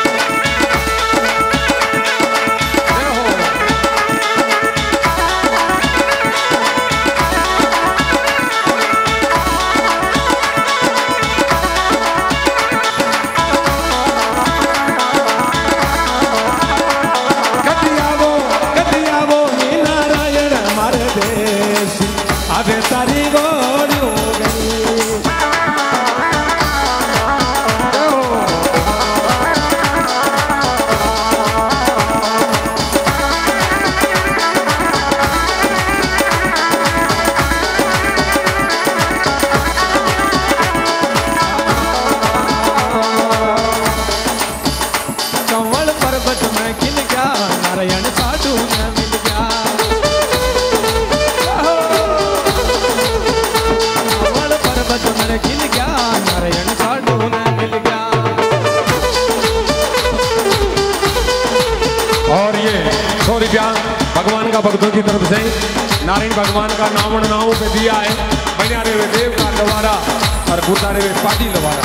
Speaker 2: भगवान का भक्तों की तरफ से नारायण भगवान का नावण नाव पे दिया है। बनियारे में देव का दवारा और गुटारे में पाटी दवारा।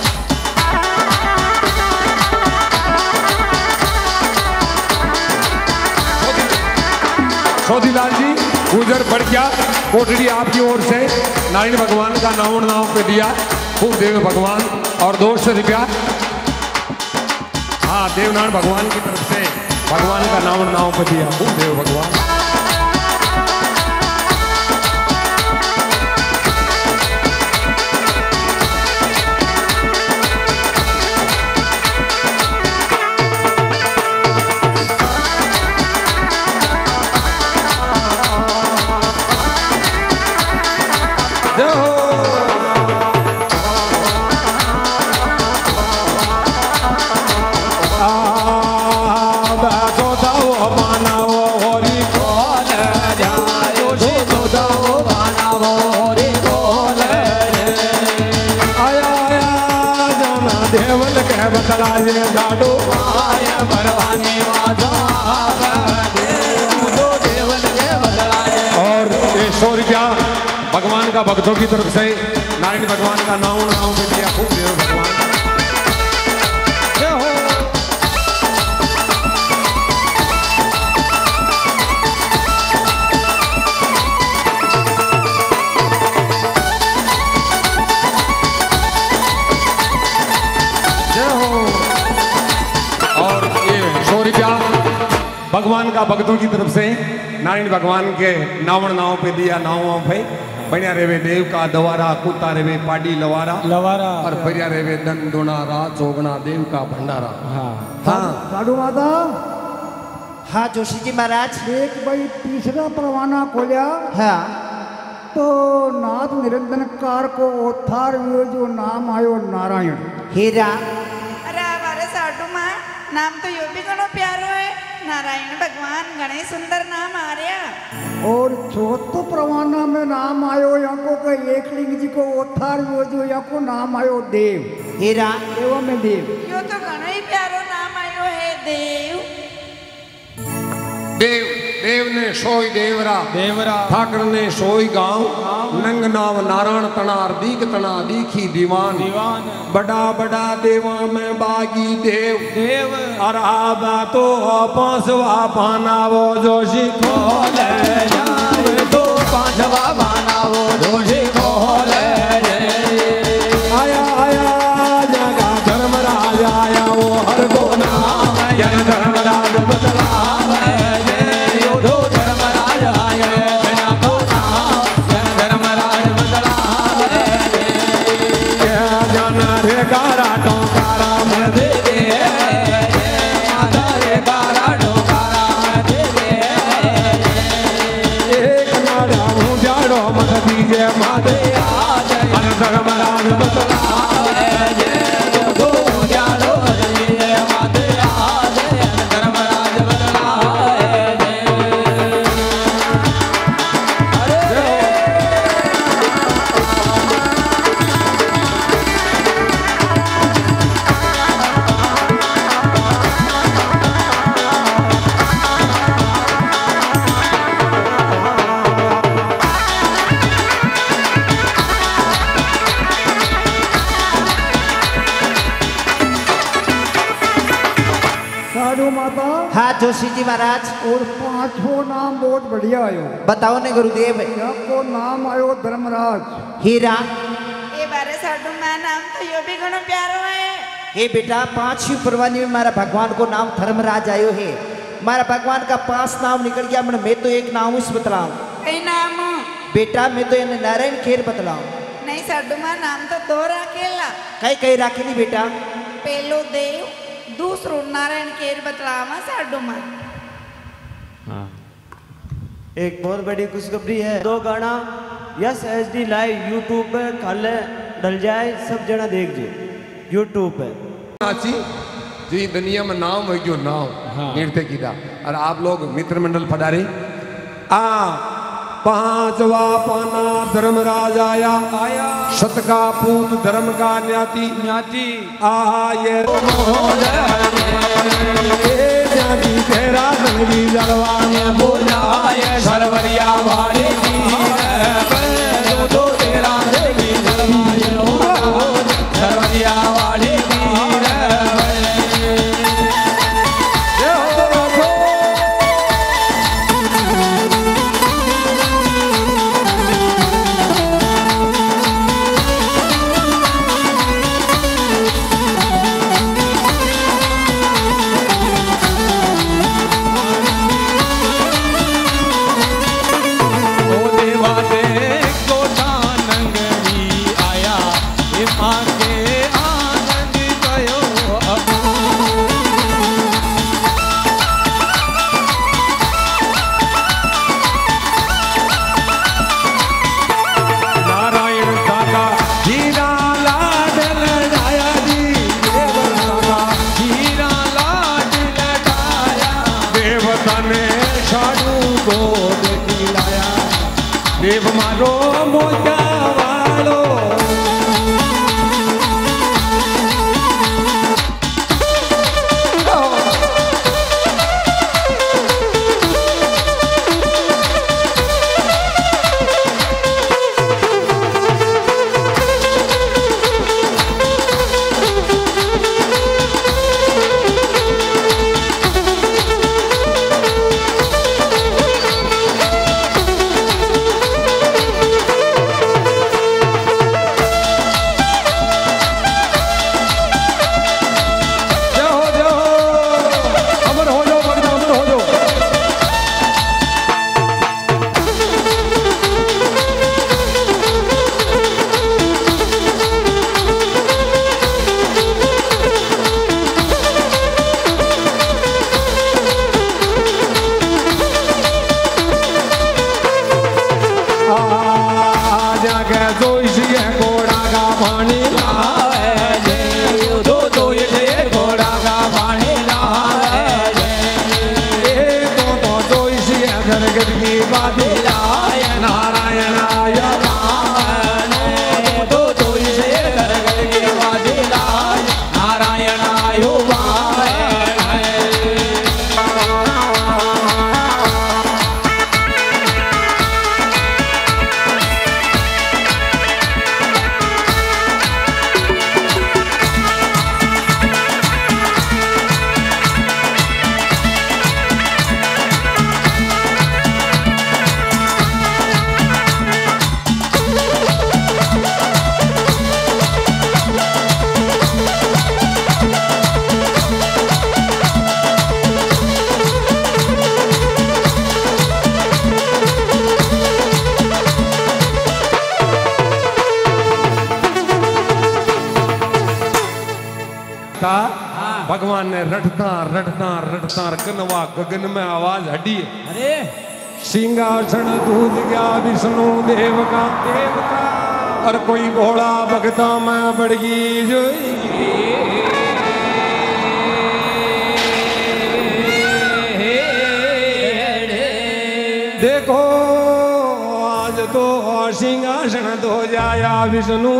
Speaker 2: सोधीलाल जी गुजर बढ़ गया कोटड़ी आपकी ओर से नारायण भगवान का नावण नाव पे दिया खूब देव भगवान और 200 रुपया। हाँ देवनारायण भगवान की तरफ से भगवान का नावण नाव पे दिया खूब देव भगवान। देवल के बदला ये जाडो आया भरवानी वाजा तो देवल के बदला। और 100 रुपया भगवान का भक्तों की तरफ से नारायण भगवान का नाम पे दिया। खूब देव भगवान भगवान का भक्तों की तरफ से नारायण भगवान के नावण नाव पे दिया। नाव पे बढ़िया रेवे देव का दवारा कुत्ता रेवे पाडी लवारा लवारा और बढ़िया रेवे दन दोनारा चौगना देव का भंडारा। हाँ हाँ
Speaker 4: साधु माता।
Speaker 5: हाँ जोशी जी महाराज।
Speaker 4: एक भाई तीसरा परवाना खोलिया।
Speaker 5: हाँ
Speaker 4: तो नाथ निरंजन कार को उद्धार हुए जो नाम आयो नारायण
Speaker 5: हीरा।
Speaker 6: अरे हमारे साधु माँ नाम तो यो भी घणो प्यारो है नारायण भगवान घणे सुंदर नाम आ रहा।
Speaker 4: और चौथो परवाना में नाम आयो यहाँ को एक लिंग जी को उद्धार हुए जो यहाँ को नाम आयो देव
Speaker 5: हीरा
Speaker 4: देव में देव।
Speaker 6: यो तो घणो ही प्यारो नाम आयो है देव।
Speaker 2: देव देव ने सोई देवरा देवरा ठाकर ने सोई गांव नंग नाव नारायण तना दीक तना दीखी दीवान दीवान बड़ा बड़ा देवा में बागी देव देव और आबा तो पांचवा पाना वो जोशी खोले जाए तो पांचवा पाना वो जोशी खोले आया आया जगा धर्मराज आया वो हर को नाम जन धर्मराज बदला
Speaker 5: जोशी जी महाराज।
Speaker 4: और पांचों नाम बहुत बढ़िया आयो।
Speaker 5: बताओ ने गुरुदेव।
Speaker 4: को नाम आयो धर्मराज
Speaker 5: हीरा।
Speaker 6: ये बारे साधु मां नाम तो यो भी घणो प्यारो है।
Speaker 5: हे बेटा 5 परवानी में मारा भगवान को नाम धर्मराज आयो है। मारा भगवान का 5 नाम निकल गया। मैं तो एक नाम उस बतलाऊं।
Speaker 6: कई नाम
Speaker 5: बेटा मैं तो इन्हें नारायण खेर बतलाऊं।
Speaker 6: नहीं साधु मां नाम तो 2 राखेला।
Speaker 5: कई राखे नहीं बेटा।
Speaker 6: पहलो देव दूसरो नारायण केर बतलावा साधु मां।
Speaker 7: हाँ एक बहुत बड़ी खुशखबरी है। 2 गाना यस HD लाइव यूट्यूब पे कल डल जाए। सब जना देख जे यूट्यूब पे।
Speaker 2: जी दुनिया में नाम हो गयो नाम नृत्य की दा। और आप लोग मित्र मंडल पधारे। आ 5वां पाना धर्मराज आया शत का पूत धर्म का न्याती न्याती आये जाती तेरा संगी जलवान बोला सरवरिया वाले तो तेरा संगी जलवान सरवरिया वाले देवा दे था भगवान ने रटता रटता रटता कनवा गगन में आवाज हटी।
Speaker 9: अरे
Speaker 2: सिंहासन दूध गया विष्णु देव का और कोई भोला भगता में बड़गी जो देखो आज तो सिंहासन धो जाया विष्णु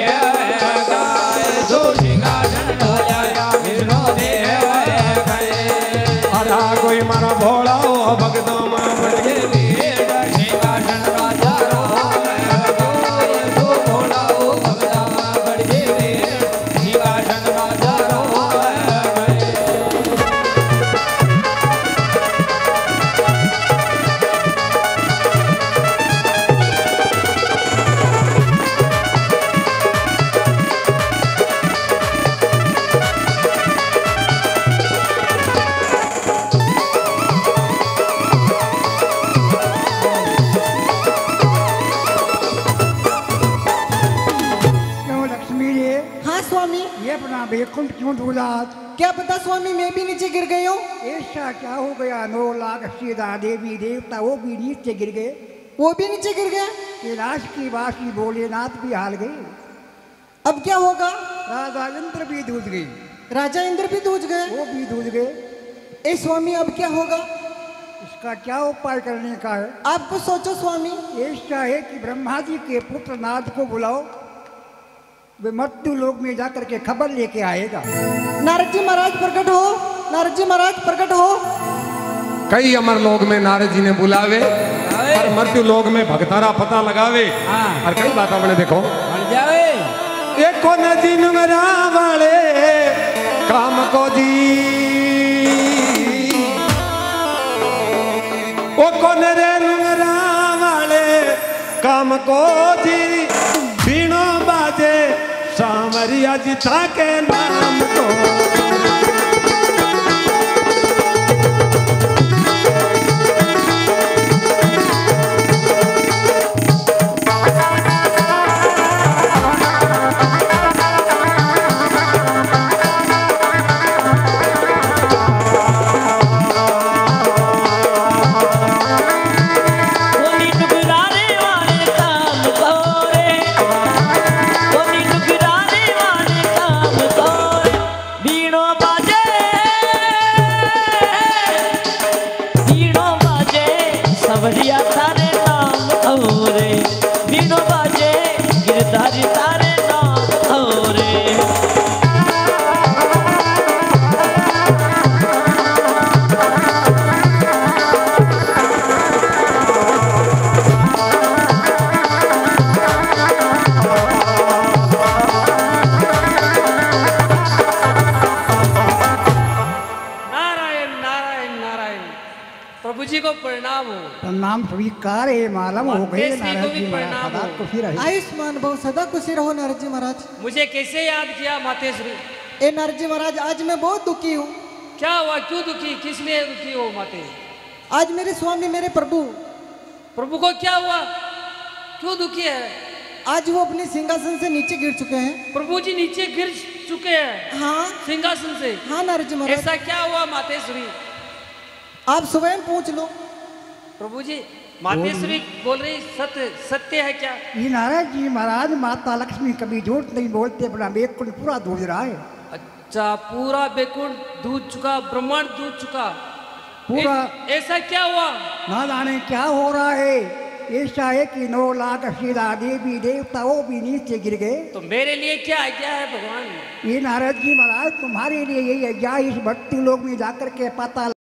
Speaker 9: तो सिंहासन हो जाया विष्णु देव
Speaker 2: अरा कोई मारा भोला हो भगता में बड़गी
Speaker 9: सिंहासन राजा तो भोला हो भगता बड़े सिंहासन राजा
Speaker 4: बैकुंठ क्यों ढूंढा आज?
Speaker 11: क्या पता स्वामी, मैं भी नीचे गिर गई हूँ।
Speaker 4: ऐसा क्या हो गया? 9 लाख सीधा देवी देवता वो भी नीचे गिर गए।
Speaker 11: वो भी नीचे गिर गया?
Speaker 4: कैलाश की वासी भोलेनाथ भी हाल गए।
Speaker 11: अब क्या होगा?
Speaker 4: राजा इंद्र भी दूध गई।
Speaker 11: राजा इंद्र भी दूध गए?
Speaker 4: वो भी दूध गए।
Speaker 11: ए स्वामी, अब क्या होगा?
Speaker 4: इसका क्या उपाय करने का है?
Speaker 11: आप कुछ सोचो स्वामी।
Speaker 4: ऐसा है कि ब्रह्मा जी के पुत्र नारद को बुलाओ, वे मृत्यु लोक में जाकर के खबर लेके आएगा।
Speaker 11: नारद जी महाराज प्रकट हो, नारद जी महाराज प्रकट हो।
Speaker 2: कई अमर लोग में नारद जी ने बुलावे और मृत्यु लोग में भगतारा पता लगावे और कई बात अपने देखो एक को नदी नुंगरा वाले काम को जी ओ कौन रे नुंगरा वाले काम को जी बीणो बाजे सामरिया जी के नाम को
Speaker 4: स्वीकार है, मालूम हो गए नारद जी महाराज। सदा खुशी रहे।
Speaker 11: आयुष्मान भव, सदा खुशी रहो नारद जी महाराज।
Speaker 3: मुझे कैसे याद किया मातेश्वरी?
Speaker 11: ए नारद जी महाराज, आज मैं बहुत दुखी हूँ।
Speaker 3: क्या हुआ? क्यों दुखी? किस लिए दुखी हो माते?
Speaker 11: आज मेरे स्वामी, मेरे प्रभु
Speaker 3: को क्या हुआ? क्यों दुखी है?
Speaker 11: आज वो अपने सिंहासन से नीचे गिर चुके हैं।
Speaker 3: प्रभु जी नीचे गिर चुके हैं?
Speaker 11: हाँ,
Speaker 3: सिंहासन से।
Speaker 11: हाँ नारद जी महाराज।
Speaker 3: ऐसा क्या हुआ मातेश्वरी?
Speaker 11: आप स्वयं पूछ लो।
Speaker 3: प्रभु जी, मातेश्वरी बोल रही सत्य है क्या?
Speaker 4: ये नारद जी महाराज, माता लक्ष्मी कभी झूठ नहीं बोलते। अपना बैकुंठ पूरा दूध रहा है।
Speaker 3: अच्छा, पूरा बैकुंठ दूध चुका, ब्रह्मांड दूध चुका
Speaker 4: पूरा।
Speaker 3: ऐसा क्या हुआ?
Speaker 4: ना जाने क्या हो रहा है। ऐसा है कि 9 लाख सीधा देवी देवता वो भी नीचे गिर गए।
Speaker 3: तो मेरे लिए क्या आज्ञा है भगवान?
Speaker 4: ये नारद जी महाराज, तुम्हारे लिए यही आज्ञा, इस भक्ति लोग में जाकर के पता